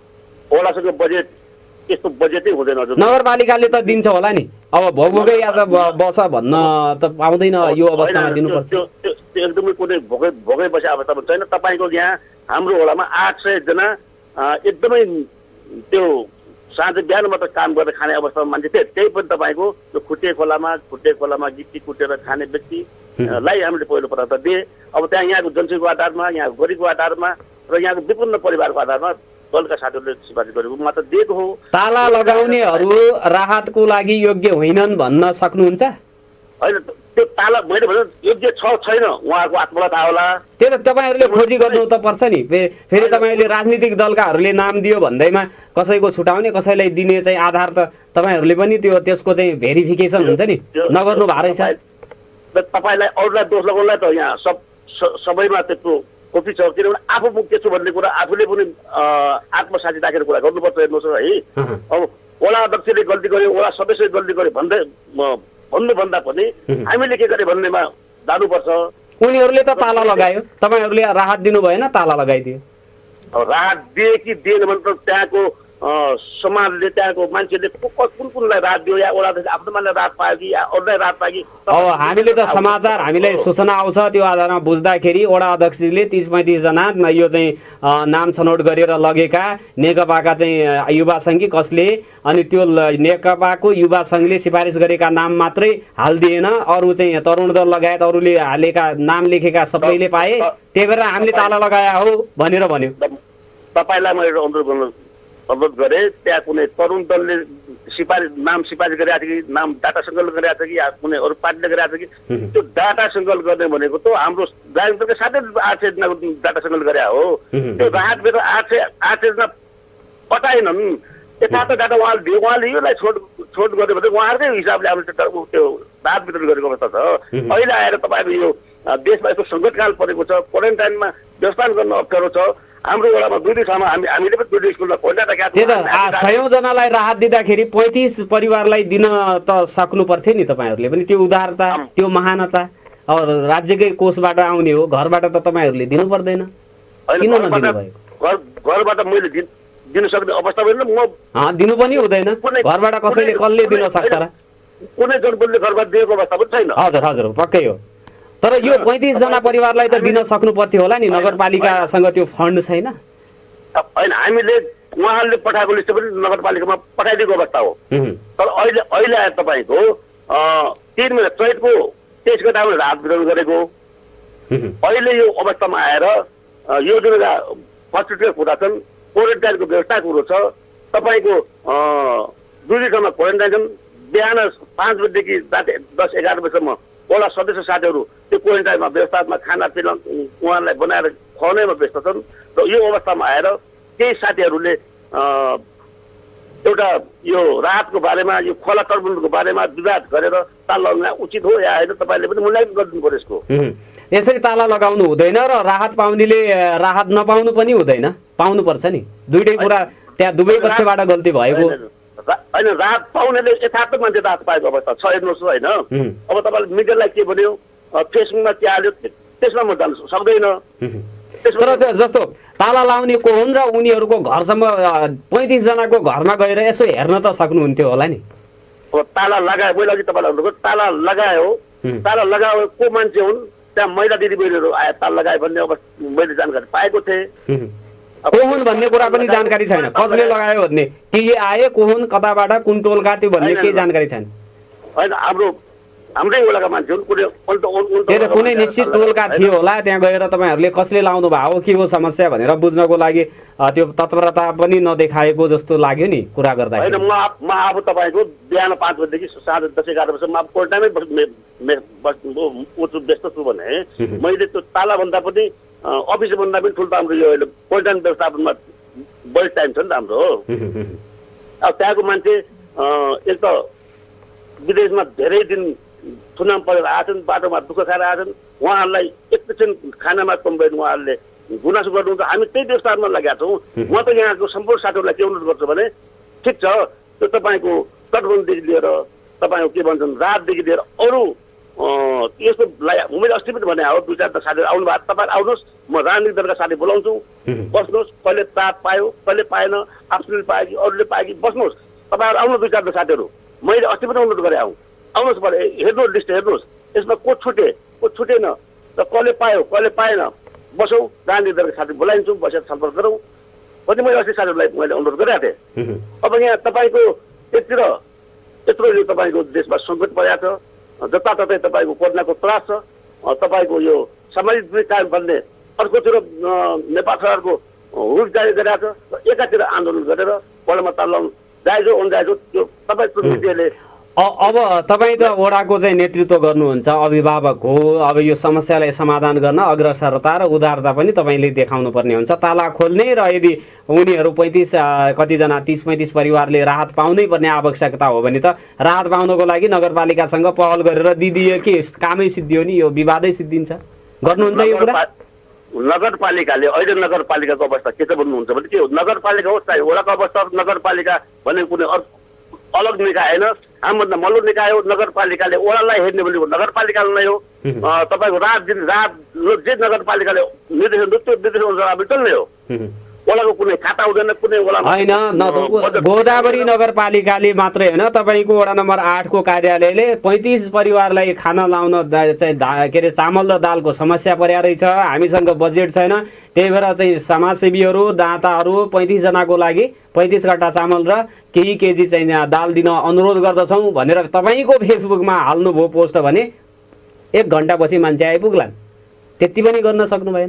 वडासँग बजेट यस्तो बजेटै हुँदैन। नगरपालिकाले त दिन्छ होला नि, अब भोगभोगै या त बस भन्न त पाउँदैन, यो अवस्थामा दिनुपर्छ। त्यो एकदमै कुनै भोगै भोगै बसे अवस्थामा छैन। तपाईँको यहाँ हाम्रो वडामा आठ सयजना एकदमै त्यो साँझ बिहान मात्र काम गरेर खाने अवस्थामा मान्छे थिए, त्यही पनि तपाईँको त्यो खुट्टे खोलामा खुट्टे खोलामा गिट्टी कुटेर खाने व्यक्तिलाई हामीले पहिलो प्राथमिकता दिए। अब त्यहाँ यहाँको जनसङ्ख्याको आधारमा, यहाँको गरिबको आधारमा र यहाँको विभिन्न परिवारको आधारमा दलका साथीहरूले सिफारिस गरेको मात्र दिएको हो। ताला लगाउनेहरू राहतको लागि योग्य होइनन् भन्न सक्नुहुन्छ? होइन त्यो ताला मैले भने योग्य छ छैन उहाँको हातबाट थाहा होला। त्यो त तपाईँहरूले खोजी गर्नु त पर्छ नि। फेरि तपाईँहरूले राजनीतिक दलकाहरूले नाम दियो भन्दैमा कसैको छुटाउने कसैलाई दिने चाहिँ आधार त तपाईँहरूले पनि त्यो त्यसको चाहिँ भेरिफिकेसन हुन्छ नि, नगर्नु भएको रहेछ। तपाईँलाई अरूलाई दोष लगाउनलाई त यहाँ सब सबैमा त्यस्तो कोपी छ, किनभने आफू के छु भन्ने कुरा आफूले पनि आत्मसाक्षी राखेर कुरा गर्नुपर्छ। हेर्नुहोस् है, अब वडा अध्यक्षले गल्ती गर्यो, वडा सदस्यले गल्ती गर्यो भन्दै भन्नुभन्दा पनि हामीले के गरे भन्नेमा जानुपर्छ। उनीहरूले त ताला लगायो, तपाईँहरूले राहत दिनु भएन, ताला लगाइदियो। राहत दिए कि दिएन भने त त्यहाँको समाजले त्यहाँको मान्छेले कुन कुनलाई राहत दियो या वडा आफ्नो मान्छेलाई राहत पायो कि या अरूलाई राहत पायो कि। अब हामीले त समाचार हामीलाई सूचना आउँछ, त्यो आधारमा बुझ्दाखेरि वडा अध्यक्षले तिस पैँतिसजना यो चाहिँ नाम छनौट गरेर लगेका नेकपाका चाहिँ युवा सङ्घ कि कसले, अनि त्यो नेकपाको युवा सङ्घले सिफारिस गरेका नाम मात्रै हालिदिएन, अरू चाहिँ तरुण दल लगायत अरूले हालेका नाम लेखेका सबैले पाए, त्यही भएर हामीले ताला लगाया हो भनेर भन्यो। तपाईँलाई मैले अनुरोध गर्नु अनुरोध गरेँ, त्यहाँ कुनै तरुण दलले सिफारिस नाम सिफारिस गरेको छ कि नाम डाटा सङ्कलन गरेको छ कि या कुनै अरू पार्टीले गरेको छ कि, त्यो डाटा सङ्कलन गर्ने भनेको त हाम्रो राजनीतिक साथै आठ सय जनाको डाटा सङ्कलन गरे हो। त्यो राहतभित्र आठ सय आठ सय जना पठाएनन्, यथार्थ डाटा उहाँले दियो, उहाँले योलाई छोड छोड गर्यो भने उहाँहरूकै हिसाबले अब त्यो राहत वितरण गरेको अवस्था छ। अहिले आएर तपाईँको यो देशमा यस्तो सङ्कटकाल परेको छ, क्वारेन्टाइनमा व्यवस्थापन गर्न अप्ठ्यारो छ। हाम्रो वडामा दुई दुई ठाउँमा हामी हामीले पनि दुई दुई स्कुलमा पहिला त्यही त सयौँ जनालाई राहत दिँदाखेरि पैँतिस परिवारलाई दिन त सक्नु पर्थ्यो नि तपाईँहरूले पनि। त्यो उदारता, त्यो महानता अब राज्यकै कोषबाट आउने हो, घरबाट त तपाईँहरूले दिनु पर्दैन, किन नदिनु भएको? घरबाट मैले दिन सक्ने अवस्था होइन, म दिनु पनि हुँदैन, घरबाट कसैले कसले दिन सक्छ र? कुनै जनपदले घरबाट दिएको अवस्था पनि छैन। हजुर हजुर पक्कै हो, तर यो पैँतिस जना परिवारलाई त दिन सक्नु पर्थ्यो होला नि, नगरपालिकासँग त्यो फन्ड छैन। होइन, हामीले उहाँहरूले पठाएको लिस्ट पनि नगरपालिकामा पठाइदिएको अवस्था हो। तर अहिले अहिले आएर तपाईँको तिन महिना चैतको तेइस गते राहत वितरण गरेको, अहिले यो अवस्थामा आएर यो जुन हस्पिटल कुरा छन्, क्वारेन्टाइनको व्यवस्था कुरो छ, तपाईँको दुई दुई ठाउँमा क्वारेन्टाइन छन्। बिहान पाँच बजीदेखि राति दस एघार बजीसम्म वडा सदस्य साथीहरू त्यो क्वारेन्टाइनमा व्यवस्थामा खानापिना उहाँहरूलाई बनाएर खुवाउनेमा व्यस्त छन्। र यो अवस्थामा आएर केही साथीहरूले एउटा यो राहतको बारेमा, यो खोला तर्बुनको बारेमा विवाद गरेर ताला लगाउन उचित हो या होइन, तपाईँले पनि मूल्याङ्कन गरिदिनु पर्यो यसको। यसरी ताला लगाउनु हुँदैन र राहत पाउनेले राहत नपाउनु पनि हुँदैन, पाउनुपर्छ नि। दुइटै कुरा त्यहाँ दुवै पक्षबाट गल्ती भएको होइन। राहत पाउनेले यथार्थ मान्छे राहत पाएको अवस्था छ, हेर्नुहोस् होइन। अब तपाईँले मिडियालाई के भन्यो, फेसबुकमा के हाल्यो, त्यसमा म जान सक्दैन। तर जस्तो ताला लाउने को हुन् र उनीहरूको घरसम्म पैँतिस जनाको घरमा गएर यसो हेर्न त सक्नुहुन्थ्यो होला नि। अब ताला लगायो, मैले अघि तपाईँलाई भन्नुभयो ताला लगायो, ताला लगायो को मान्छे हुन्, त्यहाँ महिला दिदीबहिनीहरू आए ताला लगायो भन्ने अवस्था मैले जानकारी पाएको थिएँ। को हुन् भन्ने कुरा पनि जानकारी छैन, कसले लगायो भन्ने, के आए, को हुन्, कताबाट, कुन टोलका त्यो भन्ने केही जानकारी छैन। होइन, हाम्रो हाम्रै वडाका मान्छे हुन्, त्यही त कुनै निश्चित टोलका थियो होला, त्यहाँ गएर तपाईँहरूले कसले लाउनु भएको, के हो समस्या भनेर बुझ्नको लागि त्यो तत्परता पनि नदेखाएको जस्तो लाग्यो नि कुरा गर्दा। होइन, म म अब तपाईँको बिहान पाँच बजीदेखि साढे दस एघार बजीसम्म अब क्वारेन्टाइनमै व्यस्त छु भने मैले त्यो तालाभन्दा पनि अफिसभन्दा पनि ठुलो हाम्रो यो अहिले क्वारेन्टाइन व्यवस्थापनमा बढी टाइम छ नि त हाम्रो। अब त्यहाँको मान्छे एक त विदेशमा धेरै दिन चुनाव परेर आएछन्, बाटोमा दुःख खाएर आएछन्, उहाँहरूलाई एकैछिन खानामा कम्प्लेन उहाँहरूले गुनासो गर्नुहुन्छ, हामी त्यही व्यवस्थापनमा लागेका छौँ। म त यहाँको सम्पूर्ण साथीहरूलाई के अनुरोध गर्छु भने ठिक छ, त्यो तपाईँको तटबन्धदेखि लिएर तपाईँको के भन्छन् राहतदेखि लिएर अरू यस्तो मैले अस्ति पनि भने हो, दुई चारवटा साथीहरू आउनु भएको, तपाईँ आउनुहोस्, म राजनीतिक दलका साथी बोलाउँछु, बस्नुहोस्, कहिले राहत पायो कहिले पाएन, आफूले पायो कि अरूले पायो कि, बस्नुहोस्, तपाईँहरू आउनु दुई चारवटा साथीहरू। मैले अस्ति पनि अनुरोध गरेँ, आउँ आउनुहोस् भने हेर्नुहोस् लिस्ट, हेर्नुहोस् यसमा को छुटे को छुटेन र कसले पायो कसले पाएन, बसौँ, राजनीतिक दलका साथी बोलाइन्छौँ, बसेर छलफल गरौँ पनि मैले अस्ति साथीहरूलाई मैले अनुरोध गरेको थिएँ। अब यहाँ तपाईँको यतिर यत्रो यो तपाईँको देशमा सङ्कट परेको छ, जताततै तपाईँको कोरोनाको त्रास छ, तपाईँको यो सामाजिक दूरी कायम गर्ने अर्कोतिर नेपाल सरकारको हुल जारी गरिरहेको छ, एकातिर आन्दोलन गरेर वडामा ताला जायज हो अनजायज हो त्यो तपाईँको मिडियाले अब तपाईँ त वडाको चाहिँ नेतृत्व गर्नुहुन्छ, अभिभावक हो। अब यो समस्यालाई समाधान गर्न अग्रसरता र उदारता पनि तपाईँले देखाउनु पर्ने हुन्छ। ताला खोल्ने र यदि उनीहरू पैँतिस कतिजना तिस पैँतिस परिवारले राहत पाउनै पर्ने आवश्यकता हो भने त राहत पाउनको लागि नगरपालिकासँग पहल गरेर दिदियो कि कामै सिद्धियो नि, यो विवादै सिद्धिन्छ। गर्नुहुन्छ यो कुरा? नगरपालिकाले अहिले नगरपालिकाको अवस्था के छ भन्नुहुन्छ भने के हो, नगरपालिका होस् चाहे वडाको अवस्था, नगरपालिका भने कुनै अलग निकाय होइन, हामीभन्दा मल्लो निकाय हो। नगरपालिकाले वडालाई हेर्ने भनेको नगरपालिकाले नै हो। तपाईँको रात दिन रात जे नगरपालिकाले निर्देशन त्यो निर्देशन अनुसार चल्ने हो। वडाको कुनै खाता हुँदैन, कुनै वडा होइन। गोदावरी नगरपालिकाले मात्रै होइन, तपाईँको वडा नम्बर आठको कार्यालयले पैँतिस परिवारलाई खाना लाउन चाहिँ के अरे चामल र दालको समस्या पर्या रहेछ। हामीसँग बजेट छैन, त्यही भएर चाहिँ समाजसेवीहरू दाताहरू पैँतिसजनाको लागि पैँतिस कट्टा चामल र केही केजी चाहिँ दाल दिन अनुरोध गर्दछौँ भनेर तपाईँको फेसबुकमा हाल्नुभयो पोस्ट भने एक घन्टापछि मान्छे आइपुग्लान्। त्यति पनि गर्न सक्नु भएन।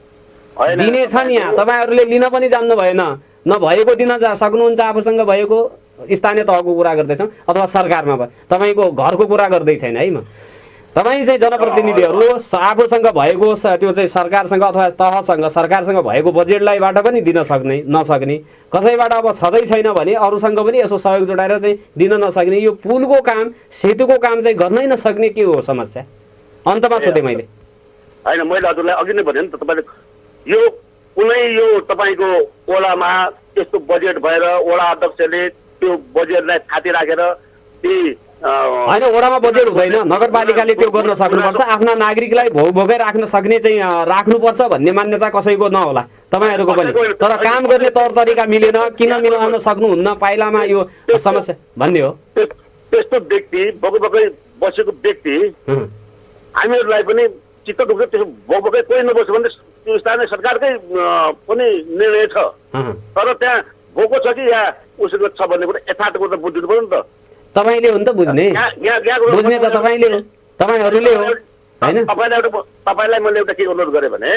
दिने छ नि, यहाँ तपाईँहरूले लिन पनि जान्नु भएन, नभएको दिन सक्नुहुन्छ। आफूसँग भएको स्थानीय तहको कुरा गर्दैछौँ अथवा सरकारमा भयो, तपाईँको घरको कुरा गर्दै छैन है। म तपाईँ चाहिँ जनप्रतिनिधिहरू आफूसँग भएको त्यो चाहिँ सरकारसँग अथवा तहसँग सरकारसँग भएको बजेटलाईबाट पनि दिन सक्ने नसक्ने, कसैबाट अब छँदै छैन भने अरूसँग पनि यसो सहयोग जोडाएर चाहिँ दिन नसक्ने, यो पुलको काम सेतुको काम चाहिँ गर्नै नसक्ने के हो समस्या? अन्तमा सोधेँ मैले। होइन, मैले हजुरलाई अघि नै भने नि त, तपाईँले यो कुनै यो तपाईँको वडामा त्यस्तो बजेट भएर वडा अध्यक्षले त्यो बजेटलाई थाती राखेर ती होइन, वडामा बजेट हुँदैन, नगरपालिकाले त्यो गर्न सक्नुपर्छ। आफ्ना नागरिकलाई भोग भोगै राख्न सक्ने चाहिँ राख्नुपर्छ भन्ने मान्यता कसैको नहोला, तपाईँहरूको पनि। तर काम गर्ने तौर तरिका मिलेन, किन मिलाउन सक्नुहुन्न पाइलामा यो समस्या भन्ने हो। त्यस्तो व्यक्ति बगै बगै बसेको व्यक्ति हामीहरूलाई पनि चित्त दुख्छ। त्यसो बगै कोही नबस्यो भने त्यो स्थानीय सरकारकै पनि निर्णय छ, तर त्यहाँ गएको छ कि या उसको छ भन्ने कुरा यथार्थको त बुझ्नु पर्यो नि त। तपाईँले हो नि त बुझ्ने, बुझ्ने त तपाईँले हो, तपाईँहरूले हो होइन। तपाईँलाई एउटा तपाईँलाई मैले एउटा के अनुरोध गरेँ भने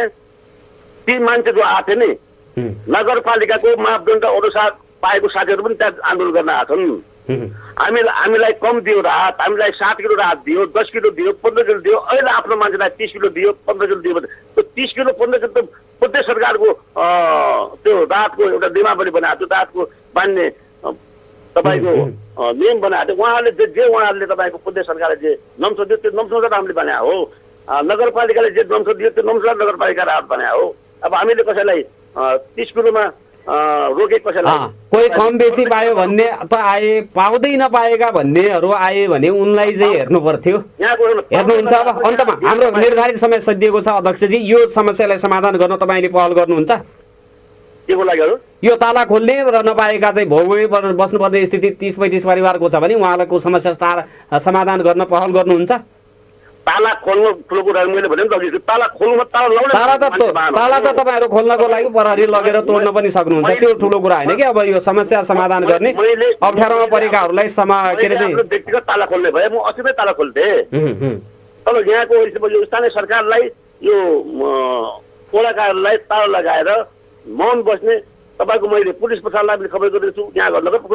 ती मान्छे जो आएको थियो नि नगरपालिकाको मापदण्ड अनुसार पाएको साथीहरू पनि त्यहाँ आन्दोलन गर्न आएको छन्। हामीलाई हामीलाई कम दियो राहत, हामीलाई सात किलो राहत दियो, दस किलो दियो, पन्ध्र किलो दियो। अहिले आफ्नो मान्छेलाई तिस किलो दियो, पन्ध्र किलो दियो भने त्यो तिस किलो पन्ध्र किलो त प्रदेश सरकारको त्यो राहतको एउटा नियमावली बनाएको थियो, राहतको मान्ने तपाईँको नियम बनाएको थियो। उहाँहरूले जे जे उहाँहरूले तपाईँको प्रदेश सरकारले जे नम्सो दियो त्यो नम्सोबाट हामीले बनाएको हो। नगरपालिकाले जे नम्सो दियो त्यो नम्सोबाट नगरपालिका राहत बनाएको हो। अब हामीले कसैलाई तिस किलोमा रोके, कसैलाई कोही कम बेसी पायो भन्ने त आए, पाउँदै नपाएका भन्नेहरू आए भने उनलाई चाहिँ हेर्नु पर्थ्यो। हेर्नुहुन्छ अब अन्तमा हाम्रो निर्धारित समय सकिएको छ। अध्यक्षजी, यो समस्यालाई समाधान गर्न तपाईँले पहल गर्नुहुन्छ? केको लागि हो? यो ताला खोल्ने र नपाएका चाहिँ भोगै बस्नुपर्ने स्थिति तीस पैँतिस परिवारको छ भने उहाँहरूको समस्या समाधान गर्न पहल गर्नुहुन्छ? ताला खोल्नु ठुलो कुरा मैले भने नि त, ताला खोल्नु ताला लाउनु ताला त ताला त तपाईँहरू खोल्नको लागि प्रहरी लगेर तोड्न पनि सक्नुहुन्छ, त्यो ठुलो कुरा होइन कि। अब यो समस्या समाधान गर्ने अप्ठ्यारोमा परेकाहरूलाई समा के अरे चाहिँ व्यक्तिगत ताला खोल्ने भए म अस्ति नै ताला खोल्थेँ। तर यहाँको यो स्थानीय सरकारलाई यो वडाकाहरूलाई ताला लगाएर मौन बस्ने तपाईँको मैले पुलिस प्रशासनलाई पनि खबर गरेको छु, यहाँ घर नगर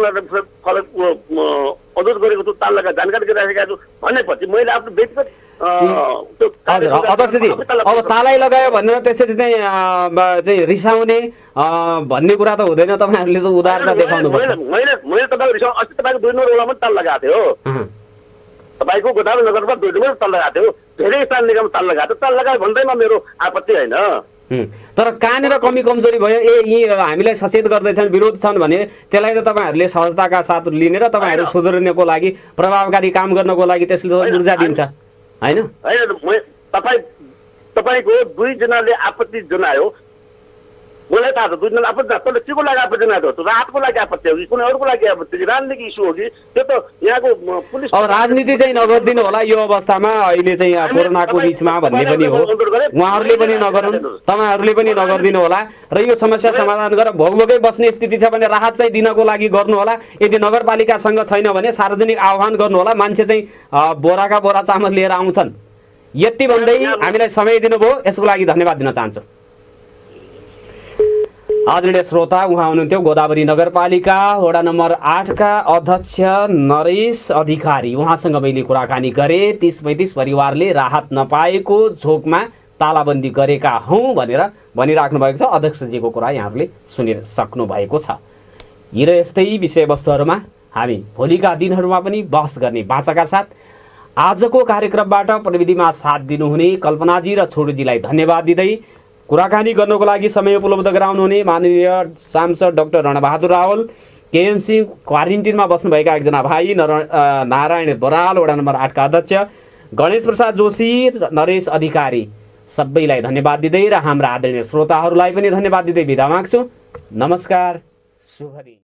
अनुरोध गरेको छु, ताला लगाएर जानकारी गरिराखेका छु भनेपछि मैले आफ्नो व्यक्तिगत हजुर अध्यक्षजी अब तालै लगायो भनेर त्यसरी चाहिँ चाहिँ रिसाउने भन्ने कुरा त हुँदैन। तपाईँहरूले त उदारता देखाउनु पर्छ। मैले मैले तपाईँको रिसाउ अस्ति तपाईँको दुई नम्बर वडामा ताल लगाएको थियो, तपाईँको गोदावरी नगरमा दुई नम्बर ताल लगाएको थियो, धेरै स्थान निगममा ताल लगाएको थियो। ताल लगायो भन्दैमा मेरो आपत्ति होइन, तर कहाँनिर कमी कमजोरी भयो ए यी हामीलाई सचेत गर्दैछन् विरोध छन् भने त्यसलाई त तपाईँहरूले सहजताका साथ लिने र तपाईँहरू सुधार्नको लागि प्रभावकारी काम गर्नको लागि त्यसले ऊर्जा दिन्छ होइन। तपाईँ तपाईँको दुईजनाले आपत्ति जनायो, मलाई थाहा छ दुईजना आपत्ति, तर के को लागि आपत्ति जनाएको हो? राहतको लागि आपत्ति हो कि कुनै अरूको लागि आपत्ति, राजनीतिक इस्यु हो कि? त्यो त यहाँको पुलिस अब राजनीति चाहिँ नगरिदिनु होला यो अवस्थामा, अहिले चाहिँ कोरोनाको बिचमा भन्ने पनि हो। उहाँहरूले पनि नगरून्, तपाईँहरूले पनि नगरिदिनु होला र यो समस्या समाधान गरेर भोगभोगै बस्ने स्थिति छ भने राहत चाहिँ दिनको लागि गर्नु होला। यदि नगरपालिकासँग छैन भने सार्वजनिक आह्वान गर्नु होला, मान्छे चाहिँ बोराका बोरा चामल लिएर आउँछन्। यति भन्दै हामीलाई समय दिनुभयो, यसको लागि धन्यवाद दिन चाहन्छु। आदरणीय श्रोता, उहाँ हुनुहुन्थ्यो गोदावरी नगरपालिका वडा नम्बर आठका अध्यक्ष नरेश अधिकारी। उहाँसँग मैले कुराकानी गरेँ। तीस पैँतिस परिवारले राहत नपाएको झोकमा तालाबन्दी गरेका हौँ भनेर भनिराख्नु भएको छ। अध्यक्षजीको कुरा यहाँहरूले सुनिसक्नु भएको छ। यी र यस्तै विषयवस्तुहरूमा हामी भोलिका दिनहरूमा पनि बहस गर्ने बाचाका साथ आजको कार्यक्रमबाट प्रविधिमा साथ दिनुहुने कल्पनाजी र छोडुजीलाई धन्यवाद दिँदै कुराकानी गर्नको लागि समय उपलब्ध गराउनुहुने माननीय सांसद डाक्टर रणबहादुर रावल, केएमसी क्वारेन्टिनमा बस्नुभएका एकजना भाइ नारायण बराल वडा नम्बर आठका अध्यक्ष, गणेश प्रसाद जोशी, नरेश अधिकारी सबैलाई धन्यवाद दिँदै र हाम्रा आदरणीय श्रोताहरूलाई पनि धन्यवाद दिँदै बिदा माग्छु। नमस्कार, शुभ दिन।